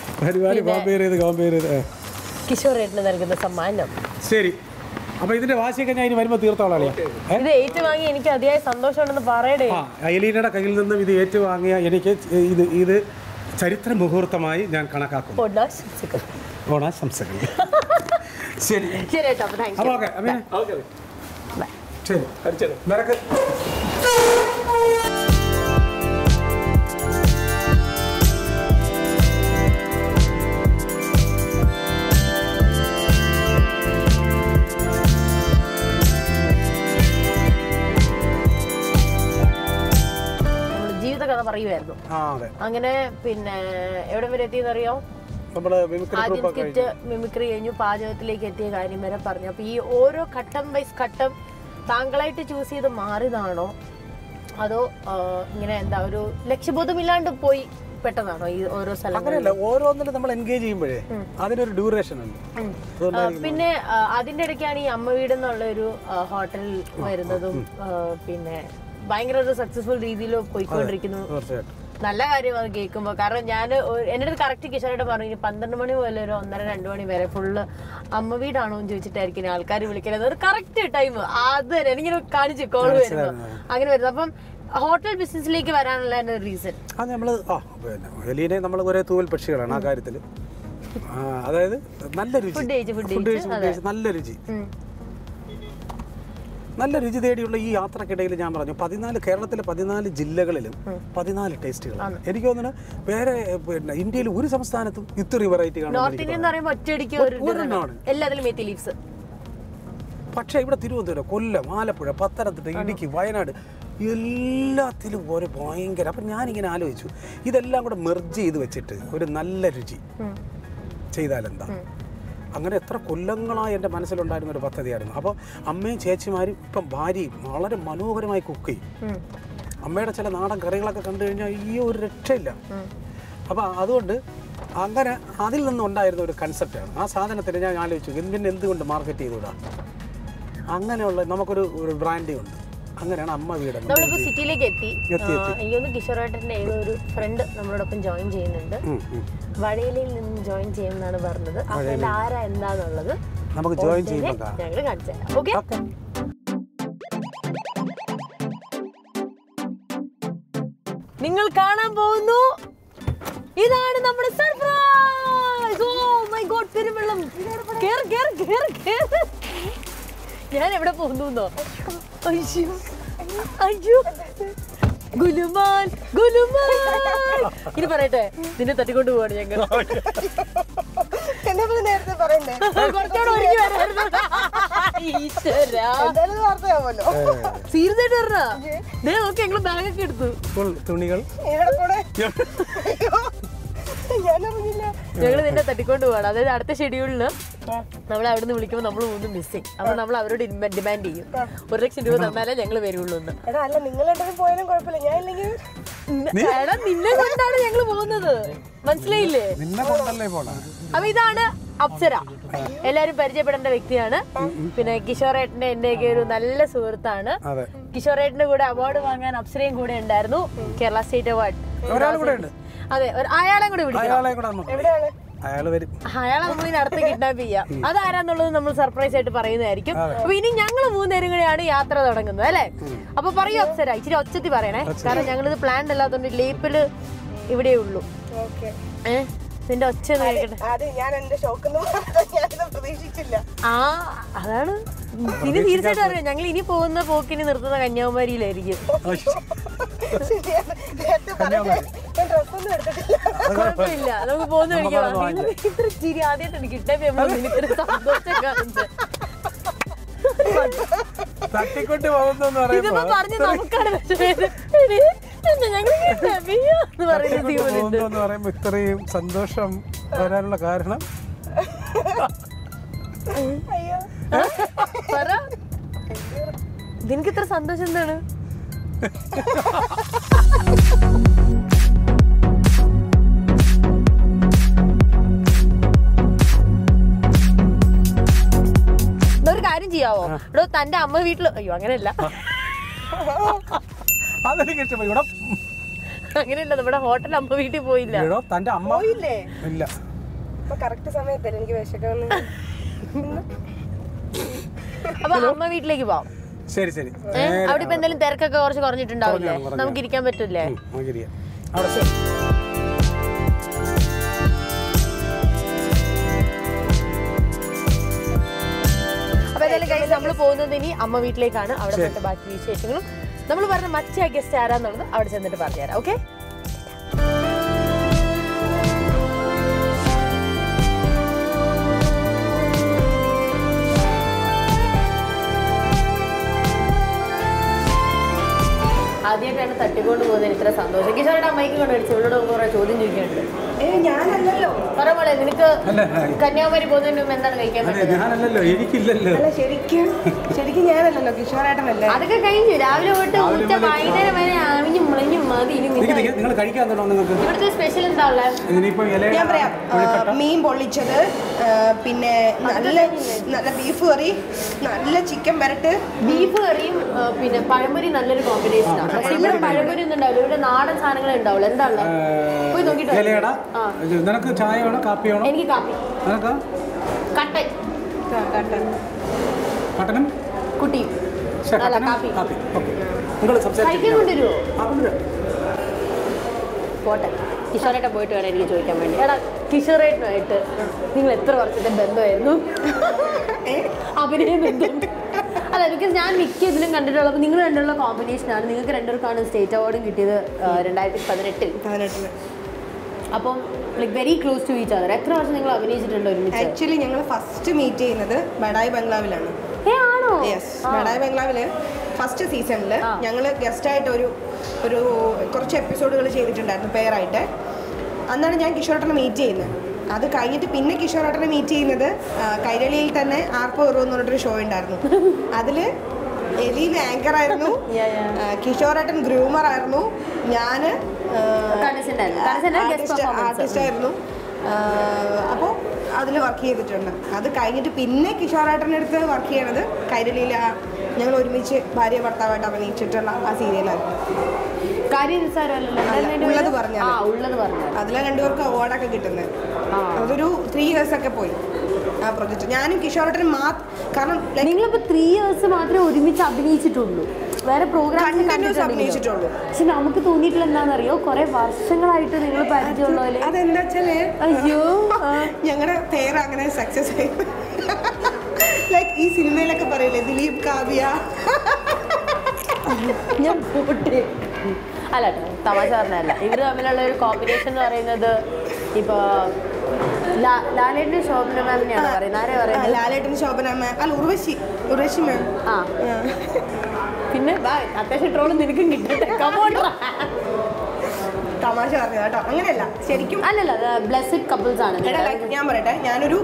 A: കിഷോറേട്ടിന് നൽകുന്ന സമ്മാനം.
C: ശരി, അപ്പൊ ഇതിന്റെ വാശിയൊക്കെ ഞാൻ ഇനി വരുമ്പോ തീർത്തോളാം.
A: ഇത് ഏറ്റുവാങ്ങി എനിക്ക് അതിയായ സന്തോഷമുണ്ടെന്ന് പറയടേ.
C: എലീനയുടെ കയ്യിൽ നിന്നും ഇത് ഏറ്റുവാങ്ങിയ എനിക്ക് ഇത് ചരിത്ര മുഹൂർത്തമായി ഞാൻ കണക്കാക്കും. ഓണാശംസകൾ. ശരി
A: ശരി കേട്ടോ. Thank you.
C: ശരി, നിനക്ക്
A: ജീവിത കഥ പറയുമായിരുന്നു. അങ്ങനെ പിന്നെ എവിടെ വരെ എത്തിയെന്നറിയോ? ആദ്യം സ്കിറ്റ് മിമിക്രി കഴിഞ്ഞു, പാചകത്തിലേക്ക് എത്തിയ കാര്യം വരെ പറഞ്ഞു. അപ്പൊ ഈ ഓരോ ഘട്ടം വൈസ് ഘട്ടം താങ്കളായിട്ട് ചൂസ് ചെയ്ത് മാറിയതാണോ അതോ ഇങ്ങനെ എന്താ ഒരു ലക്ഷ്യബോധമില്ലാണ്ട് പോയി പെട്ടതാണോ ഈ ഓരോ സ്ഥലം?
C: ഓരോന്നിലും നമ്മൾ എൻഗേജ് ചെയ്യുമ്പോഴേ അതിനൊരു ഡ്യൂറേഷൻ ഉണ്ട്.
A: പിന്നെ അതിന്റെ ഇടയ്ക്കാണ് ഈ അമ്മ വീട് എന്നുള്ള ഒരു ഹോട്ടൽ വരുന്നതും പിന്നെ ഭയങ്കര ഒരു സക്സസ്ഫുൾ രീതിയിൽ പോയിക്കൊണ്ടിരിക്കുന്നു. നല്ല കാര്യം അത് കേൾക്കുമ്പോ. കാരണം ഞാൻ എൻ്റെ അടുത്ത് കറക്റ്റ് കിഷോറായിട്ട് പറഞ്ഞു 12 മണി മുതൽ ഒരു 1:30-2 മണി വരെ ഫുള്ള് അമ്മ വീടാണോ എന്ന് ചോദിച്ചിട്ടായിരിക്കും ആൾക്കാർ വിളിക്കുന്നത്. അത് കറക്റ്റ് ടൈം അത് എനിക്കിങ്ങനെ കാണിച്ചു കോൾ വരുമ്പോ അങ്ങനെ വരുന്നത്. അപ്പം ഹോട്ടൽ ബിസിനസ്സിലേക്ക് വരാനുള്ള റീസൺ
C: അത് നമ്മള് എലീനെ നമ്മൾ ഒരേ തൂവൽ പക്ഷികളാണ് ആ കാര്യത്തില്. അതായത് നല്ല രുചി, നല്ല രുചി തേടിയുള്ള ഈ യാത്രക്കിടയിൽ ഞാൻ പറഞ്ഞു കേരളത്തിലെ 14 ജില്ലകളിലും 14 ടേസ്റ്റുകളാണ്. എനിക്ക് തോന്നുന്നു വേറെ ഇന്ത്യയിൽ ഒരു സംസ്ഥാനത്തും ഇത്രയും വെറൈറ്റി കാണാൻ. പക്ഷേ ഇവിടെ തിരുവനന്തപുരം, കൊല്ലം, ആലപ്പുഴ, പത്തനംതിട്ട, ഇടുക്കി, വയനാട് എല്ലാത്തിലും ഒരു ഭയങ്കര. അപ്പം ഞാനിങ്ങനെ ആലോചിച്ചു ഇതെല്ലാം കൂടെ മെർജ് ചെയ്ത് വെച്ചിട്ട് ഒരു നല്ല രുചി ചെയ്താലെന്താ. അങ്ങനെ എത്ര കൊല്ലങ്ങളായി എൻ്റെ മനസ്സിലുണ്ടായിരുന്ന ഒരു പദ്ധതിയായിരുന്നു. അപ്പോൾ അമ്മയും ചേച്ചിമാരും ഇപ്പം ഭാര്യയും വളരെ മനോഹരമായി കുക്ക് ചെയ്യും. അമ്മയുടെ ചില നാടൻ കറികളൊക്കെ കണ്ടു കഴിഞ്ഞാൽ ഈ ഒരു രക്ഷയില്ല. അപ്പോൾ അതുകൊണ്ട് അങ്ങനെ അതിൽ നിന്നുണ്ടായിരുന്ന ഒരു കൺസെപ്റ്റാണ്. ആ സാധനത്തിന് ഞാൻ ആലോചിച്ചു എന്തുകൊണ്ട് മാർക്കറ്റ് ചെയ്തുകൂടാ. അങ്ങനെയുള്ള നമുക്കൊരു ബ്രാൻഡിങ് ഉണ്ട്. അങ്ങനെയാണ് അമ്മ വീട്.
A: നമ്മളിപ്പോൾ സിറ്റിയിലേക്ക് എത്തി. എനിക്കൊന്ന് കിഷോറേട്ടൻ്റെ ഏതോ ഒരു ഫ്രണ്ട് നമ്മളോടൊപ്പം ജോയിൻ ചെയ്യുന്നുണ്ട്. വടയിലയിൽ നിന്ന് ജോയിൻ ചെയ്യുമെന്നാണ് പറഞ്ഞത്. അപ്പോൾ ആരാ എന്താന്നുള്ളത്
C: നമുക്ക് ജോയിൻ ചെയ്യുമ്പോൾ
A: ഞങ്ങൾ കാണിച്ചു തരാം. ഓക്കെ, നിങ്ങൾ കാണാൻ പോകുന്നു. ഇതാണ് നമ്മുടെ സർപ്രൈസ്. ഓ മൈ ഗോഡ്, പെരുവെള്ളം. ഞാൻ എവിടെ പോകുന്നു? അയ്യോ ഗുലുമാൽ ഗുലുമാൽ. ഇനി പറയട്ടെ, നിന്നെ തട്ടിക്കൊണ്ട് പോവാണ് ഞങ്ങൾ.
I: നേരത്തെ പറയണ്ടേ?
A: സീരിയസ് ആയിട്ട് പറഞ്ഞാ നോക്കി ഞങ്ങള് ബാഗൊക്കെ എടുത്തു.
C: തുണികൾ
A: ഞങ്ങൾ നിന്നെ തട്ടിക്കൊണ്ട് പോവാണ്. അതായത് അടുത്ത ഷെഡ്യൂളില് നമ്മൾ അവിടെ നിന്ന് വിളിക്കുമ്പോൾ നമ്മൾ മൂന്ന് മിസ്സിങ്. അപ്പൊ നമ്മൾ അവരോട് ഡിമാൻഡ് ചെയ്യും 1 ലക്ഷം രൂപ തന്നാലേ ഞങ്ങൾ വരുള്ളൂ എന്ന്.
I: അല്ല, നിങ്ങൾ പോയാലും കുഴപ്പമില്ല, ഞാൻ ഇല്ലെങ്കിൽ
A: എടാ നിന്നെ കൊണ്ടാണ് ഞങ്ങൾ പോകുന്നത്, മനസ്സിലായില്ലേ? അപ്പൊ ഇതാണ് അപ്സര. എല്ലാരും പരിചയപ്പെടേണ്ട വ്യക്തിയാണ്. പിന്നെ കിഷോറേട്ടന്റെ എന്റെയൊക്കെ ഒരു നല്ല സുഹൃത്താണ്. കിഷോറേട്ടന്റെ കൂടെ അവാർഡ് വാങ്ങാൻ അപ്സരയും കൂടെ ഉണ്ടായിരുന്നു. Kerala state award. അതെ, അയാളെ കൂടെ വിളിക്കണം. അയാളെ നമ്മൾ ഇനി അടുത്ത് കിഡ്നാപ്പ് ചെയ്യാം. അതാരാന്നുള്ളത് നമ്മൾ സർപ്രൈസ് ആയിട്ട് പറയുന്നതായിരിക്കും. അപ്പൊ ഇനി ഞങ്ങൾ 3 പേരും കൂടെയാണ് യാത്ര തുടങ്ങുന്നത് അല്ലേ? അപ്പൊ പറയൂ അപ്സര, ഇച്ചിരി ഒച്ചത്തി പറയണേ, കാരണം ഞങ്ങളിത് പ്ലാൻഡ് അല്ലാത്തതുകൊണ്ട് ലേപ്പില് ഇവിടെ ഉള്ളൂ. നിന്റെ ഒച്ച അതാണ്. ഇനി തീർച്ചയായിട്ടും അറിയാം, ഞങ്ങൾ ഇനി പോകുന്ന പോക്കിന് നിർത്തുന്ന കന്യാകുമാരിയിലായിരിക്കും. കുഴപ്പമില്ല, നമുക്ക് പോകുന്ന ഇത്ര ചിരി ആദ്യമായിട്ടാണ് കിട്ടാൻ ഇത്ര സന്തോഷം കാണുന്നത്. ഇതിപ്പോ പറഞ്ഞ് നമുക്കാണ്
C: ഇത്രയും സന്തോഷം വരാനുള്ള കാരണം
A: നിനക്ക് ഇത്ര സന്തോഷം എന്താണ്? ഒരു കാര്യം ചെയ്യാവോ? ഇവിടെ തന്റെ അമ്മ വീട്ടില്, അയ്യോ അങ്ങനെയല്ല, അങ്ങനെയല്ല, നമ്മുടെ ഹോട്ടൽ അമ്മ വീട്ടിൽ പോയില്ല.
C: തന്റെ അമ്മ
I: പോയില്ലേ? ഇല്ല. കറക്റ്റ് സമയത്തല്ലേ എനിക്ക് വിശക്കുന്നു.
A: അപ്പൊ അമ്മ വീട്ടിലേക്ക് പോവാം.
C: ശരി ശരി.
A: അവിടെ ഇപ്പൊ എന്തെങ്കിലും തിരക്കൊക്കെ കുറച്ച് കുറഞ്ഞിട്ടുണ്ടാവില്ലേ? നമുക്ക് ഇരിക്കാൻ പറ്റില്ലേ? അപ്പൊ എന്തായാലും കഴിച്ച് നമ്മൾ പോകുന്നത് ഇനി അമ്മ വീട്ടിലേക്കാണ്. അവിടെ പോയിട്ട് ബാക്കി വിശേഷങ്ങളും നമ്മൾ പറഞ്ഞ മറ്റേ ഗസ്റ്റ് ആരാന്നുള്ളത് അവിടെ ചെന്നിട്ട് പറഞ്ഞുതരാം. ഓക്കെ? ആദ്യമായിട്ടാണ് തട്ടിക്കൊണ്ട് പോകുന്നതിന് ഇത്ര സന്തോഷം. കിഷോറുടെ അമ്മയ്ക്ക് കൊണ്ട് അടിച്ചു ഇവളോട് കുറെ ചോദ്യം ചോദിക്കാനുണ്ട്.
I: ഞാനല്ലോ
A: പറ, നിനക്ക് കന്യാകുമാരി പോകുന്നതിന് മുമ്പ് എന്താണ് കഴിക്കാൻ പറ്റുന്നത്?
I: ശരിക്കും ഞാനല്ലല്ലോ, കിഷോറേട്ടനല്ലേ.
A: അതൊക്കെ കഴിഞ്ഞു. രാവിലെ തൊട്ട് ഉച്ച വൈകുന്നേരം വരെ ആവിഞ്ഞും മുളഞ്ഞും മതി. ഇവിടുത്തെ സ്പെഷ്യൽ എന്താ ഉള്ളത്?
I: ഞാൻ പറയാം, മീൻ പൊള്ളിച്ചത്, പിന്നെ നല്ല ബീഫ് കറി, നല്ല ചിക്കൻ വരട്ട്.
A: ബീഫ് കറിയും പിന്നെ പഴംപൊരി നല്ലൊരു കോമ്പിനേഷൻ ആണ്. പക്ഷെ ഇവിടെ പഴംപൊരി ഒന്നും ഉണ്ടാവില്ല, ഇവിടെ നാടൻ സാധനങ്ങളെ ഉണ്ടാവുള്ളൂ. എന്താ ഉള്ളത്? പോയി നോക്കിട്ട്.
C: നിനക്ക് ചായ വേണോ കാപ്പി വേണോ?
A: എനിക്ക് കാപ്പി. കട്ടൻ
C: കട്ടനും
A: കുട്ടിയും കാപ്പി കഴിക്കാൻ കൊണ്ടുവരുമോ? പോട്ടെ, കിഷോറേട്ടൻ പോയിട്ട് വേണം എനിക്ക് ചോദിക്കാൻ വേണ്ടി. എടാ, കിഷോറേട്ടനുമായിട്ട് നിങ്ങൾ എത്ര വർഷത്തെ ബന്ധമായിരുന്നു? അഭിനയ ബന്ധം അല്ല, ബിക്കോസ് ഞാൻ മിക്ക ഇതിലും കണ്ടിട്ടുള്ളപ്പോൾ നിങ്ങൾ രണ്ടുള്ള കോമ്പിനേഷനാണ്. നിങ്ങൾക്ക് രണ്ടുപേർക്കാണ് സ്റ്റേറ്റ് അവാർഡും കിട്ടിയത് 2018. അപ്പം like very close to each other. എത്ര വർഷം നിങ്ങൾ അഭിനയിച്ചിട്ടുണ്ട് ഒരുമിച്ച്?
I: ആക്ച്വലി ഞങ്ങൾ ഫസ്റ്റ് മീറ്റ് ചെയ്യുന്നത് ബഡായി ബംഗ്ലാവിലാണ്. യെസ്, ബഡായി ബംഗ്ലാവില് ഫസ്റ്റ് സീസണിൽ ഞങ്ങൾ ഗസ്റ്റായിട്ട് ഒരു കുറച്ച് എപ്പിസോഡുകൾ ചെയ്തിട്ടുണ്ടായിരുന്നു പെയറായിട്ട്. അന്നാണ് ഞാൻ കിഷോറേട്ടനെ മീറ്റ് ചെയ്യുന്നത്. അത് കഴിഞ്ഞിട്ട് പിന്നെ കിഷോറേട്ടനെ മീറ്റ് ചെയ്യുന്നത് കൈരളിയിൽ തന്നെ ആർപ്പോ എന്ന് പറഞ്ഞിട്ടൊരു ഷോ ഉണ്ടായിരുന്നു. അതിൽ എലീൻ ആങ്കർ ആയിരുന്നു, കിഷോറേട്ടൻ ഗ്രൂമർ ആയിരുന്നു, ഞാൻ ആർട്ടിസ്റ്റ് ആയിരുന്നു. അപ്പോൾ അതിൽ വർക്ക് ചെയ്തിട്ടുണ്ട്. അത് കഴിഞ്ഞിട്ട് പിന്നെ കിഷോറേട്ടൻ്റെ അടുത്ത് വർക്ക് ചെയ്യണത് കൈരളിയിൽ ഞങ്ങൾ ഒരുമിച്ച് ഭാര്യ ഭർത്താവായിട്ട് അഭിനയിച്ചിട്ടുള്ള ആ സീരിയലായിരുന്നു. ഉള്ളത് പറഞ്ഞാൽ അതിലെ 2 പേർക്ക് അവാർഡൊക്കെ കിട്ടുന്നത്. അതൊരു 3 years ഒക്കെ പോയി ആ പ്രൊജക്റ്റ്. ഞാനും കിഷോറേട്ടനും കാരണം
A: നിങ്ങളിപ്പോ 3 years മാത്രമേ ഒരുമിച്ച് അഭിനയിച്ചിട്ടുള്ളൂ, വേറെ പ്രോഗ്രാം
I: അഭിനയിച്ചിട്ടുള്ളൂ.
A: പക്ഷെ നമുക്ക് തോന്നിയിട്ടില്ല എന്താണെന്നറിയോ, കുറെ വർഷങ്ങളായിട്ട് നിങ്ങൾ പരിചയമുള്ള പോലെ.
I: അതെന്താ വെച്ചാല്
A: അയ്യോ
I: ഞങ്ങളുടെ പേര് അങ്ങനെ സക്സസ് ആയി. ലൈക്ക് ഈ സിനിമയിലൊക്കെ പറയില്ലേ, ദിലീപ് കാവ്യ.
A: ഞാൻ പോട്ടെ, അല്ല കേട്ടോ, തമാശ പറഞ്ഞല്ല. ഇവർ തമ്മിലുള്ള ഒരു കോമ്പിനേഷൻ എന്ന് പറയുന്നത് ഇപ്പൊ ലാലേട്ടനും ശോഭന മാമിനെയാണ് പറയുന്നത്. ആരെയാ പറയുന്നത്?
I: ലാലേട്ടനും ശോഭന മാം, അല്ല ഉർവശി മാം.
A: ആ, പിന്നെ അത്യാവശ്യം ട്രോളും നിനക്കും കിട്ടട്ടെ.
I: തമാശ പറഞ്ഞത് കേട്ടോ, അങ്ങനെയല്ല ശരിക്കും.
A: അല്ലല്ല, ബ്ലെസ്ഡ് കപ്പിൾസ് ആണ്.
I: ഞാൻ പറയട്ടെ, ഞാനൊരു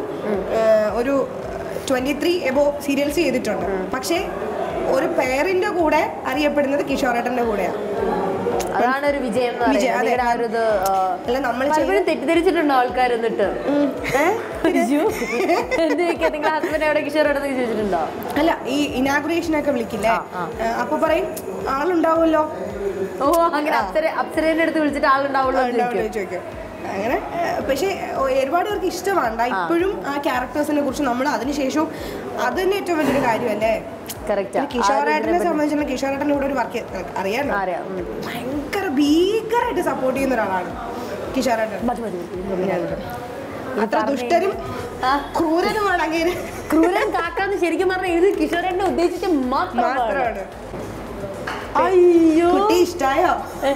I: 23 എബോവ് സീരിയൽസ് ചെയ്തിട്ടുണ്ട്. പക്ഷേ ഒരു പെയറിന്റെ കൂടെ അറിയപ്പെടുന്നത് കിഷോറേട്ടന്റെ കൂടെയാണ്.
A: അതാണ് ഒരു വിജയം എന്ന് പറയുന്നത്. ആ ഒരു ഇത് പലപ്പോഴും തെറ്റിദ്ധരിച്ചിട്ടുണ്ടോ ആൾക്കാർ? എന്നിട്ട് നിങ്ങളുടെ ഹസ്ബൻഡ് എവിടെ കിഷോറോട് ചോദിച്ചിട്ടുണ്ടോ?
I: അല്ല, ഈ ഇനാഗുറേഷനൊക്കെ വിളിക്കില്ലേ, അപ്പൊ പറയും ആളുണ്ടാവുമല്ലോ.
A: ഓ, അങ്ങനെ അപ്സരേന്റെ അടുത്ത് വിളിച്ചിട്ട് ആളുണ്ടാവുള്ളൂ
I: ചോദിക്കും അങ്ങനെ. പക്ഷേ ഒരുപാട് പേർക്ക് ഇഷ്ടമാണ് ഇപ്പോഴും ആ ക്യാരക്ടേഴ്സിനെ കുറിച്ച്. നമ്മൾ അതിനുശേഷവും അത് തന്നെ ഏറ്റവും വലിയൊരു കാര്യമല്ലേ. കിഷോറേട്ടനെ സംബന്ധിച്ചുള്ള കിഷോറേട്ടൻ്റെ കൂടെ ഒരു വർക്ക് അറിയാമല്ലോ, ഭയങ്കര ഭീകരമായിട്ട് സപ്പോർട്ട് ചെയ്യുന്ന ഒരാളാണ് കിഷോറേട്ടൻ. അത്ര ദുഷ്ടരും ക്രൂരനുമാണ്. അങ്ങനെ
A: ക്രൂരൻ കാക്കാന്ന് ശരിക്കും പറഞ്ഞാൽ ഇത് കിഷോറേട്ടനെ ഉദ്ദേശിച്ച് മാത്രമാണ്.
I: അയ്യോ, ഇഷ്ടായോ?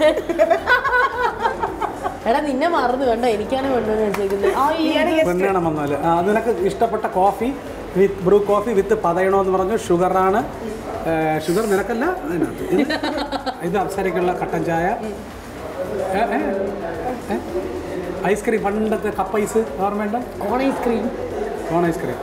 A: എടാ നിന്നെ മറന്നു കണ്ടോ, എനിക്കാണ് കൊണ്ടുവന്ന് വെച്ചേക്കുന്നത്.
C: നിനക്ക് ഇഷ്ടപ്പെട്ട coffee with Bru coffee with പതയണമെന്ന് പറഞ്ഞു. ഷുഗറാണ്, ഷുഗർ നിനക്കല്ല അതിനകത്ത്. ഇത് അപ്സരയ്ക്കുള്ള കട്ടൻ ചായ, ഐസ്ക്രീം, പണ്ടത്തെ കപ്പ് ഐസ് ഓർമ്മയുണ്ട്,
A: കോൺ ഐസ്ക്രീം.
C: കോൺ ഐസ്ക്രീം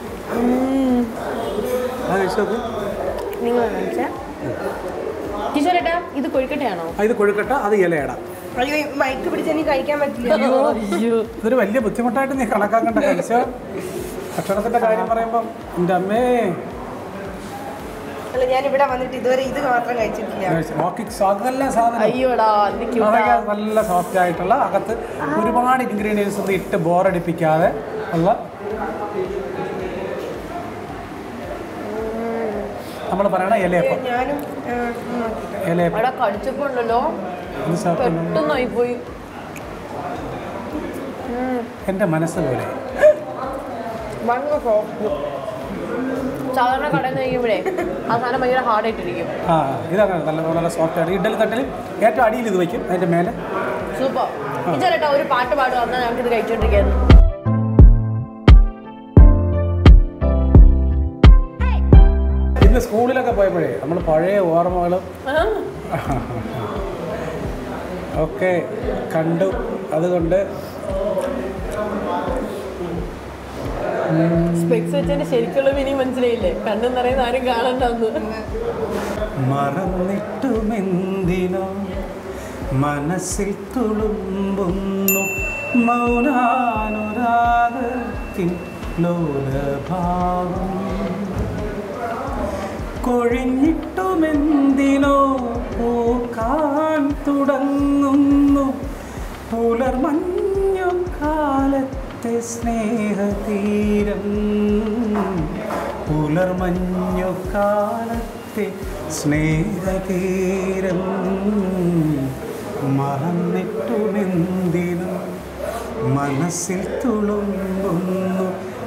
C: അത് കഴിച്ചോക്ക്
A: നിങ്ങൾ. കിഷോറേട്ടാ ഇത് കൊഴുക്കട്ടയാണോ?
C: ഇത് കൊഴുക്കട്ട, അത് ഇലയട.
I: മൈക്ക് പിടിച്ച് എനിക്ക് കഴിക്കാൻ പറ്റില്ല.
C: ഇതൊരു വലിയ ബുദ്ധിമുട്ടായിട്ട് നീ കണക്കാക്കണ്ട. കഴിച്ചോ, ഭക്ഷണത്തിന്റെ കാര്യം പറയുമ്പം എൻ്റെ അമ്മേ.
I: അല്ല, ഞാൻ ഇവിടെ വന്നിട്ട് ഇതുവരെ ഇത് മാത്രം കഴിച്ചിട്ടില്ല.
C: നല്ല സോഫ്റ്റ് ആയിട്ടുള്ള, അകത്ത് ഒരുപാട് ഇൻഗ്രീഡിയൻസ് ഒന്നും ഇട്ട് ബോറടിപ്പിക്കാതെ ഉള്ള. നമ്മൾ പറയണ ഇലയപ്പം.
A: കടിച്ചപ്പോണ്ടല്ലോ പെട്ടെന്നായി പോയി.
C: എൻ്റെ മനസ്സ് പോലെ.
A: സാധാരണ കടയിൽ നിന്ന് കഴിക്കുമ്പോഴേ ആ സാധനം ഭയങ്കര ഹാർഡായിട്ടിരിക്കും.
C: ഇതാണ് നല്ല സോഫ്റ്റ് ആണ്. ഇഡലി തട്ടിൽ ഏറ്റവും അടിയിൽ ഇത് വയ്ക്കും, അതിൻ്റെ മേലെ.
A: സൂപ്പർ. ഇതേട്ടാ ഒരു പാട്ട് പാടുക, എന്നാൽ ഞങ്ങൾക്ക് ഇത് കഴിച്ചോണ്ടിരിക്കുന്നു.
C: ഇന്ന് സ്കൂളിലൊക്കെ പോയപ്പോഴേ നമ്മൾ പഴയ ഓർമ്മകളും ഒക്കെ കണ്ടു. അതുകൊണ്ട്
A: സ്പെക്സ് വെച്ചതിന്റെ ശരിക്കുള്ള മീനിങ് മനസ്സിലായില്ലേ? കണ്ണെന്ന് പറയുന്ന ആരും കാണണ്ടെന്ന്.
C: മറന്നിട്ടുമെന്തിനോ മനസ്സിൽ തുളുമ്പുന്നു മൗനാനുരാഗത്തിൻ ലോലഭാവം. കൊഴിഞ്ഞിട്ടുമെന്തിനോ പൂക്കാൻ തുടങ്ങുന്നു പുലർമഞ്ഞു കാലത്തെ സ്നേഹതീരം. പുലർമഞ്ഞു കാലത്തെ സ്നേഹതീരം. മറന്നിട്ടുമെന്തിനോ മനസ്സിൽ തുളുമ്പുന്നു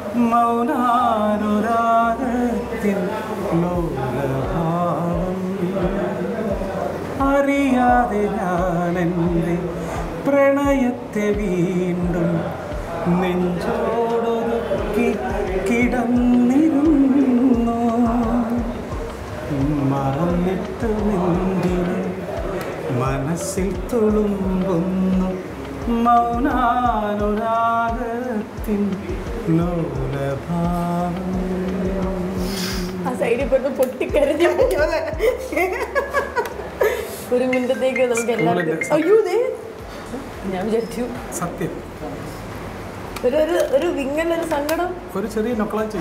C: മൗനാനുരാഗത്തിൻ ലോലഭാവം. അറിയാതെ ഞാനെൻ്റെ പ്രണയത്തെ വീണ്ടും നെഞ്ചോടൊതുക്കി കിടന്നിരുന്നു. മറന്നിട്ടുമെന്തിന് മനസ്സിൽ തുളുമ്പുന്നു മൗനാനുരാഗത്തിൻ ലോലഭാവം.
A: ആ സൈഡിൽ പെട്ട് പൊട്ടിക്കരഞ്ഞു. ഒരു മിനിറ്റത്തേക്ക് നമുക്ക് എല്ലാവർക്കും അയ്യോ ഞാൻ വിചാരിച്ചു
C: സത്യം
A: ഒരു വിങ്ങലൊരു സങ്കടം,
C: ഒരു ചെറിയ നൊക്കളാച്ചി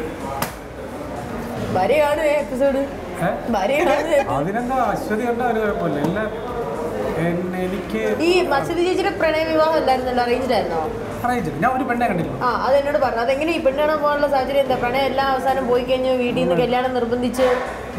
A: വരെയാണ് എപ്പിസോഡ്.
C: അതിനെന്താ അശ്വതി കണ്ട ഒരു കുഴപ്പമില്ല. എല്ലാം എനിക്ക്
A: ഈ മത്സ്യതി ചേച്ചിയുടെ പ്രണയ വിവാഹം അല്ലായിരുന്നല്ലോ, അറേഞ്ച്ഡ് ആയിരുന്നോ?
C: അറേഞ്ച്ഡ്. ഞാൻ ഒരു പെണ്ണെ കണ്ടില്ല.
A: അത് എന്നോട് പറഞ്ഞു. അതെങ്ങനെ ഈ പെണ്ണ് കാണാൻ പോകാനുള്ള സാഹചര്യം എന്താ? പ്രണയം എല്ലാം അവസാനം പോയി കഴിഞ്ഞു, വീട്ടിൽ നിന്ന് കല്യാണം നിർബന്ധിച്ച്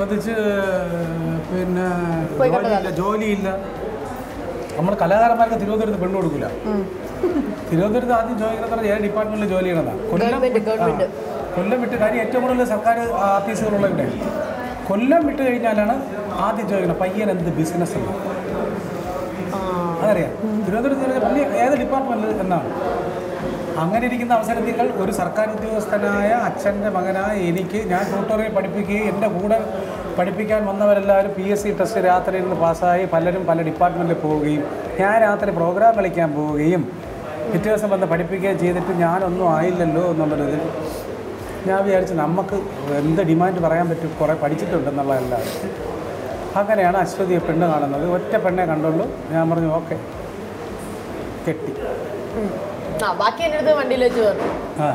C: പിന്നെ ജോലിയില്ല. നമ്മൾ കലാകാരന്മാർക്ക് തിരുവനന്തപുരത്ത് പെണ്ണ് കൊടുക്കില്ല. തിരുവനന്തപുരത്ത് ആദ്യം ചോദിക്കുന്നത് ഏത് ഡിപ്പാർട്ട്മെന്റിൽ ജോലി ചെയ്യണതാണ്. കൊല്ലം വിട്ട് കാര്യം ഏറ്റവും കൂടുതൽ സർക്കാർ ഓഫീസുകളുള്ള ഇവിടെ. കൊല്ലം വിട്ട് കഴിഞ്ഞാലാണ് ആദ്യം ചോദിക്കുന്നത് പയ്യൻ എന്ത് ബിസിനസ് ആണ്. അതറിയാം. തിരുവനന്തപുരത്ത് പുള്ളി ഏത് ഡിപ്പാർട്ട്മെന്റ് എന്നാണ്. അങ്ങനെ ഇരിക്കുന്ന അവസരത്തിൽ ഒരു സർക്കാർ ഉദ്യോഗസ്ഥനായ അച്ഛൻ്റെ മകനായ എനിക്ക്, ഞാൻ ട്യൂട്ടോറിയൽ പഠിപ്പിക്കുകയും എൻ്റെ കൂടെ പഠിപ്പിക്കാൻ വന്നവരെല്ലാവരും PSC ടെസ്റ്റ് രാത്രി ഇരുന്ന് പാസ്സായി പലരും പല ഡിപ്പാർട്ട്മെൻറ്റിൽ പോവുകയും ഞാൻ രാത്രി പ്രോഗ്രാം കളിക്കാൻ പോവുകയും പിറ്റേ ദിവസം വന്ന് പഠിപ്പിക്കുകയും ചെയ്തിട്ട് ഞാനൊന്നും ആയില്ലല്ലോ എന്നുള്ളൊരിതിൽ ഞാൻ വിചാരിച്ചു നമുക്ക് എന്ത് ഡിമാൻഡ് പറയാൻ പറ്റും, കുറേ പഠിച്ചിട്ടുണ്ടെന്നുള്ളതല്ലാതെ. അങ്ങനെയാണ് അശ്വതിയെ പെണ്ണ് കാണുന്നത്. ഒറ്റ പെണ്ണെ കണ്ടുള്ളൂ. ഞാൻ പറഞ്ഞു ഓക്കെ, കെട്ടി.
A: ബാക്കി എൻ്റെ അടുത്ത് വണ്ടിയിൽ വെച്ച് പറഞ്ഞു.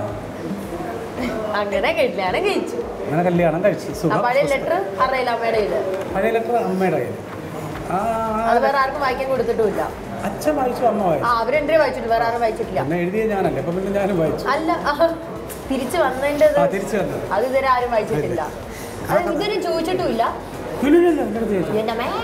A: അങ്ങനെ കല്യാണം കഴിച്ചു.
C: അങ്ങനെ കല്യാണം കഴിച്ചു.
A: പഴയ ലെറ്റർ അറിയില്ല അമ്മയുടെ കയ്യിൽ.
C: പഴയ ലെറ്റർ അമ്മയുടെ കയ്യിൽ.
A: അത് വേറെ ആർക്കും വായിക്കാൻ കൊടുത്തിട്ടുമില്ല.
C: അച്ഛൻ വായിച്ചു, അമ്മ വായിച്ചു.
A: അവരെന്തേ വായിച്ചിട്ട് വേറെ ആരും വായിച്ചിട്ടില്ല.
C: എന്നെ എഴുതിയ ഞാനല്ലേ, അപ്പൊ പിന്നെ ഞാനും വായിച്ചു.
A: അല്ല, തിരിച്ചു വന്നതിൻ്റെ
C: തിരിച്ചു വന്നത്
A: അത് ഇതുവരെ ആരും വായിച്ചിട്ടില്ല. അത് ഇതുവരെ ചോദിച്ചിട്ടുമില്ല. എന്റെ അമ്മേ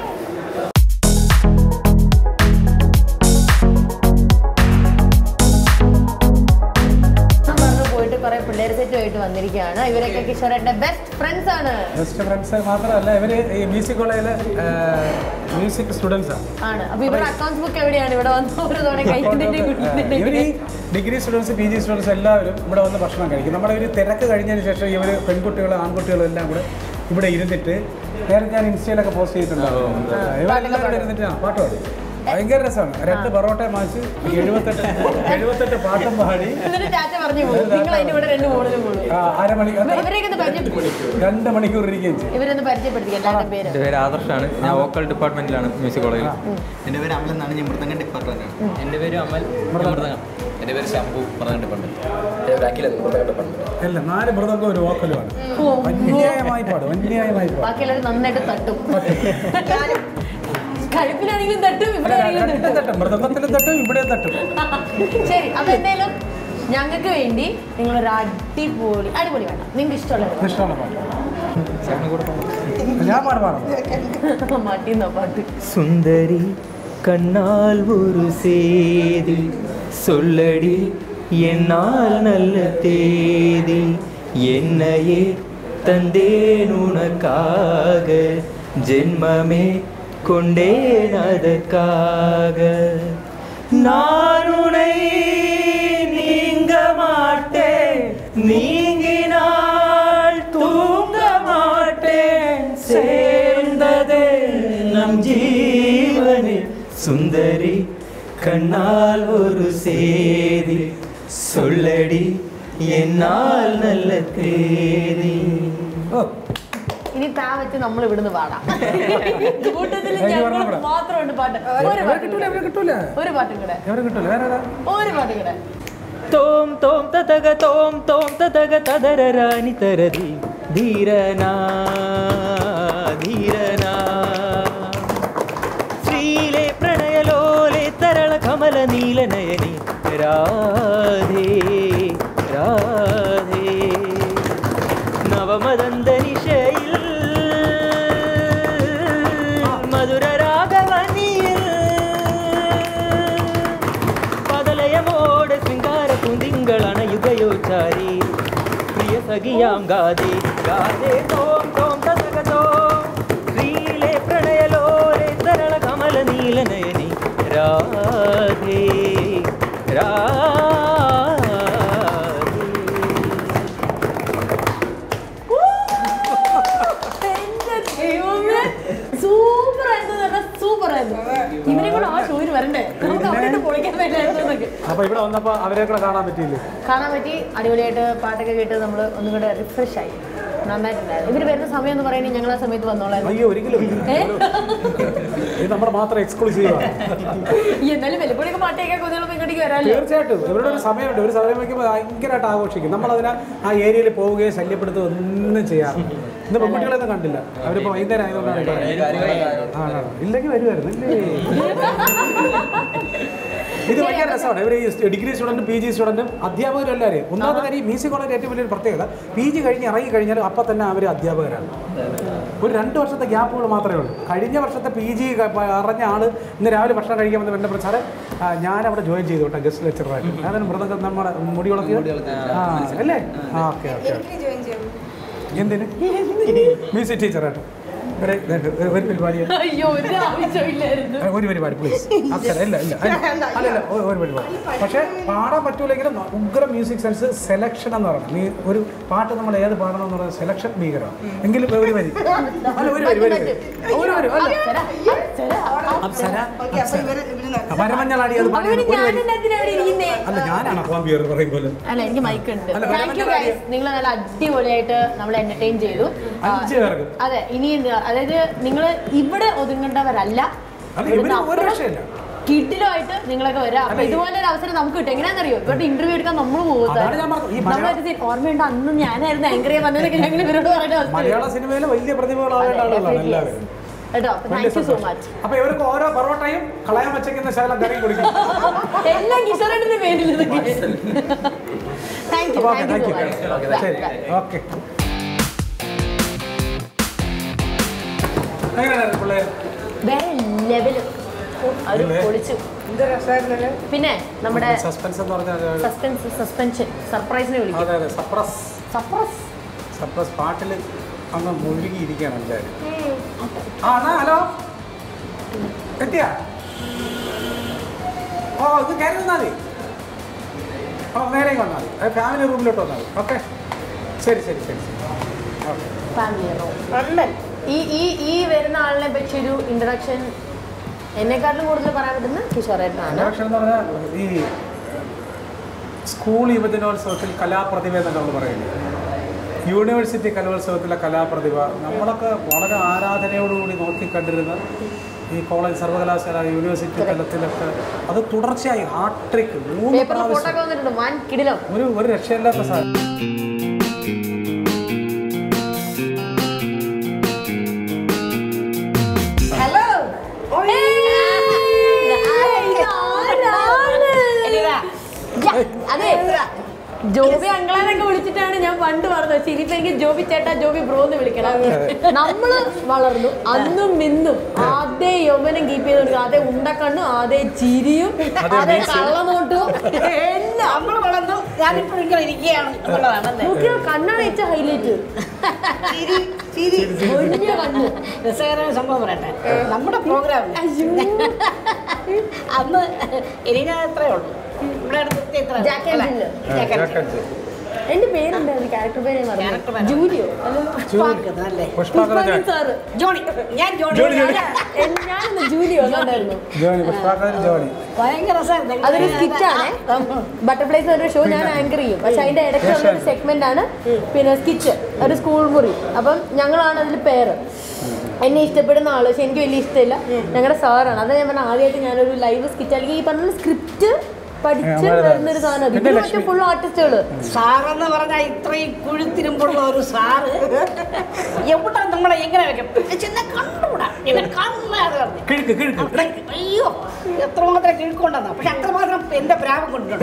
A: കുറെ പിള്ളേർ സെറ്റുമായിട്ട് വന്നിരിക്കുകയാണ്. ഇവരൊക്കെ കിഷോറിന്റെ ബെസ്റ്റ് ഫ്രണ്ട്സ് ആണ്.
C: ബെസ്റ്റ് ഫ്രണ്ട്സ് മാത്രമല്ല, ഇവര് ഈ മ്യൂസിക് കോളേജിലെ മ്യൂസിക് സ്റ്റുഡൻസ്
A: ആണ്. അപ്പൊ ഇവരുടെ അക്കൗണ്ട്സ് ബുക്ക് എവിടെയാണ്? ഇവിടെ വന്ന് ഒരു തവണ
C: ഇവർ ഈ ഡിഗ്രി സ്റ്റുഡൻസ്, PG സ്റ്റുഡൻസ് എല്ലാവരും ഇവിടെ വന്ന് ഭക്ഷണം കഴിക്കും. നമ്മുടെ ഒരു തിരക്ക് കഴിഞ്ഞതിന് ശേഷം ഇവർ പെൺകുട്ടികളും ആൺകുട്ടികളും എല്ലാം കൂടെ ഇവിടെ ഇരുന്നിട്ട്, നേരത്തെ ഞാൻ ഇൻസ്റ്റയിലൊക്കെ പോസ്റ്റ് ചെയ്തിട്ടുണ്ടാവും, ഇവരെല്ലാവരും ഇവിടെ ഇരുന്നിട്ട് പാട്ട് പാടി. ഭയങ്കര രസമാണ്. 2 പൊറോട്ട മാച്ച് 78 പാട്ടും പാടി 2 മണിക്കൂർ ഇരിക്കുകയും ചെയ്യും.
J: എൻ്റെ പേര് ആദർശാണ്. ഞാൻ വോക്കൽ ഡിപ്പാർട്ട്മെന്റിലാണ് മ്യൂസിക് കോളേജിൽ.
K: എൻ്റെ പേര് അമൽ എന്നാണ്. ഞാൻ മൃദംഗ ഡിപ്പാർട്ട്മെന്റാണ്.
J: എൻ്റെ പേര് അമൽ, മൃദംഗം. എൻ്റെ പേര് ശംഭു, മൃദംഗ ഡിപ്പാർട്ട്മെന്റ്.
C: അല്ല, 4 മൃദംഗം ഒരു വോക്കലുമാണ്. അന്യായമായി പാടും, അന്യായമായി പാടും.
A: ബാക്കിയുള്ളവർ നന്നായിട്ട് തട്ടും. കഴിപ്പിലാണെങ്കിലും തട്ടും, ഇവിടെ
C: തട്ടും, മൃദംഗത്തിലും തട്ടും, ഇവിടെ തട്ടും.
A: ശരി, അപ്പൊ എന്തായാലും ഞങ്ങൾക്ക് വേണ്ടി നിങ്ങളൊരു അടിപൊളി വേണ്ട, നിങ്ങൾക്ക് ഇഷ്ടമുള്ള പാട്ട്.
J: സുന്ദരി കണ്ണാൽ ഒരു സേതി சொல்லடி என்னால் நல்ல தேதி என்னையே தந்தேன் உனக்காக ஜென்மமே கொண்டேன் அதற்காக நான் உன்னை நீங்க மாட்டேன் நீங்கினால் தூங்க மாட்டேன் சேர்ந்ததே நம் ஜீவனே சுந்தரி கண்ணால் ஒரு சேதி சொல்லடி என்னால் நல்ல தேதி.
A: ഇനി താ വെച്ച് നമ്മൾ ഇവിടുന്ന് പാടാം. കൂട്ടത്തിൽ മാത്രമുണ്ട് പാട്ട്. ഒരു പാട്ടും കൂടെ.
J: തോം തോം തതക തോം തോം തതക തദര രാനി തരതി ധീരനാ ധീരനാ ശ്രീലേ പ്രണയലോലേ തരള കമല നീലനയനി രാധേ രാധേ നവമദന്തനിശയിൽ മധുര രാഗവനിയിൽ പദലയമോടെ ശൃംഗാര കുന്തിങ്കളണയുകയോ ചാരി പ്രിയ സഖിയാം ഗാദേ ഗാദേ തോം തോം തതക തോം ശ്രീലേ പ്രണയലോലേ തരള കമല നീലനയനി രാധേ
A: ഇവരെ കൂടെ ആ ഷോയിൽ വരണ്ടേ, നമുക്ക് അവിടെ പൊളിക്കാൻ പറ്റില്ലായിരുന്നു.
C: അപ്പൊ ഇവിടെ വന്നപ്പോ അവരെ കൂടെ കാണാൻ പറ്റിയില്ലേ?
A: കാണാൻ പറ്റി. അടിപൊളിയായിട്ട് പാട്ടൊക്കെ കേട്ട് നമ്മൾ ഒന്നും കൂടെ റിഫ്രഷ് ആയി. നന്നായിട്ടുണ്ടായിരുന്നു. ഇവര് വരുന്ന സമയം എന്ന് പറയുന്നത് ഞങ്ങൾ ആ സമയത്ത് വന്നോളാം.
C: അയ്യോ, ഒരിക്കലും നമ്മുടെ മാത്രം എക്സ്ക്ലൂസീവ് ആണ്.
A: എന്നാലും വെളുപ്പൊടിയൊക്കെ പാട്ട് കേൾക്കാൻ കുഞ്ഞുങ്ങൾ ഇങ്ങോട്ടേക്ക് വരാമല്ലോ.
C: തീർച്ചയായിട്ടും ഇവരുടെ ഒരു സമയമുണ്ട്. ഒരു സമയം വയ്ക്കുമ്പോൾ ഭയങ്കരമായിട്ട് ആഘോഷിക്കും. നമ്മളതിനെ ആ ഏരിയയിൽ പോവുകയോ ശല്യപ്പെടുത്തുകയോ ഒന്നും ചെയ്യാറില്ല. ഇന്ന് പെൺകുട്ടികളൊന്നും കണ്ടില്ല. അവരിപ്പോൾ വൈകുന്നേരം ആയതുകൊണ്ടാണ്. ഇല്ലെങ്കിൽ വരുമായിരുന്നു. ഇത് ഭയങ്കര രസമാണ്. ഇവർ ഈ ഡിഗ്രി സ്റ്റുഡൻറ്റും PG സ്റ്റുഡൻറ്റും അധ്യാപകരും എല്ലാവരെയും. ഒന്നാമത്തെ കാര്യം, മ്യൂസിക് കോളേജ് ഏറ്റവും വലിയൊരു പ്രത്യേകത, PG കഴിഞ്ഞ് ഇറങ്ങി കഴിഞ്ഞാൽ അപ്പം തന്നെ അവർ അധ്യാപകരാണ്. ഒരു 2 വർഷത്തെ ഗ്യാപ്പുകൾ മാത്രമേ ഉള്ളൂ. കഴിഞ്ഞ വർഷത്തെ PG അറിഞ്ഞ ആൾ ഇന്ന് രാവിലെ ഭക്ഷണം കഴിക്കാൻ വന്ന് എൻ്റെ സാറേ ഞാനവിടെ ജോയിൻ ചെയ്തു കേട്ടോ, ഗസ്റ്റ് ലെക്ചറായിട്ട്. ഞാനൊരു മൃദംഗം നമ്മുടെ മുടികളൊക്കെ അല്ലേ? Okay okay. എന്തിന്? മ്യൂസിക് ടീച്ചറായിട്ട് ഒരു പരിപാടി, പ്ലീസ്. അല്ല ഒരു പരിപാടി. പക്ഷെ പാടാൻ പറ്റൂലെങ്കിലും ഉഗ്ര മ്യൂസിക് സെൻസ്, സെലക്ഷൻ എന്ന് പറയുന്നത്. നീ ഒരു പാട്ട് നമ്മൾ ഏത് പാടണം എന്ന് പറയുന്നത് സെലക്ഷൻ ഭീകരമാണ്. എങ്കിലും ഒരു വരി വരമഞ്ഞളാടി അത് അല്ല, ഞാനാണ് കോമ്പിയർ പറയും പോലെ.
A: അല്ല, എനിക്ക് മൈക്ക് ഉണ്ട്. താങ്ക് യു ഗൈസ്, നിങ്ങൾ നല്ല അടിപൊളിയായിട്ട് നമ്മളെ എന്റർടൈൻ ചെയ്തു.
C: 5 പേർക്ക്.
A: അതെ, ഇനി അതായത് നിങ്ങൾ ഇവിടെ ഒതുങ്ങേണ്ടവരല്ല, കിഡിലുമായിട്ട് നിങ്ങളൊക്കെ വരാം. അപ്പൊ ഇതുപോലെ ഒരു അവസരം നമുക്ക് കിട്ടും. എങ്ങനെയാണെന്നറിയോ, ഇവരുടെ ഇന്റർവ്യൂ എടുക്കാൻ നമ്മൾ പോകുന്നത് ഓർമ്മയുണ്ട്, അന്ന് ഞാനായിരുന്നു ആങ്കർ ചെയ്യാൻ വന്നതൊക്കെ ഞങ്ങൾ ഇവരോട് പറയുന്നത്.
C: മലയാള സിനിമയിൽ വലിയ പ്രതിഭകളാണ്
A: കേട്ടോ. Thank you so much.
C: അപ്പൊ ഇവർക്ക് ഓരോ പൊറോട്ടയും കളയാൻ വെച്ചേക്കുന്ന ശകലം കറി കുടിക്കും.
A: എല്ലാം കിഷോറിന്റെ പേരിൽ. Thank you.
C: ശരി, ഓക്കെ.
A: വേറെ ലെവല് പൊളിച്ചു. പിന്നെ നമ്മുടെ
C: സസ്പെൻസ് എന്ന് പറഞ്ഞാൽ
A: സസ്പെൻഷൻ സർപ്രൈസിനെ വിളിക്കും.
C: സർപ്രൈസ് പാട്ടിൽ അങ്ങ് മുഴുകിയിരിക്കുകയാണ് എല്ലാവരും. ഹലോ, എത്തിയാ? ഇത് കയറി വന്നാൽ മതി. നേരെ വന്നാൽ മതി, ഫാമിലി റൂമിലോട്ട് വന്നാൽ മതി. ഓക്കെ, ശരി.
A: ഈ വരുന്ന ആളിനെ പറ്റിയൊരു ഇൻട്രഡക്ഷൻ എന്നെക്കാട്ടിലും കൂടുതൽ പറയാൻ പറ്റുന്ന കിഷോറായിട്ടാണ്.
C: ഇൻട്രഡക്ഷൻ എന്ന് പറഞ്ഞാൽ ഈ സ്കൂൾ യുവജനോത്സവത്തിൽ കലാപ്രതിഭ എന്നൊക്കെ നമ്മൾ പറയുന്നത്, യൂണിവേഴ്സിറ്റി കലോത്സവത്തിലെ കലാപ്രതിഭ നമ്മളൊക്കെ വളരെ ആരാധനയോടുകൂടി നോക്കിക്കണ്ടിരുന്ന ഈ കോളേജ്, സർവകലാശാല, യൂണിവേഴ്സിറ്റി തലത്തിലൊക്കെ അത് തുടർച്ചയായി ഹാട്രിക് 3 പ്രാവശ്യം ഒരു രക്ഷയില്ലാത്ത സാധനം.
A: അതെ, ജോബി അങ്കളാനൊക്കെ വിളിച്ചിട്ടാണ് ഞാൻ പണ്ട് പറഞ്ഞത്. ശരിക്കും എനിക്ക് ജോബി ചേട്ടാ, ജോബി ബ്രോ എന്ന് വിളിക്കണം. നമ്മള് വളർന്നു അന്നും ഇന്നും അതേ യൗവനം കീപ്പ് ചെയ്തോണ്ടിരിക്കും. അതേ ഉണ്ടക്കണ്ണും അതേ ചിരിയും അതേ കള്ളനോട്ടും എല്ലാം നമ്മള് വളർന്നു. ഞാനിപ്പോഴും ഇങ്ങനെ ഇരിക്കുകയാണ് എന്നുള്ളതാണ്. കണ്ണാണ് ഏറ്റവും ഹൈലൈറ്റ്.
B: രസകരമായ സംഭവം പറയട്ടെ, നമ്മുടെ പ്രോഗ്രാം അന്ന് എലീന എത്രയേ ഉള്ളൂ,
A: എന്റെ പേരുണ്ടായിരുന്നു, ക്യാരക്ടർ പേര് ജൂലിയോ ജൂലിയോ അതൊരു സ്കിറ്റാണ്. ബട്ടർഫ്ലൈസ് ഒരു ഷോ ഞാൻ ആങ്കർ ചെയ്യും, പക്ഷെ അതിന്റെ ഇടയ്ക്കുള്ള ഒരു സെഗ്മെന്റ് ആണ് പിന്നെ സ്കിറ്റ്, ഒരു സ്കൂൾ മുറി. അപ്പം ഞങ്ങളാണ് അതിൽ പേര്. എന്നെ ഇഷ്ടപ്പെടുന്ന ആള്, പക്ഷെ എനിക്ക് വലിയ ഇഷ്ടമില്ല, ഞങ്ങളുടെ സാറാണ്. അത് ഞാൻ പറഞ്ഞ ആദ്യമായിട്ട് ഞാനൊരു ലൈവ് സ്കിറ്റ് അല്ലെങ്കിൽ ഈ പറഞ്ഞ സ്ക്രിപ്റ്റ് പഠിച്ച് വരുന്നൊരു സാധനം. ഫുൾ ആർട്ടിസ്റ്റുകള്
B: സാറെന്ന് പറഞ്ഞാൽ ഇത്രയും കുഴുത്തിരുമ്പുള്ള ഒരു സാറ് എവിടെ നമ്മളെ എങ്ങനെ വെക്കും കണ്ടുകൂടാ, അയ്യോ എത്രമാത്രം കിഴക്കൊണ്ടെന്നാ. പക്ഷെ അത്രമാത്രം എന്റെ പ്രാപം കൊണ്ടുണ്ട്.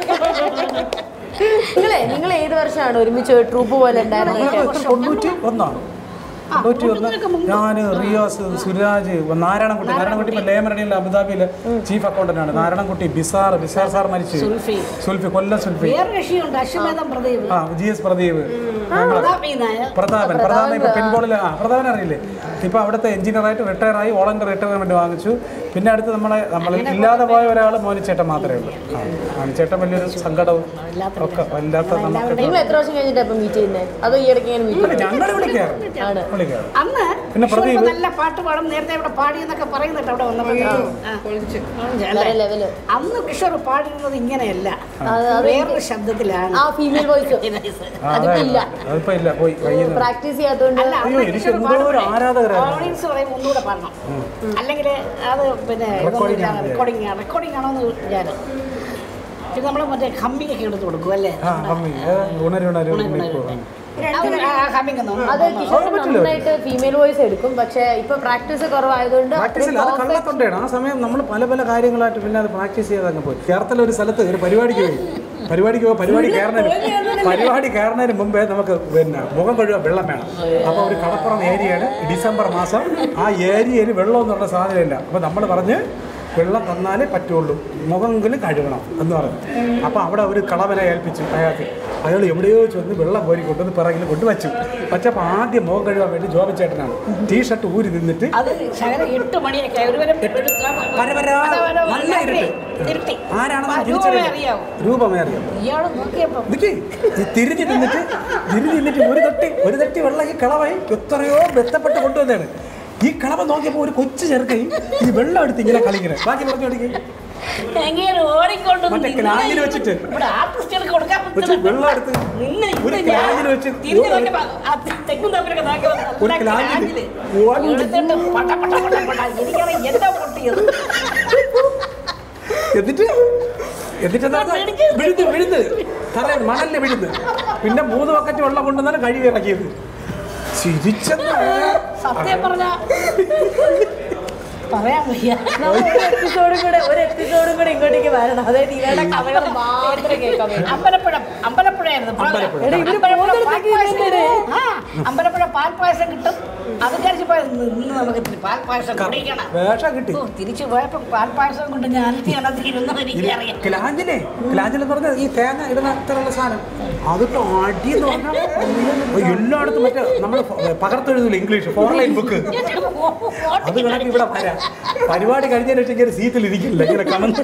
A: നിങ്ങൾ ഏത് വർഷമാണ് ഒരുമിച്ച് ട്രൂപ്പ് പോലെ ഉണ്ടായിരുന്നത്?
C: 91 ഞാൻ, റിയാസ്, സുരാജ്, നാരായണൻകുട്ടി ഇപ്പൊ ലേമരടിയിൽ അബുദാബിയിലെ ചീഫ് അക്കൗണ്ടന്റ് ആണ്. നാരായണൻകുട്ടി, ബിസാർ സാർ മരിച്ചു, സുൽഫി, കൊല്ലം സുൽഫി, GS പ്രദീപ്, പ്രതാപൻ ഇപ്പൊ പിൻബോളിൽ പ്രതാപൻ അറിയില്ലേ, ഇപ്പൊ അവിടുത്തെ എഞ്ചിനീയറായിട്ട് റിട്ടയർ ആയി, ഓൾ ഇന്ത്യ റിട്ടയർമെന്റ് വാങ്ങിച്ചു. പിന്നെ അടുത്ത് നമ്മൾ ഇല്ലാതെ പോയ ഒരാൾ മോനിച്ചേട്ടൻ മാത്രമേ ഉള്ളൂ. മോനിച്ചേട്ടൻ വലിയൊരു സങ്കടവും ഒക്കെ വല്ലാത്ത.
A: നിങ്ങൾ എത്ര വർഷം കഴിഞ്ഞിട്ടാണ് മീറ്റ് ചെയ്യുന്നത്? അതോ ഈ ഇടയ്ക്ക്
C: ഞങ്ങൾ വിളിക്കാറുണ്ട്.
B: അന്ന് നല്ല പാട്ട് പാടും, നേരത്തെ ഇവിടെ പാടിയെന്നൊക്കെ പറയുന്നുണ്ട് അവിടെ വന്നപ്പോൾ. അന്ന് കിഷോർ പാടിയിരുന്നത് ഇങ്ങനെയല്ല, വേറൊരു ശബ്ദത്തിലാണ്.
A: പ്രാക്ടീസ് ചെയ്യാത്തതുകൊണ്ട്
B: ഓഡിയൻസ് പറയും ഒന്നുകൂടെ പാടണം, അല്ലെങ്കിൽ അത് പിന്നെ റെക്കോർഡിംഗ് ആണോ എന്ന് ഞാൻ. പിന്നെ നമ്മൾ മറ്റേ ഹമ്മിങ് ഒക്കെ എടുത്ത് കൊടുക്കും അല്ലേ?
A: അത് നന്നായിട്ട് ഫീമെയിൽ വോയിസ് എടുക്കും, പക്ഷെ ഇപ്പൊ പ്രാക്ടീസ് കുറവായതുകൊണ്ട്
C: ആ സമയം നമ്മൾ പല കാര്യങ്ങളായിട്ട് പിന്നെ അത് പ്രാക്ടീസ് ചെയ്തങ്ങ് പോയി. കേരളത്തിലെ ഒരു സ്ഥലത്ത് ഒരു പരിപാടിക്ക് പരിപാടി കയറുന്നതിന് മുമ്പേ നമുക്ക് പിന്നെ മുഖം കഴുകാൻ വെള്ളം വേണം. അപ്പോൾ ഒരു കടപ്പുറം ഏരിയയാണ്, ഡിസംബർ മാസം. ആ ഏരിയയിൽ വെള്ളം എന്നുള്ള സാധനമില്ല. അപ്പോൾ നമ്മൾ പറഞ്ഞ് വെള്ളം തന്നാലേ പറ്റുള്ളൂ, മുഖമെങ്കിലും കഴുകണം എന്ന് പറഞ്ഞു. അപ്പോൾ അവിടെ ഒരു കളവനെ ഏൽപ്പിച്ചു. അയാൾ എവിടെയോ ചെന്ന് വെള്ളം കോരി കൊണ്ടുവന്ന് പിറകിൽ കൊണ്ടുവച്ചു. പക്ഷപ്പോൾ ആദ്യം മുഖം കഴുകാൻ വേണ്ടി ജോബി ചേട്ടനാണ് ടീഷർട്ട് ഊരി നിന്നിട്ട് രൂപമേ അറിയാം തിരിഞ്ഞു നിന്നിട്ട് ഒരു തട്ടി വെള്ളം ഈ കളവായി എത്രയോ ബന്ധപ്പെട്ട് കൊണ്ടുവന്നതാണ്. ഈ കളവ നോക്കിയപ്പോൾ ഒരു കൊച്ചു ചെറുക്കൈ ഈ വെള്ളം എടുത്ത് ഇങ്ങനെ കളിക്കുന്നത്. ബാക്കി പറഞ്ഞു കൊടുക്കേ മറ്റേ ക്ലാങ്ങിൽ വെച്ചിട്ട് വെള്ളം എടുത്ത് ഒരു ക്ലാഞ്ചിൽ വെച്ച് ഒരു ക്ലാഞ്ചിൽ എന്നിട്ട് വിഴുന്ന് തറ മണലിന് വിഴുന്ന് പിന്നെ 3 ബക്കറ്റ് വെള്ളം കൊണ്ടുവന്നാണ് കഴുകി ഇറക്കിയത്. ചിരിച്ചെന്ന്
L: സത്യം പറഞ്ഞ പറയാൻ വയ്യ.
A: ഒരു എപ്പിസോഡും കൂടെ ഇങ്ങോട്ടേക്ക് വരണം. അതായത് ഇവരുടെ കഥകൾ മാത്രമേ കേൾക്കാൻ പറ്റും.
L: അമ്പലപ്പുഴയായിരുന്നു. അമ്പലപ്പുഴ പാൽപ്പായസം കിട്ടും. അത് വിചാരിച്ചു നമുക്ക് പാൽപ്പായസം കുടിക്കണം. തിരിച്ചു പോയപ്പോ പാൽപ്പായസം കൊണ്ട് ഞാൻ ഇരുന്നത് എനിക്കറിയാം.
C: ക്ലാഞ്ചിലെന്ന് പറഞ്ഞാൽ ഈ തേങ്ങ ഇടുന്ന അത്രയുള്ള സാധനം അതൊക്കെ അടിയെന്ന് പറഞ്ഞാൽ എല്ലായിടത്തും മറ്റേ നമ്മൾ പകർത്തെഴുതില്ല ഇംഗ്ലീഷ് 4 ലൈൻ ബുക്ക് അത് കണക്ക് ഇവിടെ വരാം. പരിപാടി കഴിഞ്ഞതിന് ശേഷം ഇങ്ങനെ സീറ്റിൽ ഇരിക്കില്ല ഇങ്ങനെ കാണുന്നു.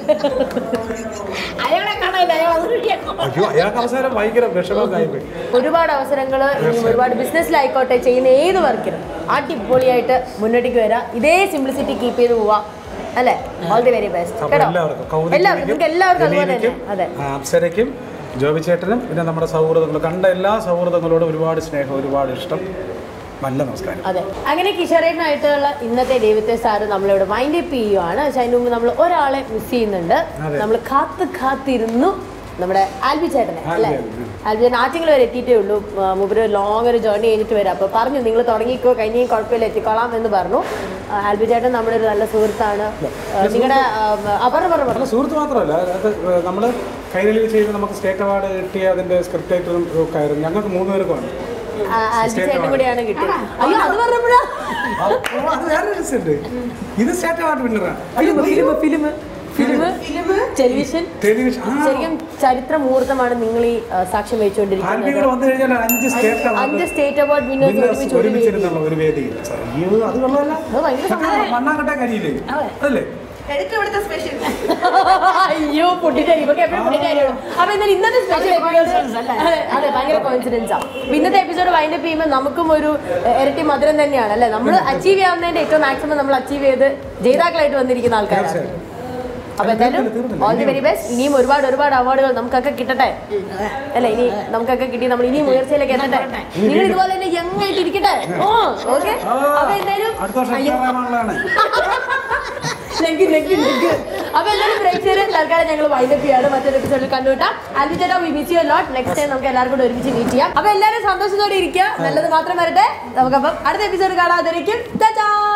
C: അയ്യോ അയാൾക്ക് അവസരം ഭയങ്കര വിഷമമായി പോയി.
A: ഒരുപാട് അവസരങ്ങൾ ഒരുപാട് ബിസിനസ്സിലായിക്കോട്ടെ ചെയ്യുന്ന ഏത് വർക്കിനും അടിപൊളിയായിട്ട് മുന്നോട്ടേക്ക് വരാം. ഇതേ സിംപ്ലിസിറ്റി കീപ്പ് ചെയ്ത് പോവാം അല്ലേ? ഓൾ ദി വെരി ബെസ്റ്റ് കേട്ടോ എല്ലാവർക്കും. അതെ
C: അപ്സരയ്ക്കും ജോബി ചേട്ടനും പിന്നെ നമ്മുടെ സൗഹൃദങ്ങൾ കണ്ട എല്ലാ സൗഹൃദങ്ങളോടും ഒരുപാട് സ്നേഹം ഒരുപാട് ഇഷ്ടം. നല്ല നമസ്കാരം.
A: അതെ അങ്ങനെ കിഷോറേനായിട്ടുള്ള ഇന്നത്തെ ദൈവത്തെ സാറ് നമ്മളിവിടെ വൈൻഡ് അപ്പ് ചെയ്യുവാണ്. പക്ഷെ അതിന് മുമ്പ് നമ്മൾ ഒരാളെ മിസ് ചെയ്യുന്നുണ്ട്. നമ്മൾ കാത്തിരുന്നു നമ്മുടെ ആൽബി ചേട്ടനെ അല്ലേ? ആൽബി ചേട്ടൻ ആറ്റിങ്ങൾ വരെ എത്തിയിട്ടേ ഉള്ളൂ. മൂപ്പര് ലോങ് ഒരു ജേർണി കഴിഞ്ഞിട്ട് വരാം. അപ്പോൾ പറഞ്ഞു നിങ്ങൾ തുടങ്ങിക്കോ കഴിഞ്ഞ കുഴപ്പമില്ല എത്തിക്കോളാം എന്ന് പറഞ്ഞു. ആൽബി ചേട്ടൻ നമ്മുടെ ഒരു നല്ല സുഹൃത്താണ്. നിങ്ങളുടെ
C: സുഹൃത്ത് മാത്രമല്ല അത് നമ്മൾ കൈരളി ചെയ്ത് നമുക്ക് സ്റ്റേറ്റ് അവാർഡ് കിട്ടിയ അതിന്റെ സ്ക്രിപ്റ്റ് റൈറ്ററും ഒക്കെ ആയിരുന്നു. ഞങ്ങൾക്ക് 3 പേർക്കുമാണ്
A: ആൽബി ചേട്ടൻ കൂടിയാണ് കിട്ടിയത്. അയ്യോ അത് പറഞ്ഞപ്പോഴാ
C: അത് വേറെ രസമുണ്ട്. ഇത് സ്റ്റേറ്റ് അവാർഡ് വിന്നറാണ്.
A: ഫിലിം ടെലിവിഷൻ ശരിക്കും ചരിത്ര മുഹൂർത്തമാണ് നിങ്ങൾ ഈ സാക്ഷ്യം വഹിച്ചുകൊണ്ടിരിക്കുന്നത്. 5 സ്റ്റേറ്റ് അവാർഡ് വിന്നേഴ്സ് അയ്യോ പൊട്ടിട്ടരി. അപ്പൊ എന്നാലും ഇന്നത്തെ സ്പെഷ്യൽ അതെ ഭയങ്കര കോയിൻസിഡൻസാ. ഇന്നത്തെ എപ്പിസോഡ് വൈൻഡ് അപ്പ് ചെയ്യുമ്പോൾ നമുക്കും ഒരു ഇരട്ടി മധുരം തന്നെയാണ് അല്ലെ? നമ്മൾ അച്ചീവ് ചെയ്യാവുന്നതിന്റെ ഏറ്റവും മാക്സിമം നമ്മൾ അച്ചീവ് ചെയ്ത് ജേതാക്കളായിട്ട് വന്നിരിക്കുന്ന ആൾക്കാരാണ്. അപ്പൊ എന്തായാലും ഓൾ ദി വെരി ബെസ്റ്റ്. ഇനിയും ഒരുപാട് അവാർഡുകൾ നമുക്കൊക്കെ കിട്ടട്ടെ അല്ലെ? ഇനി നമുക്കൊക്കെ കിട്ടി നമ്മൾ ഇനിയും ഉയർച്ചയിലേക്ക് എത്തട്ടെ. നിങ്ങൾ ഇതുപോലെ തന്നെ യങ് ആയിട്ട് ഇരിക്കട്ടെ. ഓക്കെ അപ്പൊ എന്തായാലും അപ്പൊ എന്തായാലും പ്രേക്ഷകരെ തൽക്കാലം ഞങ്ങൾ വൈൻഡ് അപ്പ് ചെയ്യാണ്. മറ്റൊരു എപ്പിസോഡിൽ കണ്ടുകിട്ടാം. ആൽബി ചേട്ടാ we miss you a lot. Next time നമുക്ക് എല്ലാവർക്കും കൂടെ ഒരുമിച്ച് മീറ്റ് ചെയ്യാം. അപ്പൊ എല്ലാവരും സന്തോഷത്തോടെ ഇരിക്കുക. നല്ലത് മാത്രം വരട്ടെ. നമുക്കപ്പം അടുത്ത എപ്പിസോഡ് കാണാതിരിക്കും.